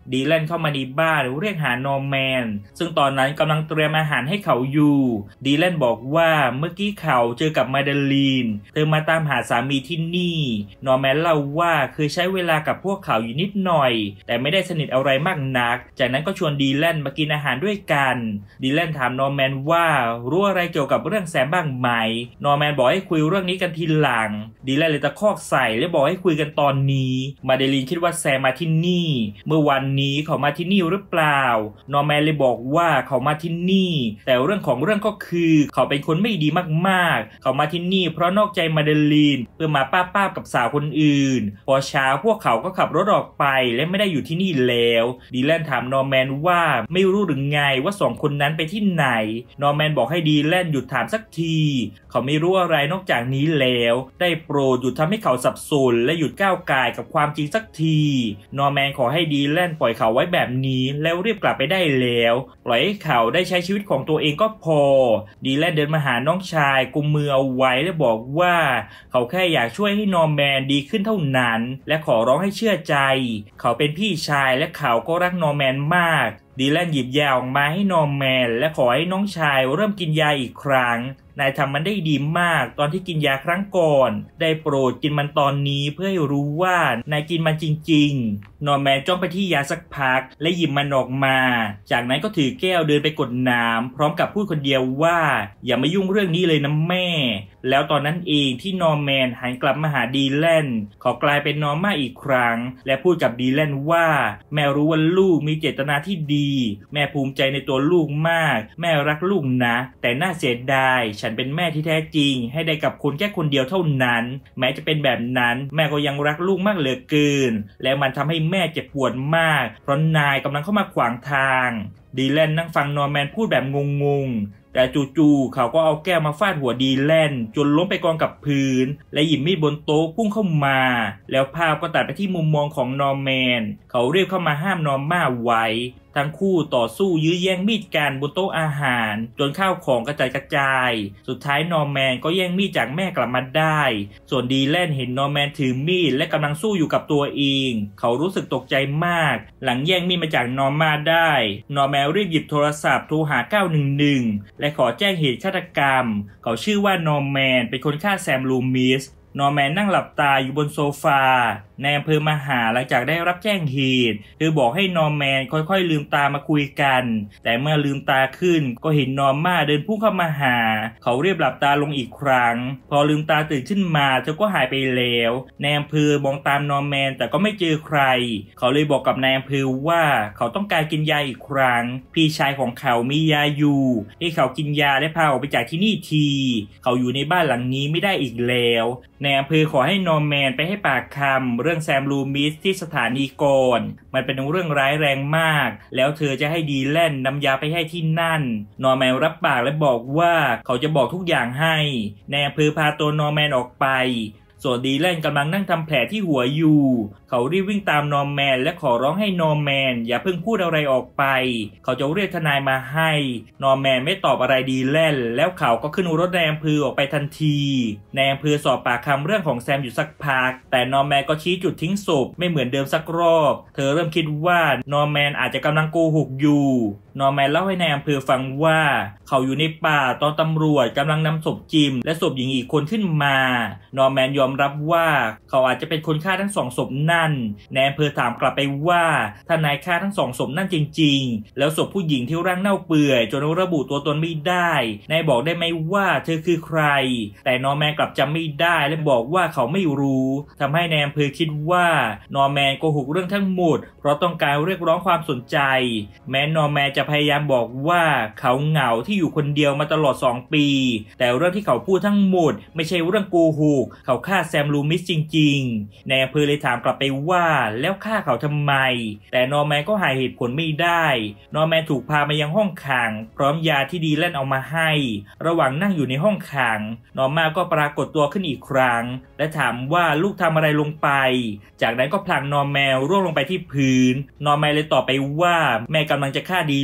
ดีแลนเข้ามาในบ้านเรียกหานอร์แมนซึ่งตอนนั้นกำลังเตรียมอาหารให้เขาอยู่ดีแลนบอกว่าเมื่อกี้เขาเจอกับมาเดลีนเธอมาตามหาสามีที่นี่นอร์แมนเล่าว่าเคยใช้เวลากับพวกเขาอยู่นิดหน่อยแต่ไม่ได้สนิทอะไรมากนักจากนั้นก็ชวนดีแลนมากินอาหารด้วยกันดีแลนถามนอร์แมนว่ารู้อะไรเกี่ยวกับเรื่องแซมบ้างไหมนอร์แมนบอกให้คุยเรื่องนี้กันทีหลังดีแลนเลยตะคอกใส่และบอกให้คุยกันตอนนี้มาเดลีนคิดว่าแซมมาที่นี่เมื่อวันนี้เขามาที่นี่หรือเปล่านอร์แมนเลยบอกว่าเขามาที่นี่แต่เรื่องของเรื่องก็คือเขาเป็นคนไม่ดีมากๆเขามาที่นี่เพราะนอกใจมาเดลีนเพื่อมาป้าป้ากับสาวคนอื่นพอเช้าพวกเขาก็ขับรถออกไปและไม่ได้อยู่ที่นี่แล้วดีแลนถามนอร์แมนว่าไม่รู้หรือไงว่าสองคนนั้นไปที่ไหนนอร์แมนบอกให้ดีแลนหยุดถามสักทีเขาไม่รู้อะไรนอกจากนี้แล้วได้โปรดหยุดทำให้เขาสับสนและหยุดก้าวก่ายกับความจริงสักทีนอร์แมนขอให้ดีแลนปล่อยเขาไว้แบบนี้แล้วรีบกลับไปได้แล้วปล่อยให้เขาได้ใช้ชีวิตของตัวเองก็พอดีแลนเดินมาหาน้องชายกุมมือเอาไว้และบอกว่าเขาแค่อยากช่วยให้นอร์แมนดีขึ้นเท่านั้นและขอร้องให้เชื่อใจเขาเป็นพี่ชายและเขาก็รักนอร์แมนมากดีแลนหยิบยาออกมาให้นอร์แมนและขอให้น้องชายเริ่มกินยาอีกครั้งนายทำมันได้ดีมากตอนที่กินยาครั้งก่อนได้โปรดกินมันตอนนี้เพื่อให้รู้ว่านายกินมันจริงๆนอร์แมนจ้องไปที่ยาสักพักและหยิบมันออกมาจากนั้นก็ถือแก้วเดินไปกดน้ำพร้อมกับพูดคนเดียวว่าอย่ามายุ่งเรื่องนี้เลยนะแม่แล้วตอนนั้นเองที่นอร์แมนหันกลับมาหาดีแลนเขากลายเป็นนอร์มาอีกครั้งและพูดกับดีแลนว่าแม่รู้ว่าลูกมีเจตนาที่ดีแม่ภูมิใจในตัวลูกมากแม่รักลูกนะแต่น่าเสียดายฉันเป็นแม่ที่แท้จริงให้ได้กับคุณแค่คนเดียวเท่านั้นแม้จะเป็นแบบนั้นแม่ก็ยังรักลูกมากเหลือเกินและมันทำให้แม่เจ็บปวดมากเพราะนายกำลังเข้ามาขวางทางดีแลนนั่งฟังนอร์แมนพูดแบบงงๆแต่จู่ๆเขาก็เอาแก้วมาฟาดหัวดีแลนจนล้มไปกองกับพื้นและหยิบมีดบนโต๊ะพุ่งเข้ามาแล้วภาพก็ตัดไปที่มุมมองของนอร์แมนเขาเรียกเข้ามาห้ามนอร์ม่าไว้ทั้งคู่ต่อสู้ยื้อแย่งมีดกันบนโต๊ะอาหารจนข้าวของกระจายกระจายสุดท้ายนอร์แมนก็แย่งมีดจากแม่กลับมาได้ส่วนดีแลนเห็นนอร์แมนถือมีดและกำลังสู้อยู่กับตัวเองเขารู้สึกตกใจมากหลังแย่งมีดมาจากนอร์ม่าได้นอร์แมนรีบหยิบโทรศัพท์โทรหาเก้าหนึ่งหนึ่งและขอแจ้งเหตุฆาตกรรมเขาชื่อว่านอร์แมนเป็นคนฆ่าแซมลูมิสนอร์แมนนั่งหลับตาอยู่บนโซฟาในอำเภอมาหาหลังจากได้รับแจ้งเหตุเธอบอกให้นอร์แมนค่อยๆลืมตามาคุยกันแต่เมื่อลืมตาขึ้นก็เห็นนอร์ม่าเดินพุ่งเข้ามาหาเขาเรียบหลับตาลงอีกครั้งพอลืมตาตื่นขึ้นมาเธอก็หายไปแล้วในอำเภอมองตามนอร์แมนแต่ก็ไม่เจอใครเขาเลยบอกกับนายอำเภอว่าเขาต้องการกินยาอีกครั้งพี่ชายของเขามียาอยู่ให้เขากินยาและพาออกไปจากที่นี่ทีเขาอยู่ในบ้านหลังนี้ไม่ได้อีกแล้วในอำเภอขอให้นอร์แมนไปให้ปากคำเรื่องแซมลูมิสที่สถานีก่อนมันเป็นเรื่องร้ายแรงมากแล้วเธอจะให้ดีแลนนำยาไปให้ที่นั่นนอร์แมนรับปากและบอกว่าเขาจะบอกทุกอย่างให้ในอำเภอพาตัวนอร์แมนออกไปส่วนดีแลนกำลังนั่งทำแผลที่หัวอยู่เขารีบวิ่งตามนอร์แมนและขอร้องให้นอร์แมนอย่าเพิ่งพูดอะไรออกไปเขาจะเรียกทนายมาให้นอร์แมนไม่ตอบอะไรดีแลนแล้วเขาก็ขึ้นรถในอำเภอออกไปทันทีในอำเภอสอบปากคำเรื่องของแซมอยู่สักพักแต่นอร์แมนก็ชี้จุดทิ้งศพไม่เหมือนเดิมสักรอบเธอเริ่มคิดว่านอร์แมนอาจจะกำลังโกหกอยู่นอร์แมนเล่าให้ในอำเภอฟังว่าเขาอยู่ในป่าตอนตำรวจกำลังนำศพจิมและศพหญิงอีกคนขึ้นมานอร์แมนยอมรับว่าเขาอาจจะเป็นคนฆ่าทั้งสองศพนั่นในอำเภอถามกลับไปว่าถ้านายฆ่าทั้งสองศพนั่นจริงๆแล้วศพผู้หญิงที่ร่างเน่าเปื่อยจนระบุตัวตนไม่ได้นายบอกได้ไหมว่าเธอคือใครแต่นอร์แมนกลับจำไม่ได้และบอกว่าเขาไม่รู้ทำให้ในอำเภอคิดว่านอร์แมนโกหกเรื่องทั้งหมดเพราะต้องการเรียกร้องความสนใจแม้นอร์แมนจะพยายามบอกว่าเขาเหงาที่อยู่คนเดียวมาตลอดสองปีแต่เรื่องที่เขาพูดทั้งหมดไม่ใช่เรื่องโกหกเขาฆ่าแซมลูมิสจริงๆในอำเภอเลยถามกลับไปว่าแล้วฆ่าเขาทำไมแต่นอร์แมนก็หาเหตุผลไม่ได้นอร์แมนถูกพามายังห้องขังพร้อมยาที่ดีแลนเอามาให้ระหว่างนั่งอยู่ในห้องขังนอร์แมนก็ปรากฏตัวขึ้นอีกครั้งและถามว่าลูกทำอะไรลงไปจากนั้นก็ผลักนอร์แมนร่วงลงไปที่พื้นนอร์แมนเลยตอบไปว่าแม่กำลังจะฆ่าดี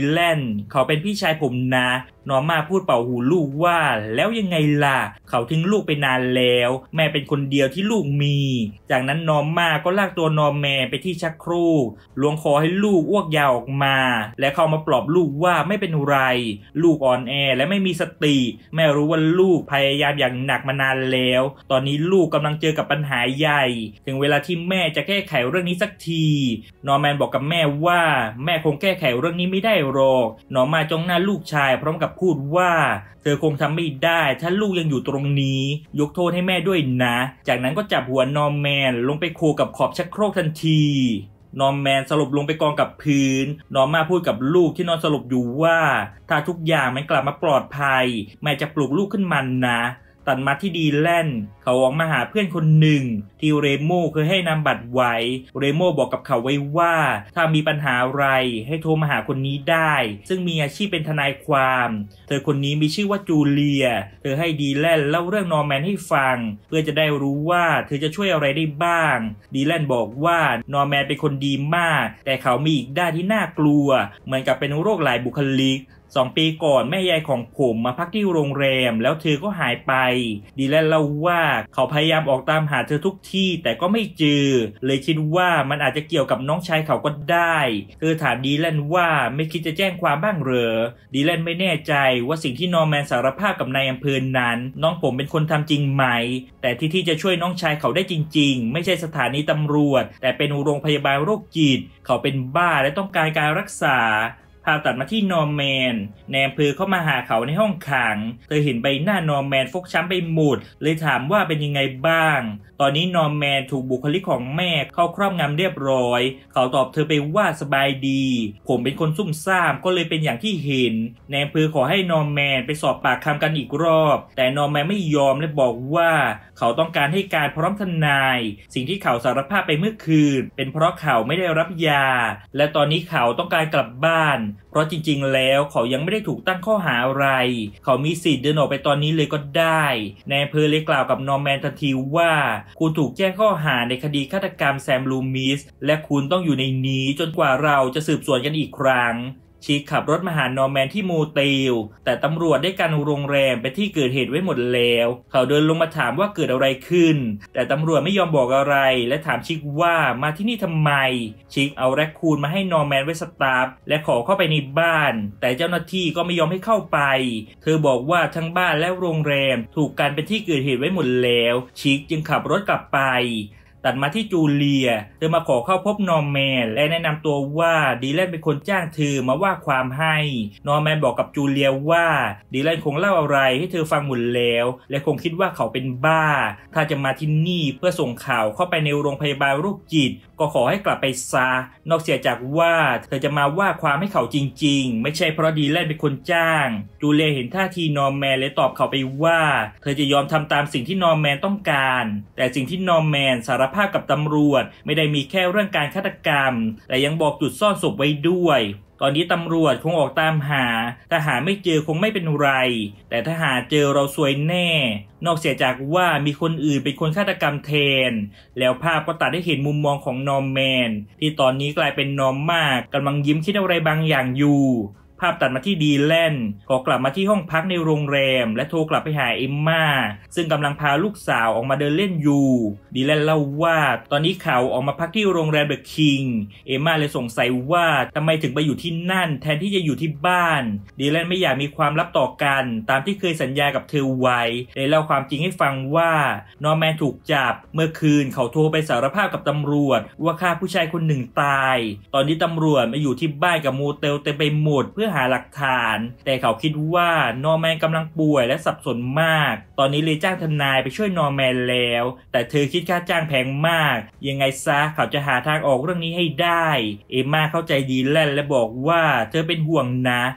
แลนเขาเป็นพี่ชายผมนะนอร์มาพูดเป่าหูลูกว่าแล้วยังไงล่ะเขาทิ้งลูกไปนานแล้วแม่เป็นคนเดียวที่ลูกมีจากนั้นนอร์มาก็ลากตัวนอร์แมนไปที่ชักโครกล้วงคอให้ลูกอ้วกยาวออกมาและเข้ามาปลอบลูกว่าไม่เป็นไรลูกอ่อนแอและไม่มีสติแม่รู้ว่าลูกพยายามอย่างหนักมานานแล้วตอนนี้ลูกกำลังเจอกับปัญหาใหญ่ถึงเวลาที่แม่จะแก้ไขเรื่องนี้สักทีนอร์แมนบอกกับแม่ว่าแม่คงแก้ไขเรื่องนี้ไม่ได้หรอกนอร์มาจ้องหน้าลูกชายพร้อมกับพูดว่าเธอคงทำไม่ได้ถ้าลูกยังอยู่ตรงนี้ยกโทษให้แม่ด้วยนะจากนั้นก็จับหัวนอร์แมนลงไปโขกกับขอบชักโครกทันทีนอร์แมนสลบลงไปกองกับพื้นนอร์มาพูดกับลูกที่นอนสลบอยู่ว่าถ้าทุกอย่างมันกลับมาปลอดภัยแม่จะปลุกลูกขึ้นมานะตัดมาที่ดีแลนเขาออกมาหาเพื่อนคนหนึ่งที่เรโม่เคยให้นามบัตรไว้เรโม่บอกกับเขาไว้ว่าถ้ามีปัญหาอะไรให้โทรมาหาคนนี้ได้ซึ่งมีอาชีพเป็นทนายความเธอคนนี้มีชื่อว่าจูเลียเธอให้ดีแลนเล่าเรื่องนอร์แมนให้ฟังเพื่อจะได้รู้ว่าเธอจะช่วยอะไรได้บ้างดีแลนบอกว่านอร์แมนเป็นคนดีมากแต่เขามีอีกด้านที่น่ากลัวเหมือนกับเป็นโรคหลายบุคลิกสองปีก่อนแม่ยายของผมมาพักที่โรงแรมแล้วเธอก็หายไปดีแลนเล่าว่าเขาพยายามออกตามหาเธอทุกที่แต่ก็ไม่เจอเลยคิดว่ามันอาจจะเกี่ยวกับน้องชายเขาก็ได้เธอถามดีแลนว่าไม่คิดจะแจ้งความบ้างเหรอดีแลนไม่แน่ใจว่าสิ่งที่นอร์แมนสารภาพกับนายอำเภอนั้นน้องผมเป็นคนทำจริงไหมแต่ที่ที่จะช่วยน้องชายเขาได้จริงๆไม่ใช่สถานีตำรวจแต่เป็นโรงพยาบาลโรคจิตเขาเป็นบ้าและต้องการการรักษาพาตัดมาที่นอร์แมนแนมเพอเข้ามาหาเขาในห้องขังเธอเห็นใบหน้านอร์แมนฟกช้ำไปหมดเลยถามว่าเป็นยังไงบ้างตอนนี้นอร์แมนถูกบุคลิกของแม่เข้าครอบงำเรียบร้อยเขาตอบเธอไปว่าสบายดีผมเป็นคนซุ่มซ่ามก็เลยเป็นอย่างที่เห็นแนมเพอขอให้นอร์แมนไปสอบปากคำกันอีกรอบแต่นอร์แมนไม่ยอมและบอกว่าเขาต้องการให้การพร้อมทนายสิ่งที่เขาสารภาพไปเมื่อคืนเป็นเพราะเขาไม่ได้รับยาและตอนนี้เขาต้องการกลับบ้านเพราะจริงๆแล้วเขายังไม่ได้ถูกตั้งข้อหาอะไรเขามีสิทธิ์เดินออกไปตอนนี้เลยก็ได้นายอำเภอเลยกล่าวกับนอร์แมนทันทีว่าคุณถูกแจ้งข้อหาในคดีฆาตกรรมแซมลูมิสและคุณต้องอยู่ในนี้จนกว่าเราจะสืบสวนกันอีกครั้งชีคขับรถมาหานอร์แมนที่โมเตลแต่ตำรวจได้กันโรงแรมไปที่เกิดเหตุไว้หมดแล้วเขาเดินลงมาถามว่าเกิดอะไรขึ้นแต่ตำรวจไม่ยอมบอกอะไรและถามชิคว่ามาที่นี่ทำไมชิคเอาแรคคูนมาให้นอร์แมนไว้สตาร์ฟและขอเข้าไปในบ้านแต่เจ้าหน้าที่ก็ไม่ยอมให้เข้าไปเธอบอกว่าทั้งบ้านและโรงแรมถูกกันเป็นที่เกิดเหตุไว้หมดแล้วชิคจึงขับรถกลับไปตัดมาที่จูเลียเธอมาขอเข้าพบนอร์แมนและแนะนำตัวว่าดีแลนเป็นคนจ้างเธอมาว่าความให้นอร์แมนบอกกับจูเลียว่าดีแลนคงเล่าอะไรให้เธอฟังหมดแล้วและคงคิดว่าเขาเป็นบ้าถ้าจะมาที่นี่เพื่อส่งข่าวเข้าไปในโรงพยาบาลโรคจิตก็ขอให้กลับไปซะนอกเสียจากว่าเธอจะมาว่าความให้เขาจริงๆไม่ใช่เพราะดีแลนเป็นคนจ้างจูเลียเห็นท่าทีนอร์แมนเลยตอบเขาไปว่าเธอจะยอมทำตามสิ่งที่นอร์แมนต้องการแต่สิ่งที่นอร์แมนสารภาพกับตำรวจไม่ได้มีแค่เรื่องการฆาตกรรมแต่ยังบอกจุดซ่อนศพไว้ด้วยตอนนี้ตำรวจคงออกตามหาถ้าหาไม่เจอคงไม่เป็นไรแต่ถ้าหาเจอเราซวยแน่นอกเสียจากว่ามีคนอื่นเป็นคนฆาตกรรมแทนแล้วภาพก็ตัดให้เห็นมุมมองของนอร์แมนที่ตอนนี้กลายเป็นนอร์มากกำลังยิ้มคิดอะไรบางอย่างอยู่ภาพตัดมาที่ดีแลนขอกลับมาที่ห้องพักในโรงแรมและโทรกลับไปหาเอมม่าซึ่งกำลังพาลูกสาวออกมาเดินเล่นอยู่ดีแลนเล่าว่าตอนนี้เขาออกมาพักที่โรงแรมเดอะคิงเอมม่าเลยสงสัยว่าทำไมถึงไปอยู่ที่นั่นแทนที่จะอยู่ที่บ้านดีแลนไม่อยากมีความลับต่อกันตามที่เคยสัญญากับเธอไว้เลยเล่าความจริงให้ฟังว่านอร์แมนถูกจับเมื่อคืนเขาโทรไปสารภาพกับตำรวจว่าฆ่าผู้ชายคนหนึ่งตายตอนนี้ตำรวจมาอยู่ที่บ้านกับโมเตลเต็มไปหมดเพื่อหาหลักฐานแต่เขาคิดว่านอร์แมนกำลังป่วยและสับสนมากตอนนี้เลยจ้างทนายไปช่วยนอร์แมนแล้วแต่เธอคิดค่าจ้างแพงมากยังไงซะเขาจะหาทางออกเรื่องนี้ให้ได้เอมม่าเข้าใจดีแลนและบอกว่าเธอเป็นห่วงนะ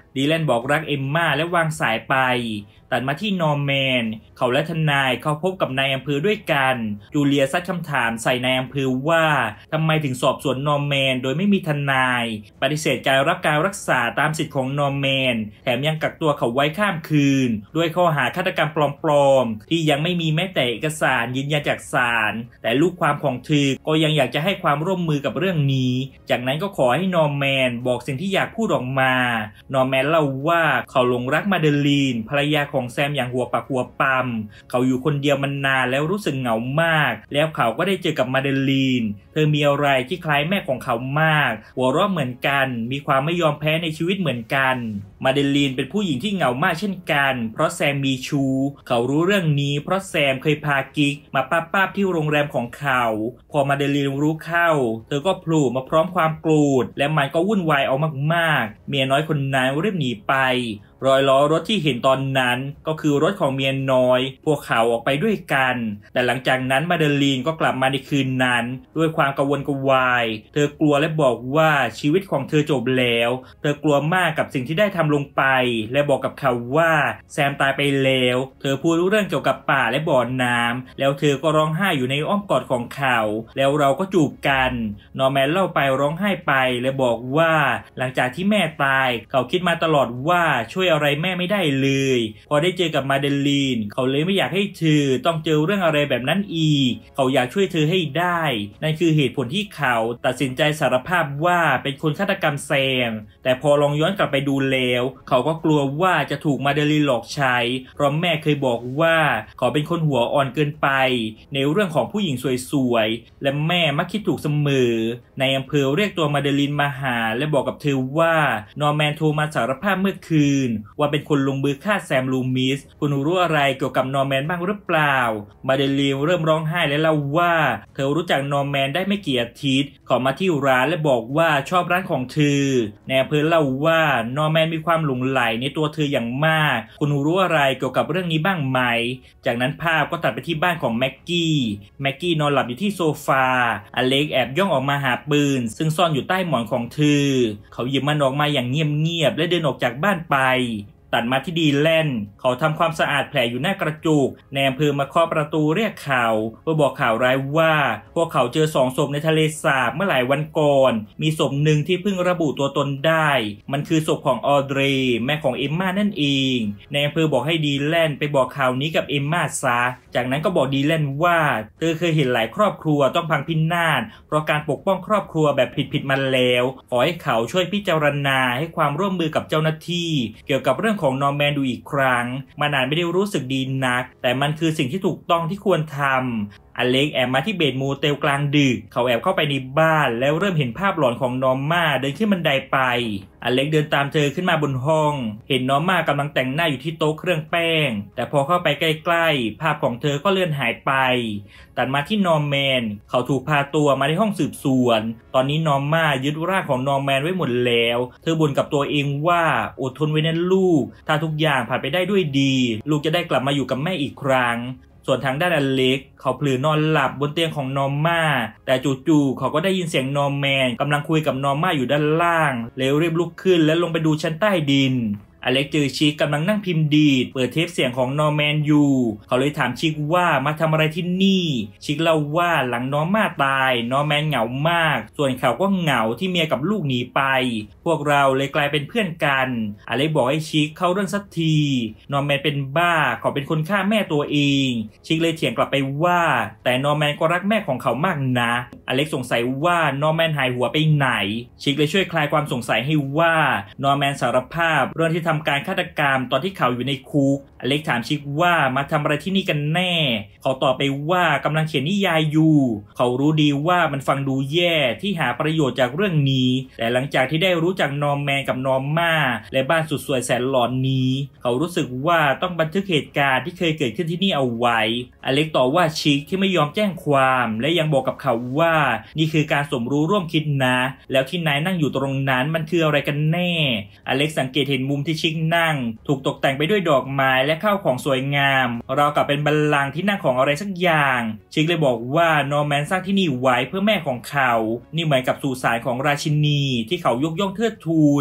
ดีแลนบอกรักเอมม่าและวางสายไปตัดมาที่นอร์แมนเขาและทนายเขาพบกับนายอำเภอด้วยกันจูเลียซัดคำถามใส่นายอำเภอว่าทำไมถึงสอบสวนนอร์แมนโดยไม่มีทนายปฏิเสธการรับการรักษาตามสิทธิของนอร์แมนแถมยังกักตัวเขาไว้ข้ามคืนด้วยข้อหาฆาตกรรมปลอมๆที่ยังไม่มีแม้แต่เอกสารยืนยันจากศาลแต่ลูกความของเธอก็ยังอยากจะให้ความร่วมมือกับเรื่องนี้จากนั้นก็ขอให้นอร์แมนบอกสิ่งที่อยากพูดออกมานอร์แมนเล่าว่าเขาหลงรักมาเดลีนภรรยาของแซมอย่างหัวปากหัวปั๊มเขาอยู่คนเดียวมานานแล้วรู้สึกเหงามากแล้วเขาก็ได้เจอกับมาเดลีนเธอมีอะไรที่คล้ายแม่ของเขามากหัวเราะเหมือนกันมีความไม่ยอมแพ้ในชีวิตเหมือนกันมาเดลีนเป็นผู้หญิงที่เหงามากเช่นกันเพราะแซมมีชู้เขารู้เรื่องนี้เพราะแซมเคยพากิ๊กมาป้าป้าที่โรงแรมของเขาพอมาเดลีนรู้เข้าเธอก็โผล่มาพร้อมความโกรธและมันก็วุ่นวายเอามากๆเมียน้อยคนนั้นรีบหนีไปรอยล้อรถที่เห็นตอนนั้นก็คือรถของเมียน้อยพวกเขาออกไปด้วยกันแต่หลังจากนั้นมาเดลีนก็กลับมาในคืนนั้นด้วยความกังวลกระวายเธอกลัวและบอกว่าชีวิตของเธอจบแล้วเธอกลัวมากกับสิ่งที่ได้ทำลงไปและบอกกับเขาว่าแซมตายไปแล้วเธอพูดเรื่องเกี่ยวกับป่าและบ่อน้ำแล้วเธอก็ร้องไห้อยู่ในอ้อมกอดของเขาแล้วเราก็จูบกันนอร์แมนเล่าไปร้องไห้ไปและบอกว่าหลังจากที่แม่ตายเขาคิดมาตลอดว่าช่วยอะไรแม่ไม่ได้เลยพอได้เจอกับมาเดลีนเขาเลยไม่อยากให้เธอต้องเจอเรื่องอะไรแบบนั้นอีกเขาอยากช่วยเธอให้ได้นั่นคือเหตุผลที่เขาตัดสินใจสารภาพว่าเป็นคนฆาตกรรมแซมแต่พอลองย้อนกลับไปดูแล้วเขาก็กลัวว่าจะถูกมาเดลีนหลอกใช้เพราะแม่เคยบอกว่าเขาเป็นคนหัวอ่อนเกินไปในเรื่องของผู้หญิงสวยๆและแม่มักคิดถูกเสมอในอำเภอเรียกตัวมาเดลีนมาหาและบอกกับเธอว่านอร์แมนโทรมาสารภาพเมื่อคืนว่าเป็นคนลงมือฆ่าแซมลูมิสคุณรู้อะไรเกี่ยวกับนอร์แมนบ้างหรือเปล่ามาเดลีนเริ่มร้องไห้และเล่าว่าเธอรู้จักนอร์แมนได้ไม่กี่อาทิตย์เขามาที่ร้านและบอกว่าชอบร้านของเธอในอำเภอเล่าว่านอร์แมนมีความหลงใหลในตัวเธออย่างมากคุณรู้อะไรเกี่ยวกับเรื่องนี้บ้างไหมจากนั้นภาพก็ตัดไปที่บ้านของแม็กกี้แม็กกี้นอนหลับอยู่ที่โซฟาอเล็กแอบย่องออกมาหาปืนซึ่งซ่อนอยู่ใต้หมอนของเธอเขาหยิบมันออกมาอย่างเงียบๆและเดินออกจากบ้านไปตัดมาที่ดีแลนเขาทำความสะอาดแผลอยู่หน้ากระจุกในอำเภอมาเคาะประตูเรียกเขาเพื่อบอกข่าวร้ายว่าพวกเขาเจอสองศพในทะเลสาบเมื่อหลายวันก่อนมีศพหนึ่งที่เพิ่งระบุตัวตนได้มันคือศพของออเดรแม่ของเอมม่านั่นเองในอำเภอบอกให้ดีแลนไปบอกข่าวนี้กับเอมม่าซะจากนั้นก็บอกดีแลนว่าเธอเคยเห็นหลายครอบครัวต้องพังพินาศเพราะการปกป้องครอบครัวแบบผิดๆมาแล้วขอให้เขาช่วยพิจารณาให้ความร่วมมือกับเจ้าหน้าที่เกี่ยวกับเรื่องของนอร์แมนดูอีกครั้งมันอาจไม่ได้รู้สึกดีนักแต่มันคือสิ่งที่ถูกต้องที่ควรทำอเล็กแอบมาที่เบดโมเตลกลางดึกเขาแอบเข้าไปในบ้านแล้วเริ่มเห็นภาพหลอนของนอร์ม่าเดินขึ้นบันไดไปอเล็กเดินตามเธอขึ้นมาบนห้องเห็นนอร์ม่ากำลังแต่งหน้าอยู่ที่โต๊ะเครื่องแป้งแต่พอเข้าไปใกล้ๆภาพของเธอก็เลื่อนหายไปตัดมาที่นอร์แมนเขาถูกพาตัวมาในห้องสืบสวนตอนนี้นอร์ม่ายึดร่างของนอร์แมนไว้หมดแล้วเธอบ่นกับตัวเองว่าอดทนไว้นะลูกถ้าทุกอย่างผ่านไปได้ด้วยดีลูกจะได้กลับมาอยู่กับแม่อีกครั้งส่วนทางด้านอเล็กเขาเผลอนอนหลับบนเตียงของนอร์ม่าแต่จู่ๆเขาก็ได้ยินเสียงนอร์แมนกำลังคุยกับนอร์ม่าอยู่ด้านล่างเลยรีบลุกขึ้นและลงไปดูชั้นใต้ดินอเล็กเจอชิคกำลังนั่งพิมพ์ดีดเปิดเทปเสียงของนอร์แมนอยู่เขาเลยถามชิคว่ามาทำอะไรที่นี่ชิคเล่าว่าหลังนอร์ม่าตายนอร์แมนเหงามากส่วนเขาก็เหงาที่เมียกับลูกหนีไปพวกเราเลยกลายเป็นเพื่อนกันอเล็กบอกให้ชิคเข้าเรื่องสักทีนอร์แมนเป็นบ้าเขาเป็นคนฆ่าแม่ตัวเองชิคเลยเถียงกลับไปว่าแต่นอร์แมนก็รักแม่ของเขามากนะอเล็กสงสัยว่านอร์แมนหายหัวไปไหนชิคเลยช่วยคลายความสงสัยให้ว่านอร์แมนสารภาพเรื่องที่ทำการฆาตกรรมตอนที่เขาอยู่ในคุกอเล็กถามชิคว่ามาทำอะไรที่นี่กันแน่เขาตอบไปว่ากำลังเขียนนิยายอยู่เขารู้ดีว่ามันฟังดูแย่ที่หาประโยชน์จากเรื่องนี้แต่หลังจากที่ได้รู้จักนอร์แมนกับนอร์ม่าและบ้านสุดสวยแสนหลอนนี้เขารู้สึกว่าต้องบันทึกเหตุการณ์ที่เคยเกิดขึ้นที่นี่เอาไว้อเล็กต่อว่าชิคที่ไม่ยอมแจ้งความและยังบอกกับเขาว่านี่คือการสมรู้ร่วมคิดนะแล้วที่นายนั่งอยู่ตรงนั้นมันคืออะไรกันแน่อเล็กสังเกตเห็นมุมที่ชิคนั่งถูกตกแต่งไปด้วยดอกไม้และข้าวของสวยงามราวกับเป็นบัลลังก์ที่นั่งของอะไรสักอย่างชิคเลยบอกว่านอร์แมนสร้างที่นี่ไว้เพื่อแม่ของเขานี่เหมือนกับสุสานของราชินีที่เขายกย่องเทิดทูนอ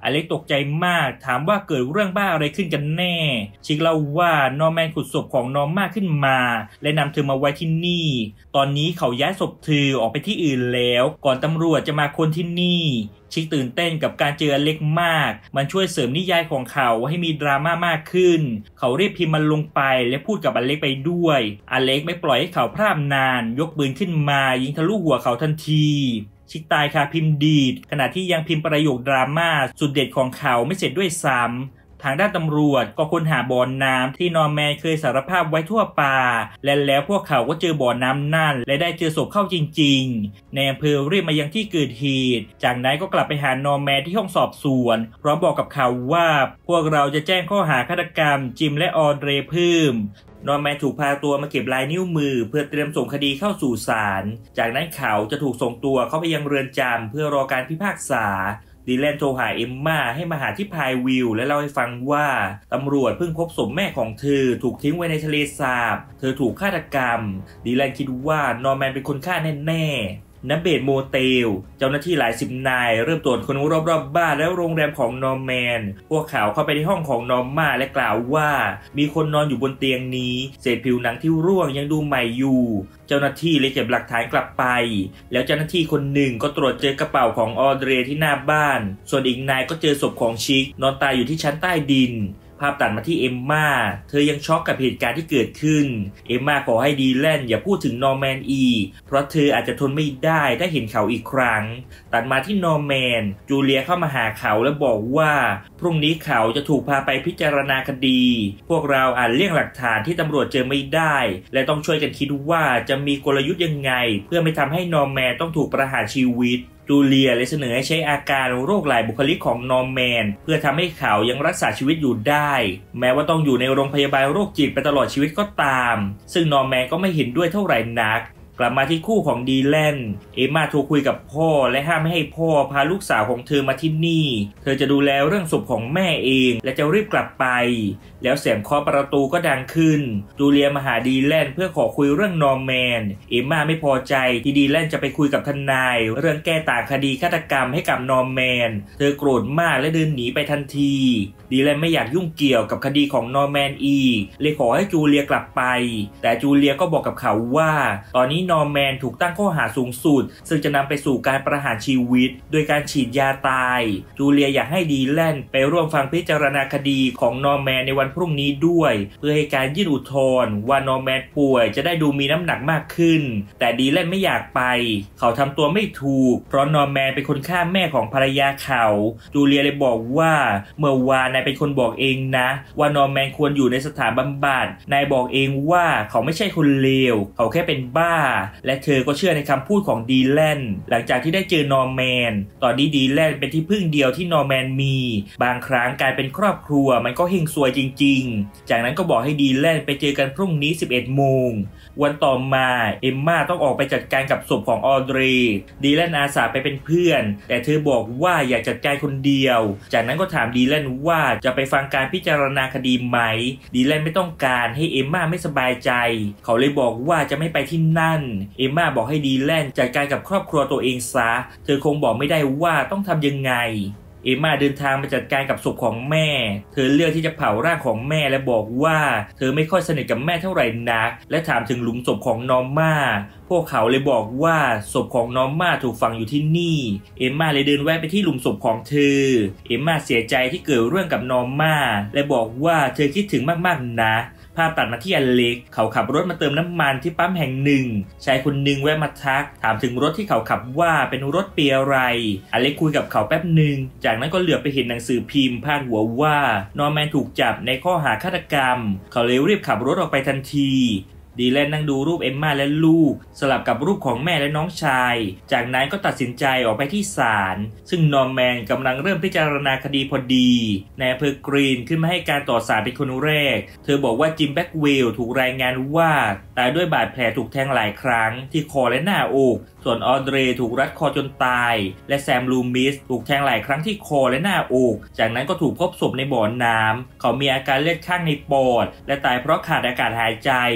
อเล็กตกใจมากถามว่าเกิดเรื่องบ้าอะไรขึ้นกันแน่ชิคเล่าว่านอร์แมนขุดศพของนอร์มาขึ้นมาและนำเธอมาไว้ที่นี่ตอนนี้เขาย้ายศพเธอออกไปที่อื่นแล้วก่อนตำรวจจะมาค้นที่นี่ชิคตื่นเต้นกับการเจออเล็กมากมันช่วยเสริมนิยายของเขาให้มีดราม่ามากขึ้นเขารีบพิมพ์มันลงไปและพูดกับอเล็กไปด้วยอเล็กไม่ปล่อยให้เขาพร่ำนานยกปืนขึ้นมายิงทะลุหัวเขาทันทีชิคตายคาพิมพ์ดีดขณะที่ยังพิมพ์ประโยคดราม่าสุดเด็ดของเขาไม่เสร็จด้วยซ้ำทางด้านตำรวจก็ค้นหาบ่อน้ำที่นอร์แมนเคยสารภาพไว้ทั่วป่าและแล้วพวกเขาก็เจอบ่อน้ำนั่นและได้เจอศพเข้าจริงๆในอำเภอรีบมายังที่เกิดเหตุจากนั้นก็กลับไปหานอร์แมนที่ห้องสอบสวนพร้อมบอกกับเขาว่าพวกเราจะแจ้งข้อหาฆาตกรรมจิมและออเดรเพิ่มนอร์แมนถูกพาตัวมาเก็บลายนิ้วมือเพื่อเตรียมส่งคดีเข้าสู่ศาลจากนั้นเขาจะถูกส่งตัวเข้าไปยังเรือนจำเพื่อรอการพิพากษาดีแลนโทรหาเอมม่าให้มาหาที่พายวิลและเล่าให้ฟังว่าตำรวจเพิ่งพบศพแม่ของเธอถูกทิ้งไว้ในทะเลสาบเธอถูกฆาตกรรมดีแลนคิดว่านอร์แมนเป็นคนฆ่าแน่ๆณเบดโมเตลเจ้าหน้าที่หลายสิบนายเริ่มตรวจคนรอบๆ บ, บ้านและโรงแรมของนอร์แมนพวกเขาเข้าไปในห้องของนอร์มาและกล่าวว่ามีคนนอนอยู่บนเตียงนี้เศษผิวหนังที่ร่วงยังดูใหม่อยู่เจ้าหน้าที่เลยเก็บหลักฐานกลับไปแล้วเจ้าหน้าที่คนหนึ่งก็ตรวจเจอกระเป๋าของออเดรที่หน้าบ้านส่วนอีกนายก็เจอศพของชิคนอนตายอยู่ที่ชั้นใต้ดินภาพตัดมาที่เอมม่าเธอยังช็อกกับเหตุการณ์ที่เกิดขึ้นเอมม่าขอให้ดีแลนอย่าพูดถึงนอร์แมนอีกเพราะเธออาจจะทนไม่ได้ถ้าเห็นเขาอีกครั้งตัดมาที่นอร์แมนจูเลียเข้ามาหาเขาและบอกว่าพรุ่งนี้เขาจะถูกพาไปพิจารณาคดีพวกเราอาจเลี่ยงหลักฐานที่ตำรวจเจอไม่ได้และต้องช่วยกันคิดว่าจะมีกลยุทธ์ยังไงเพื่อไม่ทำให้นอร์แมนต้องถูกประหารชีวิตจูเลียเลยเสนอให้ใช้อาการโรคหลายบุคลิกของนอร์แมนเพื่อทำให้เขายังรักษาชีวิตอยู่ได้แม้ว่าต้องอยู่ในโรงพยาบาลโรคจิตไปตลอดชีวิตก็ตามซึ่งนอร์แมนก็ไม่เห็นด้วยเท่าไหร่นักกลับมาที่คู่ของดีแลนเอมม่าโทรคุยกับพ่อและห้ามไม่ให้พ่อพาลูกสาวของเธอมาที่นี่เธอจะดูแลเรื่องศพของแม่เองและจะรีบกลับไปแล้วเสียงเคาะประตูก็ดังขึ้นจูเลียมาหาดีแลนเพื่อขอคุยเรื่องนอร์แมนเอมม่าไม่พอใจที่ดีแลนจะไปคุยกับทนายเรื่องแก้ต่างคดีฆาตกรรมให้กับนอร์แมนเธอโกรธมากและเดินหนีไปทันทีดีแลนไม่อยากยุ่งเกี่ยวกับคดีของนอร์แมนอีกเลยขอให้จูเลียกลับไปแต่จูเลียก็บอกกับเขาว่าตอนนี้นอร์แมนถูกตั้งข้อหาสูงสุดซึ่งจะนำไปสู่การประหารชีวิตโดยการฉีดยาตายจูเลียอยากให้ดีแลนไปร่วมฟังพิจารณาคดีของนอร์แมนในวันพรุ่งนี้ด้วยเพื่อให้การยื่นอุทธรณ์ว่านอร์แมนป่วยจะได้ดูมีน้ำหนักมากขึ้นแต่ดีแลนไม่อยากไปเขาทำตัวไม่ถูกเพราะนอร์แมนเป็นคนฆ่าแม่ของภรรยาเขาจูเลียเลยบอกว่าเมื่อวานนายเป็นคนบอกเองนะว่านอร์แมนควรอยู่ในสถานบำบัดนายบอกเองว่าเขาไม่ใช่คนเลวเขาแค่เป็นบ้าและเธอก็เชื่อในคำพูดของดีแลนหลังจากที่ได้เจอนอร์แมนตอนนี้ดีแลนเป็นที่พึ่งเดียวที่นอร์แมนมีบางครั้งการเป็นครอบครัวมันก็เฮงซวยจริงๆจากนั้นก็บอกให้ดีแลนไปเจอกันพรุ่งนี้ สิบเอ็ดโมงวันต่อมาเอมม่าต้องออกไปจัดการกับศพของออเดรดีแลนอาสาไปเป็นเพื่อนแต่เธอบอกว่าอยากจัดการคนเดียวจากนั้นก็ถามดีแลนว่าจะไปฟังการพิจารณาคดีไหมดีแลนไม่ต้องการให้เอมม่าไม่สบายใจเขาเลยบอกว่าจะไม่ไปที่นั่นเอมม่าบอกให้ดีแลนจัดการกับครอบครัวตัวเองซะเธอคงบอกไม่ได้ว่าต้องทำยังไงเอมม่าเดินทางมาจัดการกับศพของแม่เธอเลือกที่จะเผาร่างของแม่และบอกว่าเธอไม่ค่อยสนิทกับแม่เท่าไหร่นักและถามถึงหลุมศพของนอร์ม่าพวกเขาเลยบอกว่าศพของนอร์ม่าถูกฝังอยู่ที่นี่เอมม่าเลยเดินแวะไปที่หลุมศพของเธอเอมม่าเสียใจที่เกิดเรื่องกับนอร์ม่าและบอกว่าเธอคิดถึงมากๆนะภาพตัดมาที่อเล็กเขาขับรถมาเติมน้ำมันที่ปั๊มแห่งหนึ่งชายคนหนึ่งแวะมาทักถามถึงรถที่เขาขับว่าเป็นรถปีอะไรอเล็กคุยกับเขาแป๊บหนึ่งจากนั้นก็เหลือบไปเห็นหนังสือพิมพ์พาดหัวว่านอร์แมนถูกจับในข้อหาฆาตกรรมเขาเลยรีบขับรถออกไปทันทีดีแลนนั่งดูรูปเอมม่าและลูกสลับกับรูปของแม่และน้องชายจากนั้นก็ตัดสินใจออกไปที่ศาลซึ่งนอร์แมนกำลังเริ่มพิจารณาคดีพอดีนายอำเภอกรีนขึ้นมาให้การต่อศาลเป็นคนแรกเธอบอกว่าจิมแบ็กเวลถูกรายงานว่าตายด้วยบาดแผลถูกแทงหลายครั้งที่คอและหน้าอกส่วนออเดรถูกรัดคอจนตายและแซมลูมิสถูกแทงหลายครั้งที่คอและหน้าอกจากนั้นก็ถูกพบศพในบ่อน้ำเขามีอาการเลือดข้างในปอดและตายเพราะขาดอากาศหายใจเหยื่อ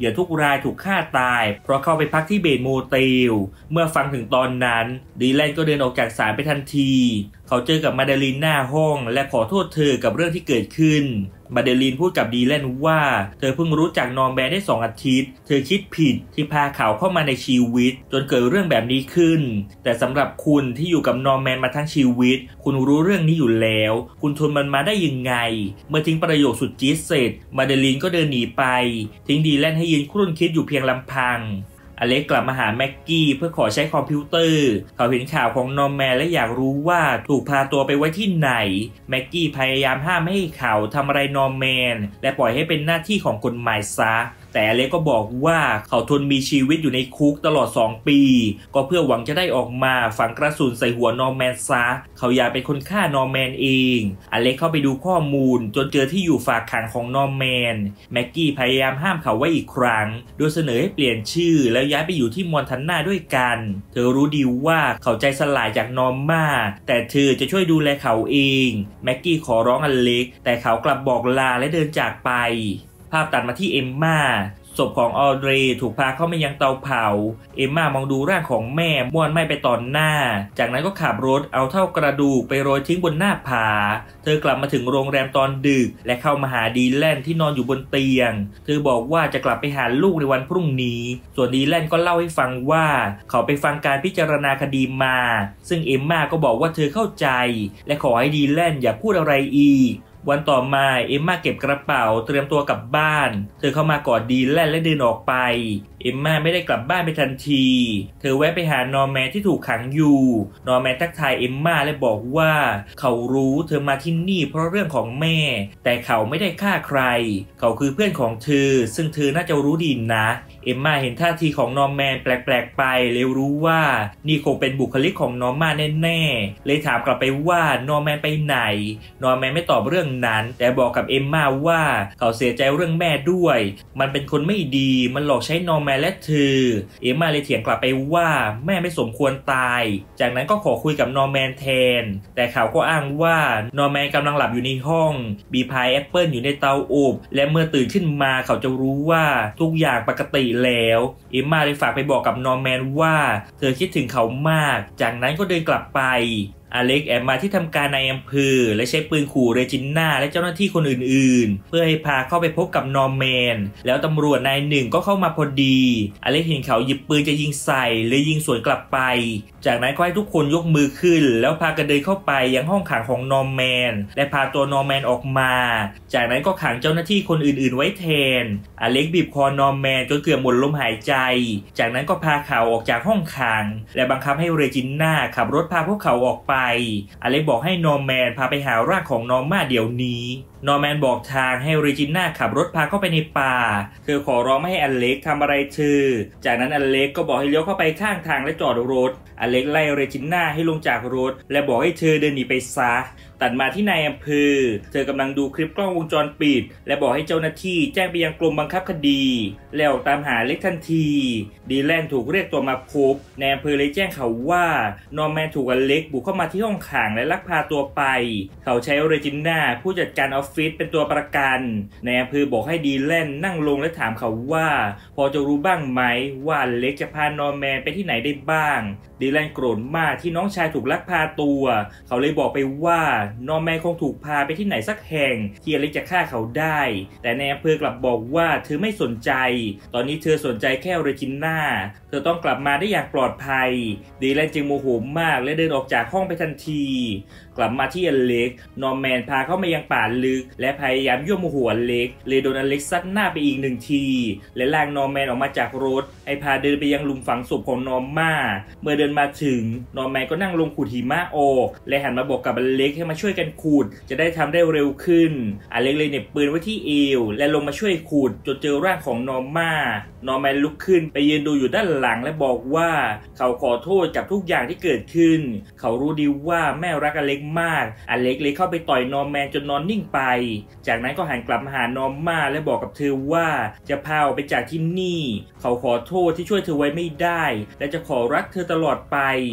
ยื่อทุกรายถูกฆ่าตายเพราะเข้าไปพักที่เบดโมเตลเมื่อฟังถึงตอนนั้นดีแลนก็เดินออกจากศาลไปทันทีเขาเจอกับมาเดลินหน้าห้องและขอโทษเธอกับเรื่องที่เกิดขึ้นมาเดลินพูดกับดีแลนว่าเธอเพิ่งรู้จักนอร์แมนได้สองอาทิตย์เธอคิดผิดที่พาเขาเข้ามาในชีวิตจนเกิดเรื่องแบบนี้ขึ้นแต่สำหรับคุณที่อยู่กับนอร์แมนมาทั้งชีวิตคุณรู้เรื่องนี้อยู่แล้วคุณทนมันมาได้ยังไงเมื่อทิ้งประโยคสุดจี๊ดเสร็จมาเดลินก็เดินหนีไปทิ้งดีแลนให้ยืนครุ่นคิดอยู่เพียงลำพังอเล็กกลับมาหาแม็กกี้เพื่อขอใช้คอมพิวเตอร์เขาเห็นข่าวของนอร์แมนและอยากรู้ว่าถูกพาตัวไปไว้ที่ไหนแม็กกี้พยายามห้ามไม่ให้เขาทำอะไรนอร์แมนและปล่อยให้เป็นหน้าที่ของกฎหมายซะแต่อเล็กก็บอกว่าเขาทนมีชีวิตอยู่ในคุกตลอดสองปีก็เพื่อหวังจะได้ออกมาฝังกระสุนใส่หัวนอร์แมนซะเขาอยากเป็นคนฆ่านอร์แมนเองอเล็กเข้าไปดูข้อมูลจนเจอที่อยู่ฝากขังของนอร์แมนแม็กกี้พยายามห้ามเขาไว้อีกครั้งโดยเสนอให้เปลี่ยนชื่อแล้วย้ายไปอยู่ที่มอนทันนาด้วยกันเธอรู้ดีว่าเขาใจสลายจากนอร์มาแต่เธอจะช่วยดูแลเขาเองแม็กกี้ขอร้องอเล็กแต่เขากลับบอกลาและเดินจากไปภาพตัดมาที่เอมม่าศพของออเดรถูกพาเข้ามายังเตาเผาเอมม่ามองดูร่างของแม่ม้วนไหม้ไปตอนหน้าจากนั้นก็ขับรถเอาเท่ากระดูกไปโรยทิ้งบนหน้าผาเธอกลับมาถึงโรงแรมตอนดึกและเข้ามาหาดีแลนที่นอนอยู่บนเตียงเธอบอกว่าจะกลับไปหาลูกในวันพรุ่งนี้ส่วนดีแลนก็เล่าให้ฟังว่าเขาไปฟังการพิจารณาคดีมาซึ่งเอมม่าก็บอกว่าเธอเข้าใจและขอให้ดีแลนอย่าพูดอะไรอีกวันต่อมาเอมม่าเก็บกระเป๋าเตรียมตัวกลับบ้านเธอเข้ามากอดดีแลนและเดินออกไปเอมม่าไม่ได้กลับบ้านไปทันทีเธอแวะไปหานอร์แมนที่ถูกขังอยู่นอร์แมนทักทายเอมม่าและบอกว่าเขารู้เธอมาที่นี่เพราะเรื่องของแม่แต่เขาไม่ได้ฆ่าใครเขาคือเพื่อนของเธอซึ่งเธอน่าจะรู้ดีนะเอมม่าเห็นท่าทีของนอร์แมนแปลกๆไปเลยรู้ว่านี่คงเป็นบุคลิกของนอร์ม่าแน่ๆเลยถามกลับไปว่านอร์แมนไปไหนนอร์แมนไม่ตอบเรื่องนั้นแต่บอกกับเอมม่าว่าเขาเสียใจเรื่องแม่ด้วยมันเป็นคนไม่ดีมันหลอกใช้นอร์แมนและเธอเอมม่าเลยเถียงกลับไปว่าแม่ไม่สมควรตายจากนั้นก็ขอคุยกับนอร์แมนแทนแต่เขาก็อ้างว่านอร์แมนกำลังหลับอยู่ในห้องมีพายแอปเปิลอยู่ในเตาอบและเมื่อตื่นขึ้นมาเขาจะรู้ว่าทุกอย่างปกติแล้วเอมม่าเลยฝากไปบอกกับนอร์แมนว่าเธอคิดถึงเขามากจากนั้นก็เดินกลับไปอเล็กแอบมาที่ทำการในอำเภอและใช้ปืนขู่เรจิน่าและเจ้าหน้าที่คนอื่นๆเพื่อให้พาเข้าไปพบกับนอร์แมนแล้วตำรวจนายหนึ่งก็เข้ามาพอดีอเล็กเห็นเขาหยิบปืนจะยิงใส่เลยยิงสวนกลับไปจากนั้นก็ให้ทุกคนยกมือขึ้นแล้วพากันเดินเข้าไปยังห้องขังของนอร์แมนและพาตัวนอร์แมนออกมาจากนั้นก็ขังเจ้าหน้าที่คนอื่นๆไว้แทนอเล็กบีบคอนอร์แมนจนเกือบหมดลมหายใจจากนั้นก็พาเขาออกจากห้องขังและบังคับให้เรจิน่าขับรถพาพวกเขาออกไปอเล็กบอกให้นอร์แมนพาไปหาร่างของนอร์ม่าเดี๋ยวนี้นอร์แมนบอกทางให้เรจิน่าขับรถพาเข้าไปในป่าเธอขอร้องไม่ให้อเล็กทำอะไรเธอจากนั้นอเล็กก็บอกให้เลี้ยวเข้าไปข้างทางและจอดรถอเล็กไล่เรจิน่าให้ลงจากรถและบอกให้เธอเดินหนีไปซะตัดมาที่นายอำเภอเธอกำลังดูคลิปกล้องวงจรปิดและบอกให้เจ้าหน้าที่แจ้งไปยังกรมบังคับคดีแล้วตามหาเล็กทันทีดีแลนถูกเรียกตัวมาพบนายอำเภอเลยแจ้งเขาว่านอร์แมนถูกอเล็กบุกเข้ามาที่ห้องขังและลักพาตัวไปเขาใช้เรจิน่าผู้จัดการออฟฟิศเป็นตัวประกันนายอำเภอบอกให้ดีแลนนั่งลงและถามเขาว่าพอจะรู้บ้างไหมว่าอเล็กจะพานอร์แมนไปที่ไหนได้บ้างดีแลนโกรธมากที่น้องชายถูกลักพาตัวเขาเลยบอกไปว่านอร์แมนคงถูกพาไปที่ไหนสักแห่งที่อเล็กจะฆ่าเขาได้แต่นายอำเภอกลับบอกว่าเธอไม่สนใจตอนนี้เธอสนใจแค่เรจิน่าเธอต้องกลับมาได้อย่างปลอดภัยดีแลนจึงโมโหมากและเดินออกจากห้องไปทันทีกลับมาที่อเล็กนอร์แมนพาเข้ามายังป่าลึกและพยายามยั่วโมโหอเล็กเลยโดนอเล็กซัดหน้าไปอีกหนึ่งทีและลากนอร์แมนออกมาจากรถให้พาเดินไปยังหลุมฝังศพของนอร์ม่าเมื่อเดินมาถึงนอร์แมนก็นั่งลงขูดหิมะออกและหันมาบอกกับอเล็กให้มาช่วยกันขูดจะได้ทำได้เร็วขึ้นอเล็กเลยเหน็บปืนไว้ที่เอวและลงมาช่วยขูดจนเจอร่างของนอร์ม่านอร์แมนลุกขึ้นไปยืนดูอยู่ด้านหลังและบอกว่าเขาขอโทษกับทุกอย่างที่เกิดขึ้นเขารู้ดีว่าแม่รักอเล็กมากอเล็กเลยเข้าไปต่อยนอร์แมนจนนอนนิ่งไปจากนั้นก็หันกลับมาหานอร์ม่าและบอกกับเธอว่าจะพาออกไปจากที่นี่เขาขอโทษที่ช่วยเธอไว้ไม่ได้และจะขอรักเธอตลอดไป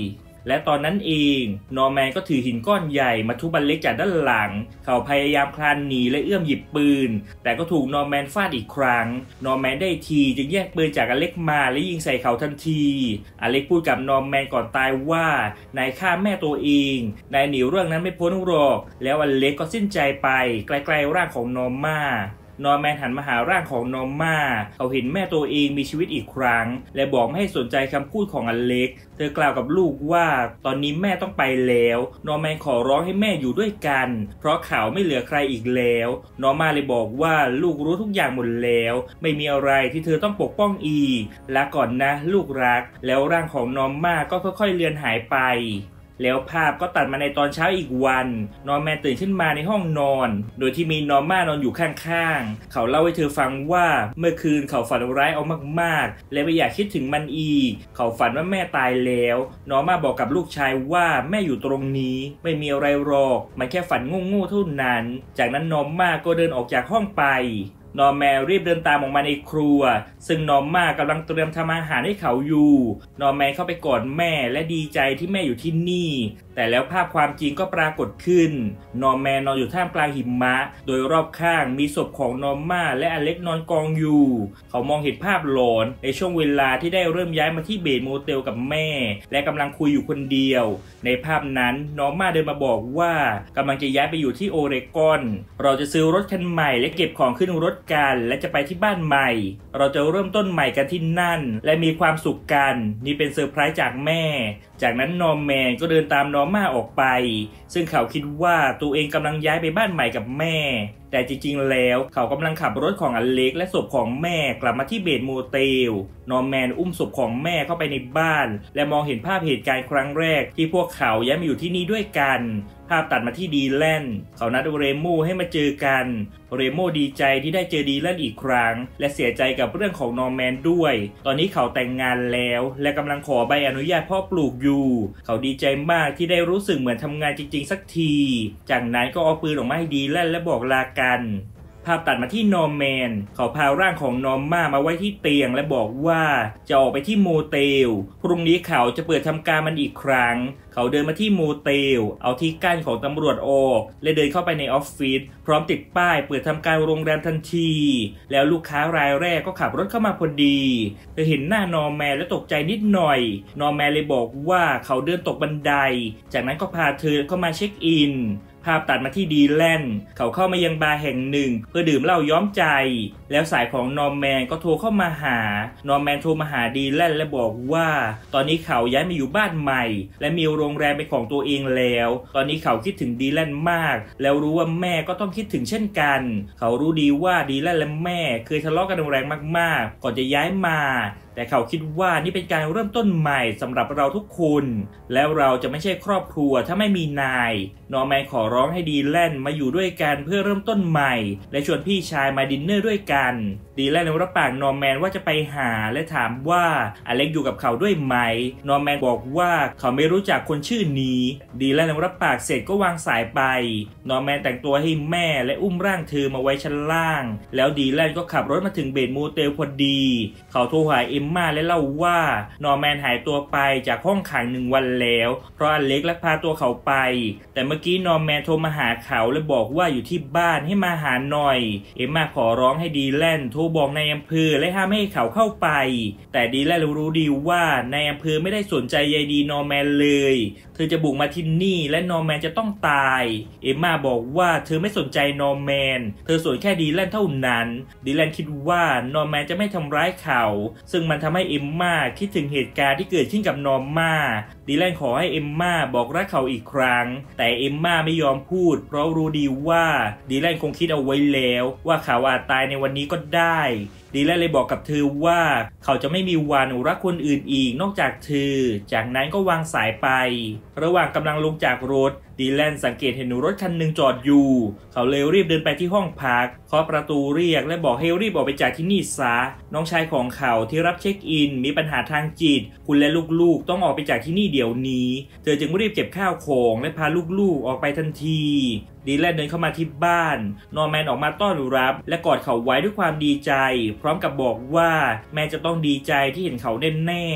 และตอนนั้นเองนอร์แมนก็ถือหินก้อนใหญ่มาทุบอเล็กจากด้านหลังเขาพยายามคลานหนีและเอื้อมหยิบปืนแต่ก็ถูกนอร์แมนฟาดอีกครั้งนอร์แมนได้ทีจึงแย่งปืนจากอเล็กมาและยิงใส่เขาทันทีอเล็กพูดกับนอร์แมนก่อนตายว่านายฆ่าแม่ตัวเองนายหนีเรื่องนั้นไม่พ้นหรอกแล้วอเล็กก็สิ้นใจไปใกล้ๆร่างของนอร์มานอร์แมนหันมาหาร่างของนอร์มาเขาเห็นแม่ตัวเองมีชีวิตอีกครั้งและบอกไม่ให้สนใจคำพูดของอเล็กเธอกล่าวกับลูกว่าตอนนี้แม่ต้องไปแล้วนอร์แมนขอร้องให้แม่อยู่ด้วยกันเพราะเขาไม่เหลือใครอีกแล้วนอร์มาเลยบอกว่าลูกรู้ทุกอย่างหมดแล้วไม่มีอะไรที่เธอต้องปกป้องอีกลาก่อนนะลูกรักแล้วร่างของนอร์มาก็ค่อยๆเลือนหายไปแล้วภาพก็ตัดมาในตอนเช้าอีกวันนอร์แมนตื่นขึ้นมาในห้องนอนโดยที่มีนอร์มานอนอยู่ข้างๆเขาเล่าให้เธอฟังว่าเมื่อคืนเขาฝันร้ายเอามากๆและไม่อยากคิดถึงมันอีกเขาฝันว่าแม่ตายแล้วนอร์มาบอกกับลูกชายว่าแม่อยู่ตรงนี้ไม่มีอะไรหรอกมันแค่ฝันโง่ๆเท่านั้นจากนั้นนอร์มาก็เดินออกจากห้องไปนอร์แมนรีบเดินตามออกมาในครัวซึ่งนอร์มากำลังเตรียมทำอาหารให้เขาอยู่นอร์แมนเข้าไปกอดแม่และดีใจที่แม่อยู่ที่นี่แต่แล้วภาพความจริงก็ปรากฏขึ้นนอร์แมนนอนอยู่ท่ามกลางหิมะโดยรอบข้างมีศพของนอร์มาและอเล็กนอนกองอยู่เขามองเห็นภาพหลอนในช่วงเวลาที่ได้เริ่มย้ายมาที่เบสโมเตลกับแม่และกำลังคุยอยู่คนเดียวในภาพนั้นนอร์มาเดินมาบอกว่ากำลังจะย้ายไปอยู่ที่โอเรกอนเราจะซื้อรถคันใหม่และเก็บของขึ้นรถกันและจะไปที่บ้านใหม่เราจะเริ่มต้นใหม่กันที่นั่นและมีความสุขกันนี่เป็นเซอร์ไพรส์จากแม่จากนั้นนอร์แมนก็เดินตามนอร์มาออกไปซึ่งเขาคิดว่าตัวเองกำลังย้ายไปบ้านใหม่กับแม่แต่จริงๆแล้วเขากำลังขับรถของอเล็กและศพของแม่กลับมาที่เบสโมเตลนอร์แมนอุ้มศพของแม่เข้าไปในบ้านและมองเห็นภาพเหตุการณ์ครั้งแรกที่พวกเขาย้ายมาอยู่ที่นี่ด้วยกันภาพตัดมาที่ดีแลนเขานัดเรโม่ให้มาเจอกันเรโม่ดีใจที่ได้เจอดีแลนอีกครั้งและเสียใจกับเรื่องของนอร์แมนด้วยตอนนี้เขาแต่งงานแล้วและกำลังขอใบอนุญาตเพาะปลูกอยู่เขาดีใจมากที่ได้รู้สึกเหมือนทำงานจริงๆสักทีจากนั้นก็เอาปืนออกมาให้ดีแลนและบอกลากันภาพตัดมาที่นอร์แมนเขาพาร่างของนอร์มามาไว้ที่เตียงและบอกว่าจะออกไปที่โมเตลพรุ่งนี้เขาจะเปิดทำการมันอีกครั้งเขาเดินมาที่โมเตลเอาที่กั้นของตำรวจออกและเดินเข้าไปในออฟฟิศพร้อมติดป้ายเปิดทำการโรงแรมทันทีแล้วลูกค้ารายแรกก็ขับรถเข้ามาพอดีเธอเห็นหน้านอร์แมนและตกใจนิดหน่อยนอร์แมนเลยบอกว่าเขาเดินตกบันไดจากนั้นก็พาเธอเข้ามาเช็คอินภาพตัดมาที่ดีแลนเขาเข้ามายังบาร์แห่งหนึ่งเพื่อดื่มเหล้าย้อมใจแล้วสายของนอร์แมนก็โทรเข้ามาหานอร์แมนโทรมาหาดีแลนและบอกว่าตอนนี้เขาย้ายมาอยู่บ้านใหม่และมีโรงแรมเป็นของตัวเองแล้วตอนนี้เขาคิดถึงดีแลนมากแล้วรู้ว่าแม่ก็ต้องคิดถึงเช่นกันเขารู้ดีว่าดีแลนและแม่เคยทะเลาะกันแรงมากๆก่อนจะย้ายมาแต่เขาคิดว่านี่เป็นการเริ่มต้นใหม่สำหรับเราทุกคนแล้วเราจะไม่ใช่ครอบครัวถ้าไม่มีนายนอร์แมนขอร้องให้ดีแลนมาอยู่ด้วยกันเพื่อเริ่มต้นใหม่และชวนพี่ชายมาดินเนอร์ด้วยกันดีแลนรับปากนอร์แมนว่าจะไปหาและถามว่าอเล็กอยู่กับเขาด้วยไหมนอร์แมนบอกว่าเขาไม่รู้จักคนชื่อนี้ดีแลนรับปากเสร็จก็วางสายไปนอร์แมนแต่งตัวให้แม่และอุ้มร่างเธอมาไว้ชั้นล่างแล้วดีแลนก็ขับรถมาถึงเบสโมเตลพอดีเขาโทรหาเอ็มมาและเล่าว่านอร์แมนหายตัวไปจากห้องขังหนึ่งวันแล้วเพราะอเล็กลักพาตัวเขาไปแต่เมื่อกี้นอร์แมนโทรมาหาเขาและบอกว่าอยู่ที่บ้านให้มาหาหน่อยเอ็มมาขอร้องให้ดีแลนโทรบอกนายอำเภอและห้ามให้เขาเข้าไปแต่ดีแลนรู้ดีว่านายอำเภอไม่ได้สนใจใยดีนอร์แมนเลยเธอจะบุกมาที่นี่และนอร์แมนจะต้องตายเอ็มมาบอกว่าเธอไม่สนใจนอร์แมนเธอสนแค่ดีแลนเท่านั้นดีแลนคิดว่านอร์แมนจะไม่ทำร้ายเขาซึ่งมันทำให้เอ็มมาคิดถึงเหตุการณ์ที่เกิดขึ้นกับนอร์มาดีแลนขอให้เอ็มมาบอกรักเขาอีกครั้งแต่เอ็มมาไม่ยอมพูดเพราะรู้ดีว่าดีแลนคงคิดเอาไว้แล้วว่าเขาอาจตายในวันนี้ก็ได้ดีแลนเลยบอกกับเธอว่าเขาจะไม่มีวันรักคนอื่นอีกนอกจากเธอจากนั้นก็วางสายไประหว่างกำลังลงจากรถดีแลนสังเกตเห็นรถคันหนึ่งจอดอยู่เขาเลยรีบเดินไปที่ห้องพักเคาะประตูเรียกและบอกให้รีบออกไปจากที่นี่ซะน้องชายของเขาที่รับเช็คอินมีปัญหาทางจิตคุณและลูกๆต้องออกไปจากที่นี่เดี๋ยวนี้เธอจึงรีบเก็บข้าวของและพาลูกๆออกไปทันทีดีแลนเดินเข้ามาที่บ้านนอร์แมนออกมาต้อนรับและกอดเขาไว้ด้วยความดีใจพร้อมกับบอกว่าแม่จะต้องดีใจที่เห็นเขาแน่ๆ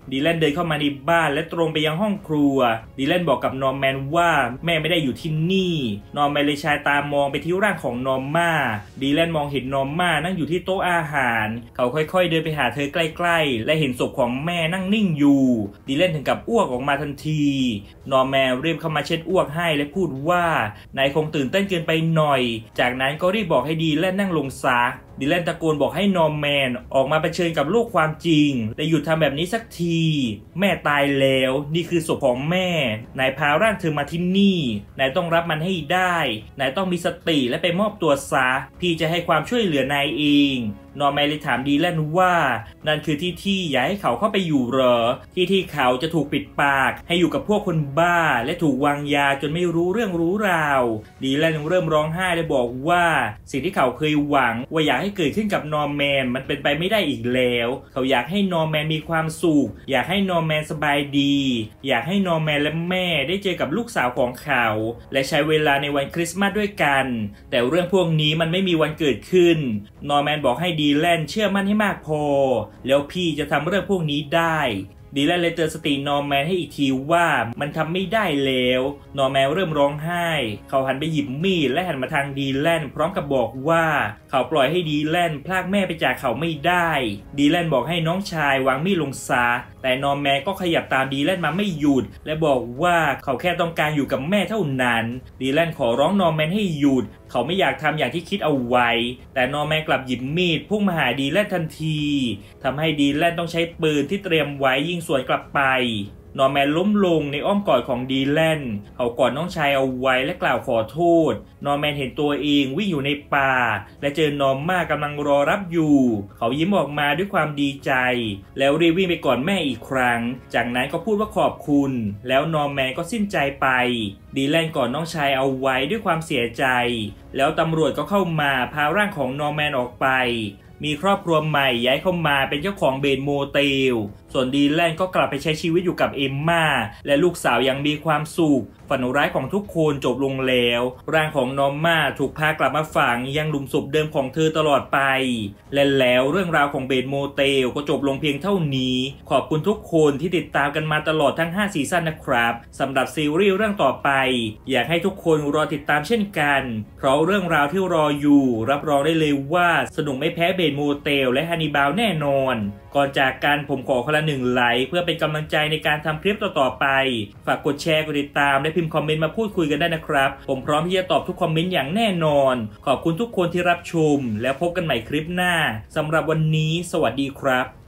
ดีแลนเดินเข้ามาในบ้านและตรงไปยังห้องครัวดีแลนบอกกับนอร์แมนว่าแม่ไม่ได้อยู่ที่นี่นอร์แมนเลยชายตามองไปที่ร่างของนอร์ม่าดีแลนมองเห็นนอร์ม่านั่งอยู่ที่โต๊ะอาหารเขาค่อยๆเดินไปหาเธอใกล้ๆและเห็นศพของแม่นั่งนิ่งอยู่ดีแลนถึงกับอ้วกออกมาทันทีนอร์แมนรีบเข้ามาเช็ดอ้วกให้และพูดว่านายคงตื่นเต้นเกินไปหน่อยจากนั้นก็รีบบอกให้ดีแลนนั่งลงซะดีแลนตะโกนบอกให้นอร์แมนออกมาเผชิญกับโลกความจริงและหยุดทำแบบนี้สักทีแม่ตายแล้วนี่คือศพของแม่นายพาร่างเธอมาที่นี่นายต้องรับมันให้ได้นายต้องมีสติและไปมอบตัวซะพี่จะให้ความช่วยเหลือนายเองนอร์แมนเลยถามดีแลนว่านั่นคือที่ที่อยากให้เขาเข้าไปอยู่เหรอที่ที่เขาจะถูกปิดปากให้อยู่กับพวกคนบ้าและถูกวางยาจนไม่รู้เรื่องรู้ราวดีแลนเริ่มร้องไห้และบอกว่าสิ่งที่เขาเคยหวังว่าอยากให้เกิดขึ้นกับนอร์แมนมันเป็นไปไม่ได้อีกแล้วเขาอยากให้นอร์แมนมีความสุขอยากให้นอร์แมนสบายดีอยากให้นอร์แมนและแม่ได้เจอกับลูกสาวของเขาและใช้เวลาในวันคริสต์มาสด้วยกันแต่เรื่องพวกนี้มันไม่มีวันเกิดขึ้นนอร์แมนบอกให้ดีแลนเชื่อมั่นให้มากพอแล้วพี่จะทำเรื่องพวกนี้ได้ดีแลนเลยเตือนสตินอร์แมนให้อีกทีว่ามันทำไม่ได้แล้วนอร์แมนเริ่มร้องไห้เขาหันไปหยิบมีดและหันมาทางดีแลนพร้อมกับบอกว่าเขาปล่อยให้ดีแลนพลากแม่ไปจากเขาไม่ได้ดีแลนบอกให้น้องชายวางมีดลงซะแต่นอร์แมนก็ขยับตามดีแลนมาไม่หยุดและบอกว่าเขาแค่ต้องการอยู่กับแม่เท่านั้นดีแลนขอร้องนอร์แมนให้หยุดเขาไม่อยากทำอย่างที่คิดเอาไว้แต่นอร์แมนกลับหยิบมีดพุ่งมาหาดีแลนทันทีทำให้ดีแลนต้องใช้ปืนที่เตรียมไว้ยิงสวนกลับไปนอร์แมนล้มลงในอ้อมกอดของดีแลนเขากอดน้องชายเอาไว้และกล่าวขอโทษนอร์แมนเห็นตัวเองวิ่งอยู่ในป่าและเจอนอร์ม่ากำลังรอรับอยู่เขายิ้มออกมาด้วยความดีใจแล้วรีบวิ่งไปกอดแม่อีกครั้งจากนั้นก็พูดว่าขอบคุณแล้วนอร์แมนก็สิ้นใจไปดีแลนกอดน้องชายเอาไว้ด้วยความเสียใจแล้วตำรวจก็เข้ามาพาร่างของนอร์แมนออกไปมีครอบครัวใหม่ย้ายเข้ามาเป็นเจ้าของเบนโมเตลส่วนดีแลนก็กลับไปใช้ชีวิตอยู่กับเอมม่าและลูกสาวยังมีความสุขฝันร้ายของทุกคนจบลงแล้วร่างของนอร์ม่าถูกพากลับมาฝังยังหลุมศพเดิมของเธอตลอดไปและแล้วเรื่องราวของเบนโมเตลก็จบลงเพียงเท่านี้ขอบคุณทุกคนที่ติดตามกันมาตลอดทั้งห้าซีซั่นนะครับสำหรับซีรีส์เรื่องต่อไปอยากให้ทุกคนรอติดตามเช่นกันเพราะเรื่องราวที่รออยู่รับรองได้เลยว่าสนุกไม่แพ้เบนโมเตลและฮันนิบาลแน่นอนก่อนจากกันผมขอคนละหนึ่งไลค์เพื่อเป็นกำลังใจในการทำคลิปต่อๆไปฝากกดแชร์กดติดตามและพิมพ์คอมเมนต์มาพูดคุยกันได้นะครับผมพร้อมที่จะตอบทุกคอมเมนต์อย่างแน่นอนขอบคุณทุกคนที่รับชมแล้วพบกันใหม่คลิปหน้าสำหรับวันนี้สวัสดีครับ